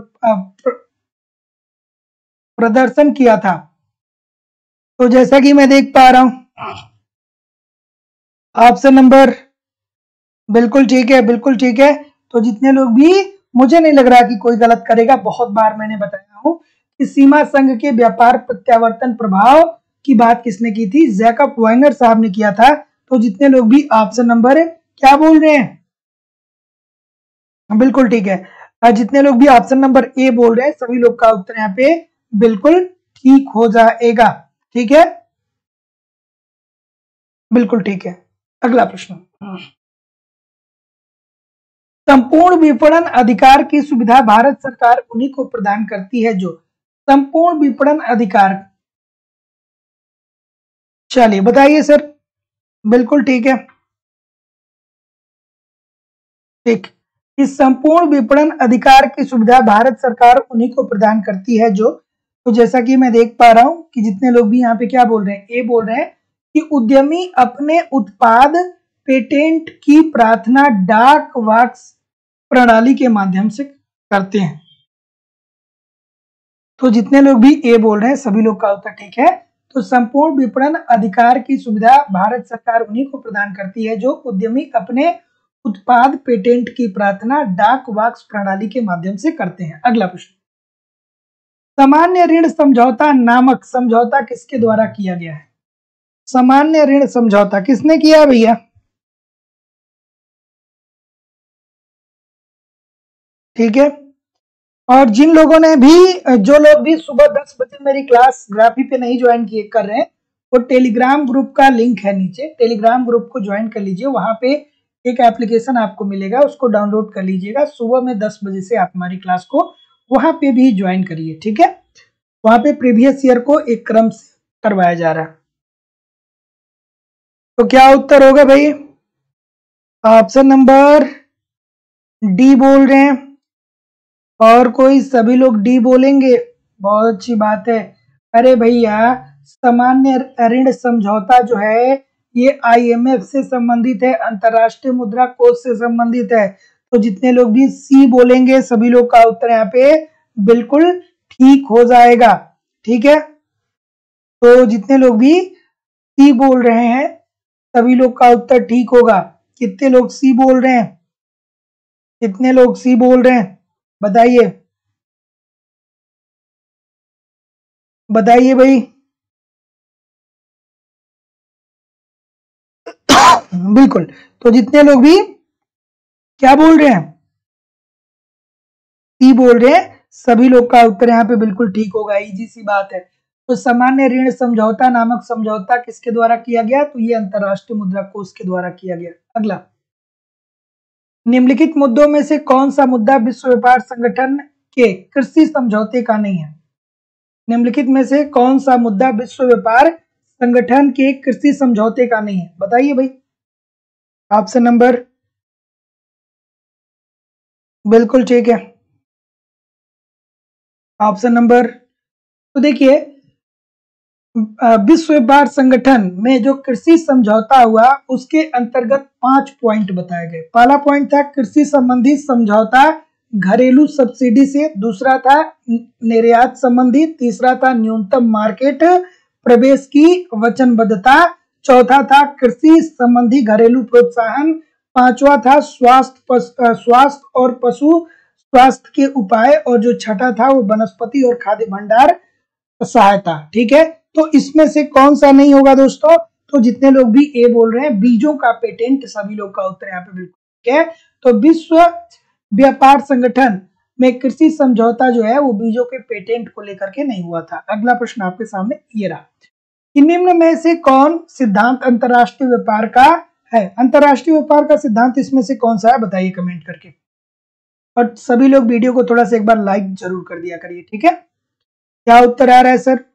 प्रदर्शन किया था। तो जैसा कि मैं देख पा रहा हूं, ऑप्शन नंबर बिल्कुल ठीक है, बिल्कुल ठीक है। तो जितने लोग भी, मुझे नहीं लग रहा कि कोई गलत करेगा। बहुत बार मैंने बताया हूं कि सीमा संघ के व्यापार प्रत्यावर्तन प्रभाव की बात किसने की थी? जैकब वाइनर साहब ने किया था। तो जितने लोग भी ऑप्शन नंबर क्या बोल रहे हैं, बिल्कुल ठीक है। जितने लोग भी ऑप्शन नंबर ए बोल रहे हैं सभी लोग का उत्तर यहाँ पे बिल्कुल ठीक हो जाएगा। ठीक है, बिल्कुल ठीक है। अगला प्रश्न, संपूर्ण विपणन अधिकार की सुविधा भारत सरकार उन्हीं को प्रदान करती है जो, संपूर्ण विपणन अधिकार, चलिए बताइए सर। बिल्कुल ठीक है, ठीक। इस संपूर्ण विपणन अधिकार की सुविधा भारत सरकार उन्हीं को प्रदान करती है जो, तो जैसा कि मैं देख पा रहा हूं कि जितने लोग भी यहाँ पे क्या बोल रहे हैं, ए बोल रहे हैं कि उद्यमी अपने उत्पाद पेटेंट की प्रार्थना डाक वाक्स प्रणाली के माध्यम से करते हैं। तो जितने लोग भी ए बोल रहे हैं सभी लोग का उत्तर ठीक है। तो संपूर्ण विपणन अधिकार की सुविधा भारत सरकार उन्हीं को प्रदान करती है जो उद्यमी अपने उत्पाद पेटेंट की प्रार्थना डाक वाक्स प्रणाली के माध्यम से करते हैं। अगला प्रश्न, सामान्य ऋण समझौता नामक समझौता किसके द्वारा किया गया है? सामान्य ऋण समझौता किसने किया भैया? ठीक है। और जिन लोगों ने भी, जो लोग भी सुबह 10 बजे मेरी क्लास ग्राफी पे नहीं ज्वाइन किए कर रहे हैं, वो टेलीग्राम ग्रुप का लिंक है नीचे, टेलीग्राम ग्रुप को ज्वाइन कर लीजिए। वहां पे एक एप्लीकेशन आपको मिलेगा, उसको डाउनलोड कर लीजिएगा। सुबह में 10 बजे से आप हमारी क्लास को वहां पे भी ज्वाइन करिए, ठीक है। वहां पे प्रीवियस ईयर को एक क्रम से करवाया जा रहा है। तो क्या उत्तर होगा भाई? ऑप्शन नंबर डी बोल रहे हैं। और कोई? सभी लोग डी बोलेंगे, बहुत अच्छी बात है। अरे भैया, सामान्य ऋण समझौता जो है ये आईएमएफ से संबंधित है, अंतरराष्ट्रीय मुद्रा कोष से संबंधित है। तो जितने लोग भी सी बोलेंगे सभी लोग का उत्तर यहाँ पे बिल्कुल ठीक हो जाएगा, ठीक है। तो जितने लोग भी सी बोल रहे हैं सभी लोग का उत्तर ठीक होगा। कितने लोग सी बोल रहे हैं? कितने लोग सी बोल रहे हैं बताइए, बताइए भाई। बिल्कुल। तो जितने लोग भी क्या बोल रहे हैं, सी बोल रहे हैं, सभी लोग का उत्तर यहाँ पे बिल्कुल ठीक होगा। इजी सी बात है। तो सामान्य ऋण समझौता नामक समझौता किसके द्वारा किया गया? तो ये अंतरराष्ट्रीय मुद्रा कोष के द्वारा किया गया। अगला, निम्नलिखित मुद्दों में से कौन सा मुद्दा विश्व व्यापार संगठन के कृषि समझौते का नहीं है? निम्नलिखित में से कौन सा मुद्दा विश्व व्यापार संगठन के कृषि समझौते का नहीं है? बताइए भाई। ऑप्शन नंबर, बिल्कुल ठीक है, ऑप्शन नंबर। तो देखिए, विश्व व्यापार संगठन में जो कृषि समझौता हुआ उसके अंतर्गत 5 पॉइंट बताए गए। पहला पॉइंट था कृषि संबंधी समझौता घरेलू सब्सिडी से, दूसरा था निर्यात संबंधी, तीसरा था न्यूनतम मार्केट प्रवेश की वचनबद्धता, चौथा था कृषि संबंधी घरेलू प्रोत्साहन, पांचवा था स्वास्थ्य और पशु स्वास्थ्य के उपाय, और जो छठा था वो वनस्पति और खाद्य भंडार सहायता, ठीक है। तो इसमें से कौन सा नहीं होगा दोस्तों? तो जितने लोग भी ए बोल रहे हैं बीजों का पेटेंट, सभी लोग का उत्तर यहाँ पे बिल्कुल ठीक है। तो विश्व व्यापार संगठन में कृषि समझौता जो है वो बीजों के पेटेंट को लेकर के नहीं हुआ था। अगला प्रश्न आपके सामने ये रहा कि निम्न में से कौन सिद्धांत अंतरराष्ट्रीय व्यापार का है? अंतरराष्ट्रीय व्यापार का सिद्धांत इसमें से कौन सा है बताइए कमेंट करके। और सभी लोग वीडियो को थोड़ा सा एक बार लाइक जरूर कर दिया करिए, ठीक है। क्या उत्तर आ रहा है सर?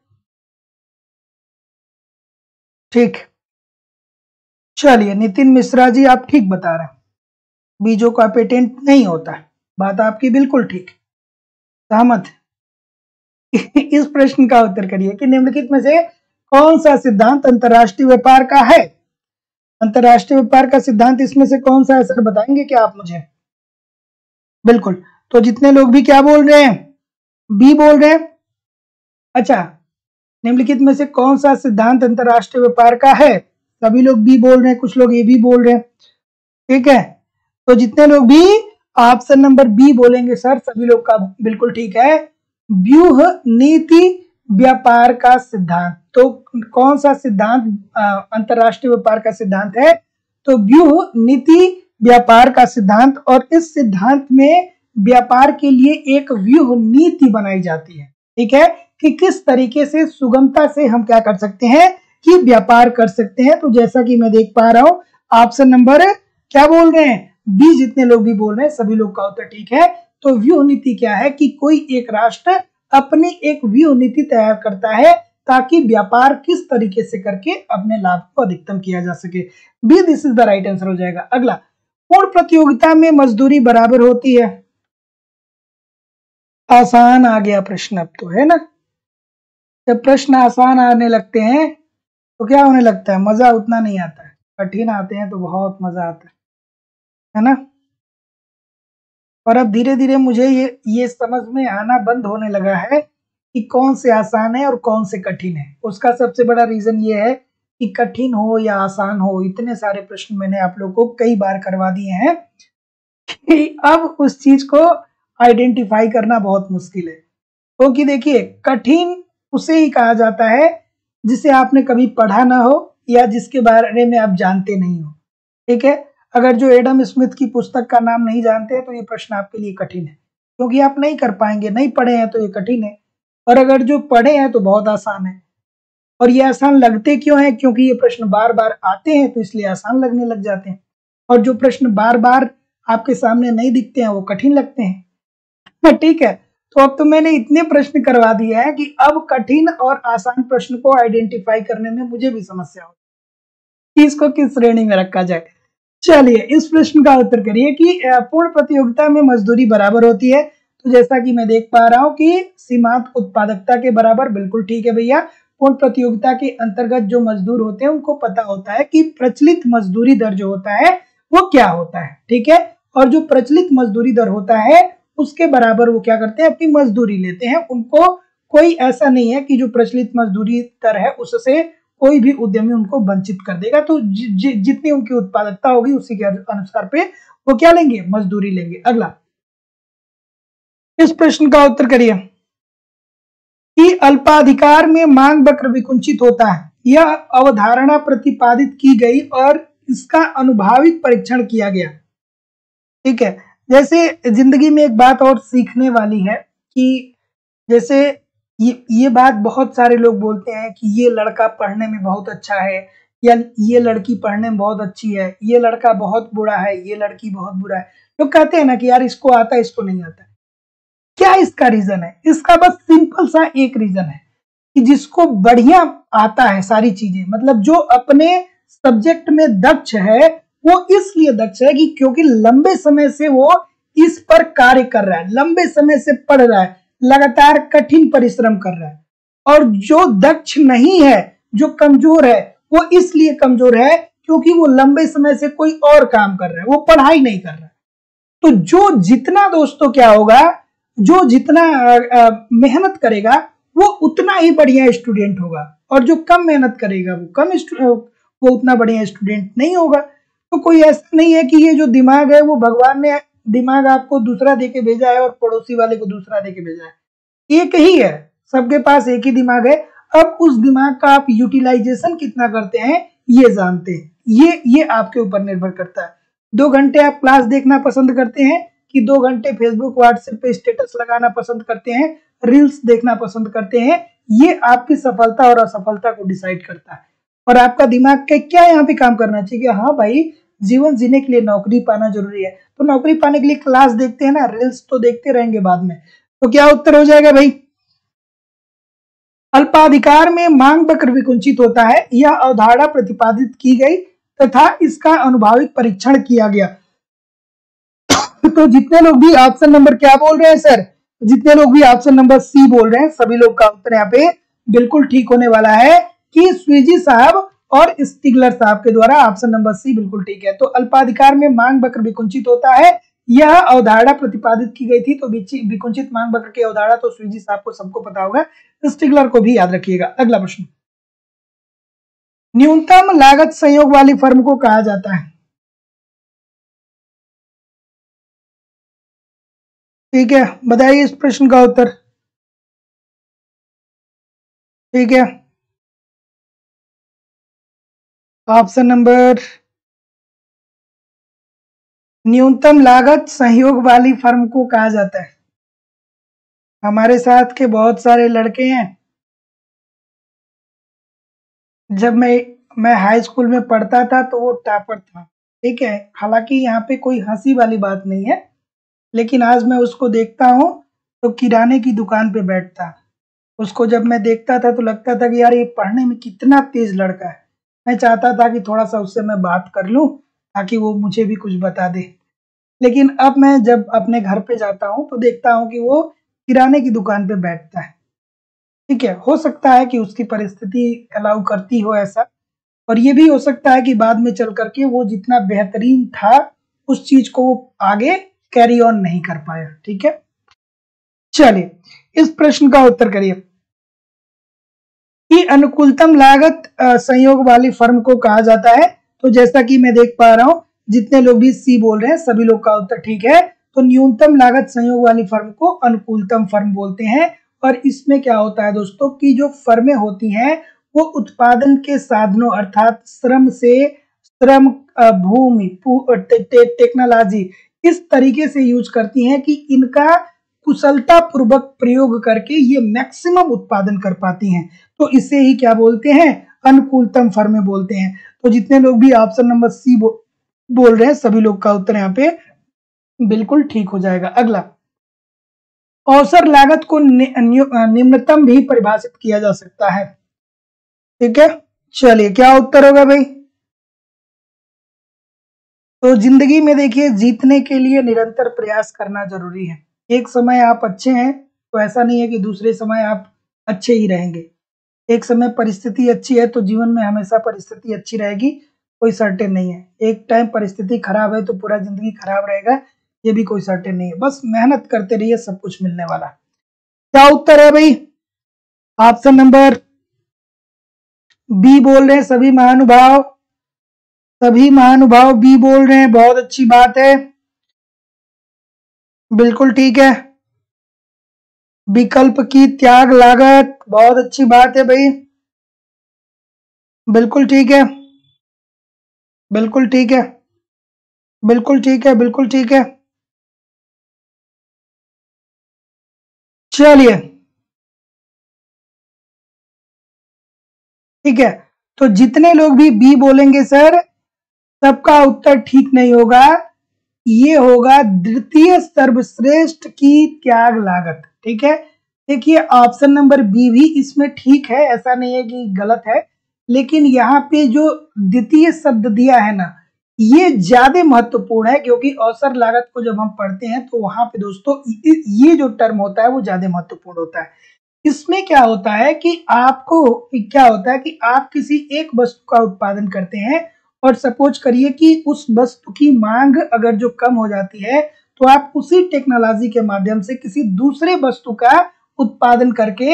ठीक, चलिए नितिन मिश्रा जी आप ठीक बता रहे हैं, बीजों का पेटेंट नहीं होता है, बात आपकी बिल्कुल ठीक, सहमत। इस प्रश्न का उत्तर करिए कि निम्नलिखित में से कौन सा सिद्धांत अंतरराष्ट्रीय व्यापार का है? अंतरराष्ट्रीय व्यापार का सिद्धांत इसमें से कौन सा है सर, बताएंगे क्या आप मुझे? बिल्कुल। तो जितने लोग भी क्या बोल रहे हैं, बी बोल रहे हैं। अच्छा, निम्नलिखित में से कौन सा सिद्धांत अंतरराष्ट्रीय व्यापार का है? सभी लोग बी बोल रहे हैं, कुछ लोग ए भी बोल रहे हैं, ठीक है। तो जितने लोग भी ऑप्शन नंबर बी बोलेंगे सर सभी लोग का बिल्कुल ठीक है, व्यूह नीति व्यापार का सिद्धांत। तो कौन सा सिद्धांत अंतरराष्ट्रीय व्यापार का सिद्धांत है? तो व्यूह नीति व्यापार का सिद्धांत। और इस सिद्धांत में व्यापार के लिए एक व्यूह नीति बनाई जाती है, ठीक है, कि किस तरीके से सुगमता से हम क्या कर सकते हैं कि व्यापार कर सकते हैं। तो जैसा कि मैं देख पा रहा हूं ऑप्शन नंबर क्या बोल रहे हैं, बी जितने लोग भी बोल रहे हैं सभी लोग का उत्तर ठीक है। तो व्यूह नीति क्या है कि कोई एक राष्ट्र अपनी एक व्यूह नीति तैयार करता है ताकि व्यापार किस तरीके से करके अपने लाभ को अधिकतम किया जा सके। B this is the right answer हो जाएगा। अगला, पूर्ण प्रतियोगिता में मजदूरी बराबर होती है। आसान आ गया प्रश्न अब तो, है ना। जब प्रश्न आसान आने लगते हैं तो क्या होने लगता है, मजा उतना नहीं आता है, कठिन आते हैं तो बहुत मजा आता है ना। और अब धीरे धीरे मुझे ये समझ में आना बंद होने लगा है कि कौन से आसान है और कौन से कठिन है। उसका सबसे बड़ा रीजन ये है कि कठिन हो या आसान हो, इतने सारे प्रश्न मैंने आप लोगों को कई बार करवा दिए हैं कि अब उस चीज को आइडेंटिफाई करना बहुत मुश्किल है। क्योंकि देखिए, कठिन उसे ही कहा जाता है जिसे आपने कभी पढ़ा ना हो या जिसके बारे में आप जानते नहीं हो। ठीक है, अगर जो एडम स्मिथ की पुस्तक का नाम नहीं जानते हैं तो ये प्रश्न आपके लिए कठिन है, क्योंकि आप नहीं कर पाएंगे, नहीं पढ़े हैं तो ये कठिन है। और अगर जो पढ़े हैं तो बहुत आसान है। और ये आसान लगते क्यों हैं? क्योंकि ये प्रश्न बार बार आते हैं तो इसलिए आसान लगने लग जाते हैं। और जो प्रश्न बार बार आपके सामने नहीं दिखते हैं वो कठिन लगते हैं। ठीक है, तो अब तो मैंने इतने प्रश्न करवा दिए हैं कि अब कठिन और आसान प्रश्न को आइडेंटिफाई करने में मुझे भी समस्या होती है, इसको किस श्रेणी में रखा जाए। चलिए इस प्रश्न का उत्तर करिए कि पूर्ण प्रतियोगिता में मजदूरी बराबर होती है। तो जैसा कि मैं देख पा रहा हूं कि सीमांत उत्पादकता के बराबर, बिल्कुल ठीक है भैया। पूर्ण प्रतियोगिता के अंतर्गत जो मजदूर होते हैं उनको पता होता है कि प्रचलित मजदूरी दर जो होता है वो क्या होता है। ठीक है, और जो प्रचलित मजदूरी दर होता है उसके बराबर वो क्या करते हैं, अपनी मजदूरी लेते हैं। उनको कोई ऐसा नहीं है कि जो प्रचलित मजदूरी दर है उससे कोई भी उद्यमी उनको वंचित कर देगा। तो जितनी उनकी उत्पादकता होगी उसी के अनुसार पे वो क्या लेंगे, मजदूरी लेंगे। अगला इस प्रश्न का उत्तर करिए कि अल्पाधिकार में मांग वक्र विकुंचित होता है, यह अवधारणा प्रतिपादित की गई और इसका अनुभाविक परीक्षण किया गया। ठीक है, जैसे जिंदगी में एक बात और सीखने वाली है कि जैसे ये बात बहुत सारे लोग बोलते हैं कि ये लड़का पढ़ने में बहुत अच्छा है या ये लड़की पढ़ने में बहुत अच्छी है, ये लड़का बहुत बुरा है, ये लड़की बहुत बुरा है। लोग कहते हैं ना कि यार इसको आता है, इसको नहीं आता। क्या इसका रीजन है? इसका बस सिंपल सा एक रीजन है कि जिसको बढ़िया आता है सारी चीजें, मतलब जो अपने सब्जेक्ट में दक्ष है, वो इसलिए दक्ष है कि क्योंकि लंबे समय से वो इस पर कार्य कर रहा है, लंबे समय से पढ़ रहा है, लगातार कठिन परिश्रम कर रहा है। और जो दक्ष नहीं है, जो कमजोर है, वो इसलिए कमजोर है क्योंकि वो लंबे समय से कोई और काम कर रहा है, वो पढ़ाई नहीं कर रहा है। तो जो जितना दोस्तों क्या होगा, जो जितना मेहनत करेगा वो उतना ही बढ़िया स्टूडेंट होगा, और जो कम मेहनत करेगा वो उतना बढ़िया स्टूडेंट नहीं होगा। तो कोई ऐसा नहीं है कि ये जो दिमाग है वो भगवान ने दिमाग आपको दूसरा देके भेजा है और पड़ोसी वाले को दूसरा देके भेजा है। एक ही है, सबके पास एक ही दिमाग है। अब उस दिमाग का आप यूटिलाइजेशन कितना करते हैं ये जानते हैं, ये आपके ऊपर निर्भर करता है। 2 घंटे आप क्लास देखना पसंद करते हैं कि 2 घंटे फेसबुक व्हाट्सएप पे स्टेटस लगाना पसंद करते हैं, रील्स देखना पसंद करते हैं, ये आपकी सफलता और असफलता को डिसाइड करता है। और आपका दिमाग का क्या यहाँ पे काम करना चाहिए कि हाँ भाई जीवन जीने के लिए नौकरी पाना जरूरी है, तो नौकरी पाने के लिए क्लास देखते हैं ना, रील्स तो देखते रहेंगे बाद में। तो क्या उत्तर हो जाएगा भाई? अल्पाधिकार में मांग वक्र विकुंचित होता है, यह अवधारणा प्रतिपादित की गई तथा इसका अनुभाविक परीक्षण किया गया। तो जितने लोग भी ऑप्शन नंबर क्या बोल रहे हैं सर, जितने लोग भी ऑप्शन नंबर सी बोल रहे हैं, सभी लोग का उत्तर यहाँ पे बिल्कुल ठीक होने वाला है कि स्वीजी साहब और स्टिगलर साहब के द्वारा ऑप्शन नंबर सी बिल्कुल ठीक है। तो अल्पाधिकार में मांग वक्र विकुंचित होता है, यह अवधारणा प्रतिपादित की गई थी। तो विकुंचित मांग वक्र की अवधारणा तो स्वीजी साहब को सबको पता होगा, स्टिगलर को भी याद रखिएगा। अगला प्रश्न, न्यूनतम लागत संयोग वाली फर्म को कहा जाता है। ठीक है, बताइए इस प्रश्न का उत्तर। ठीक है, ऑप्शन नंबर, न्यूनतम लागत सहयोग वाली फर्म को कहा जाता है। हमारे साथ के बहुत सारे लड़के हैं, जब मैं हाई स्कूल में पढ़ता था तो वो टॉपर था। ठीक है, हालांकि यहाँ पे कोई हंसी वाली बात नहीं है, लेकिन आज मैं उसको देखता हूँ तो किराने की दुकान पे बैठता। उसको जब मैं देखता था तो लगता था कि यार ये पढ़ने में कितना तेज लड़का है। मैं चाहता था कि थोड़ा सा उससे मैं बात कर लूं ताकि वो मुझे भी कुछ बता दे। लेकिन अब मैं जब अपने घर पे जाता हूँ तो देखता हूँ कि वो किराने की दुकान पे बैठता है। ठीक है, हो सकता है कि उसकी परिस्थिति अलाउ करती हो ऐसा, और ये भी हो सकता है कि बाद में चल करके वो जितना बेहतरीन था उस चीज को वो आगे कैरी ऑन नहीं कर पाया। ठीक है, चलिए इस प्रश्न का उत्तर करिए कि अनुकूलतम लागत संयोग वाली फर्म को कहा जाता है। तो जैसा कि मैं देख पा रहा हूं जितने लोग भी सी बोल रहे हैं सभी लोग का उत्तर ठीक है। तो न्यूनतम लागत संयोग वाली फर्म को अनुकूलतम फर्म बोलते हैं। और इसमें क्या होता है दोस्तों कि जो फर्में होती हैं वो उत्पादन के साधनों अर्थात श्रम से श्रम, भूमि, टेक्नोलॉजी इस तरीके से यूज करती हैं कि इनका कुशलता पूर्वक प्रयोग करके ये मैक्सिमम उत्पादन कर पाती हैं। तो इसे ही क्या बोलते हैं, अनुकूलतम फर्में बोलते हैं। तो जितने लोग भी ऑप्शन नंबर सी बोल रहे हैं सभी लोग का उत्तर यहाँ पे बिल्कुल ठीक हो जाएगा। अगला, अवसर लागत को निम्नतम भी परिभाषित किया जा सकता है। ठीक है, चलिए क्या उत्तर होगा भाई। तो जिंदगी में देखिए जीतने के लिए निरंतर प्रयास करना जरूरी है। एक समय आप अच्छे हैं तो ऐसा नहीं है कि दूसरे समय आप अच्छे ही रहेंगे। एक समय परिस्थिति अच्छी है तो जीवन में हमेशा परिस्थिति अच्छी रहेगी, कोई सर्टेन नहीं है। एक टाइम परिस्थिति खराब है तो पूरा जिंदगी खराब रहेगा, ये भी कोई सर्टेन नहीं है। बस मेहनत करते रहिए, सब कुछ मिलने वाला। क्या उत्तर है भाई, ऑप्शन नंबर बी बोल रहे हैं सभी महानुभाव, सभी महानुभाव बी बोल रहे हैं, बहुत अच्छी बात है, बिल्कुल ठीक है। विकल्प की त्याग लागत, बहुत अच्छी बात है भाई, बिल्कुल ठीक है, बिल्कुल ठीक है, बिल्कुल ठीक है, बिल्कुल ठीक है। चलिए ठीक है, तो जितने लोग भी बी बोलेंगे सर सबका उत्तर ठीक नहीं होगा, ये होगा द्वितीय सर्वश्रेष्ठ की त्याग लागत। ठीक है, देखिए ऑप्शन नंबर बी भी इसमें ठीक है, ऐसा नहीं है कि गलत है, लेकिन यहाँ पे जो द्वितीय शब्द दिया है ना ये ज्यादा महत्वपूर्ण है, क्योंकि अवसर लागत को जब हम पढ़ते हैं तो वहां पे दोस्तों ये जो टर्म होता है वो ज्यादा महत्वपूर्ण होता है। इसमें क्या होता है कि आपको क्या होता है कि आप किसी एक वस्तु का उत्पादन करते हैं और सपोज करिए कि उस वस्तु की मांग अगर जो कम हो जाती है तो आप उसी टेक्नोलॉजी के माध्यम से किसी दूसरे वस्तु का उत्पादन करके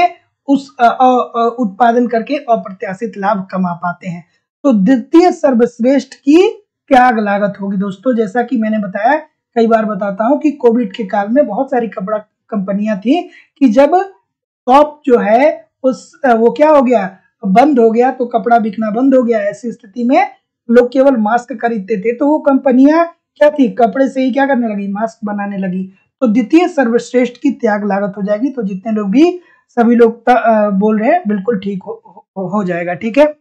उत्पादन करके अप्रत्याशित लाभ कमा पाते हैं। तो द्वितीय सर्वश्रेष्ठ की त्याग लागत होगी दोस्तों। जैसा कि मैंने बताया, कई बार बताता हूं कि कोविड के काल में बहुत सारी कपड़ा कंपनियां थी कि जब शॉप जो है वो क्या हो गया, बंद हो गया, तो कपड़ा बिकना बंद हो गया। ऐसी स्थिति में लोग केवल मास्क खरीदते थे, तो वो कंपनियां क्या थी, कपड़े से ही क्या करने लगी, मास्क बनाने लगी। तो द्वितीय सर्वश्रेष्ठ की त्याग लागत हो जाएगी। तो जितने लोग भी सभी लोग बोल रहे हैं बिल्कुल ठीक हो जाएगा। ठीक है,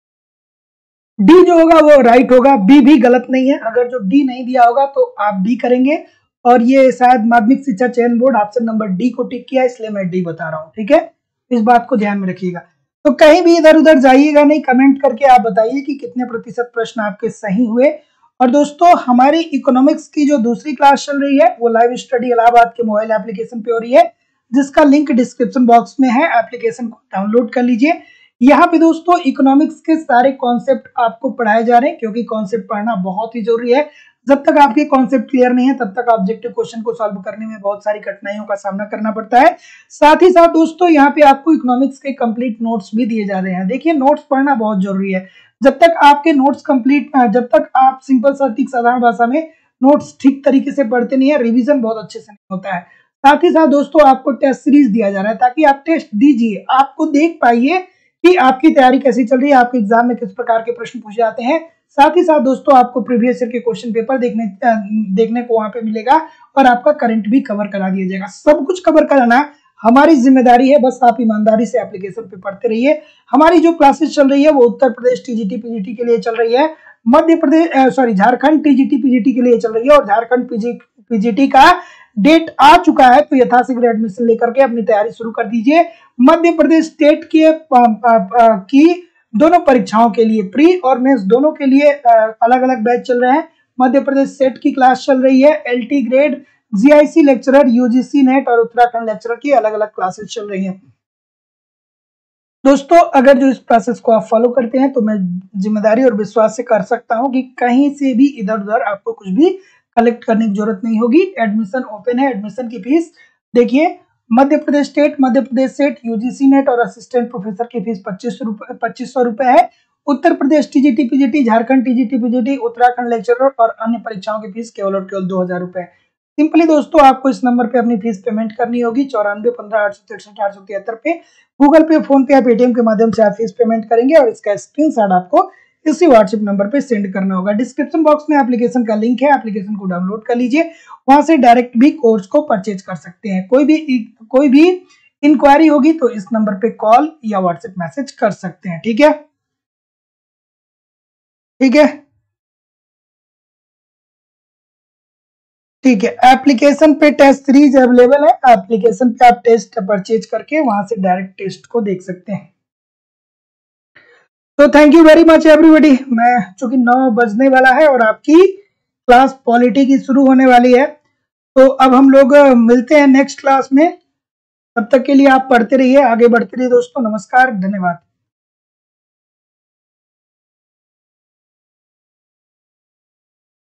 डी जो होगा वो राइट होगा, बी भी गलत नहीं है। अगर जो डी नहीं दिया होगा तो आप डी करेंगे, और ये शायद माध्यमिक शिक्षा चयन बोर्ड ऑप्शन नंबर डी को टिक किया, इसलिए मैं डी बता रहा हूँ। ठीक है, इस बात को ध्यान में रखिएगा। तो कहीं भी इधर उधर जाइएगा नहीं, कमेंट करके आप बताइए कि कितने प्रतिशत प्रश्न आपके सही हुए। और दोस्तों हमारी इकोनॉमिक्स की जो दूसरी क्लास चल रही है वो लाइव स्टडी इलाहाबाद के मोबाइल एप्लीकेशन पे हो रही है, जिसका लिंक डिस्क्रिप्शन बॉक्स में है, एप्लीकेशन को डाउनलोड कर लीजिए। यहाँ पे दोस्तों इकोनॉमिक्स के सारे कॉन्सेप्ट आपको पढ़ाए जा रहे हैं, क्योंकि कॉन्सेप्ट पढ़ना बहुत ही जरूरी है। जब तक आपके कॉन्सेप्ट क्लियर नहीं है तब तक ऑब्जेक्टिव क्वेश्चन को सॉल्व करने में बहुत सारी कठिनाइयों का सामना करना पड़ता है। साथ ही साथ दोस्तों यहाँ पे आपको इकोनॉमिक्स के कंप्लीट नोट्स भी दिए जा रहे हैं। देखिए नोट्स पढ़ना बहुत जरूरी है। जब तक आपके नोट्स कंप्लीट, जब तक आप सिंपल सटीक साधारण भाषा में नोट्स ठीक तरीके से पढ़ते नहीं है, रिविजन बहुत अच्छे से नहीं होता है। साथ ही साथ दोस्तों आपको टेस्ट सीरीज दिया जा रहा है ताकि आप टेस्ट दीजिए, आपको देख पाइए कि आपकी तैयारी कैसी चल रही है, आपके एग्जाम में किस प्रकार के प्रश्न पूछे जाते हैं। साथ ही साथ दोस्तों आपको प्रीवियस ईयर के क्वेश्चन पेपर देखने को वहां पे मिलेगा, और आपका करंट भी कवर करा दिया जाएगा। सब कुछ कवर कराना हमारी जिम्मेदारी है, बस आप ईमानदारी से एप्लीकेशन पे पढ़ते रहिए। हमारी जो क्लासेस चल रही है वो उत्तर प्रदेश टीजीटी पीजीटी के लिए चल रही है, मध्य प्रदेश झारखंड टीजीटी पीजीटी के लिए चल रही है, और झारखंड पीजीटी का डेट आ चुका है। तो यथाशीघ्र एडमिशन लेकर के अपनी तैयारी शुरू कर दीजिए। मध्य प्रदेश स्टेट की दोनों परीक्षाओं के लिए प्री और मेंस दोनों के लिए अलग अलग बैच चल रहे हैं। मध्य प्रदेश सेट की क्लास चल रही है, LT grade, GIC lecturer, UGC NET और उत्तराखंड लेक्चरर की अलग अलग क्लासेस चल रही हैं। दोस्तों अगर जो इस प्रोसेस को आप फॉलो करते हैं तो मैं जिम्मेदारी और विश्वास से कर सकता हूं कि कहीं से भी इधर उधर आपको कुछ भी कलेक्ट करने की जरूरत नहीं होगी। एडमिशन ओपन है। एडमिशन की फीस देखिए, Madhya Pradesh state, Madhya Pradesh SET, UGC NET और असिस्टेंट प्रोफेसर की फीस 2500 रुपए है। Uttar Pradesh TGT PGT, Jharkhand TGT PGT, Uttarakhand lecturer और अन्य परीक्षाओं की फीस केवल और केवल 2000 रुपए। सिंपली दोस्तों आपको इस नंबर पे अपनी फीस पेमेंट करनी होगी 94 15 863 873 पे। गूगल पे, फोन पे या पेटीएम के माध्यम से आप फीस पेमेंट करेंगे और इसका स्क्रीनशॉट आपको इसी व्हाट्सएप नंबर पे सेंड करना होगा। डिस्क्रिप्शन बॉक्स में एप्लीकेशन का लिंक है, एप्लीकेशन को डाउनलोड कर लीजिए, वहां से डायरेक्ट भी कोर्स को परचेज कर सकते हैं। कोई भी इंक्वायरी होगी तो इस नंबर पे कॉल या व्हाट्सएप मैसेज कर सकते हैं। ठीक है, ठीक है, ठीक है। एप्लीकेशन पे टेस्ट सीरीज अवेलेबल है, एप्लीकेशन पे आप टेस्ट परचेज करके वहां से डायरेक्ट टेस्ट को देख सकते हैं। तो thank you very much everybody. मैं चूंकि 9 बजने वाला है और आपकी क्लास पॉलिटी की शुरू होने वाली है, तो अब हम लोग मिलते हैं नेक्स्ट क्लास में। तब तक के लिए आप पढ़ते रहिए, आगे बढ़ते रहिए दोस्तों। नमस्कार, धन्यवाद।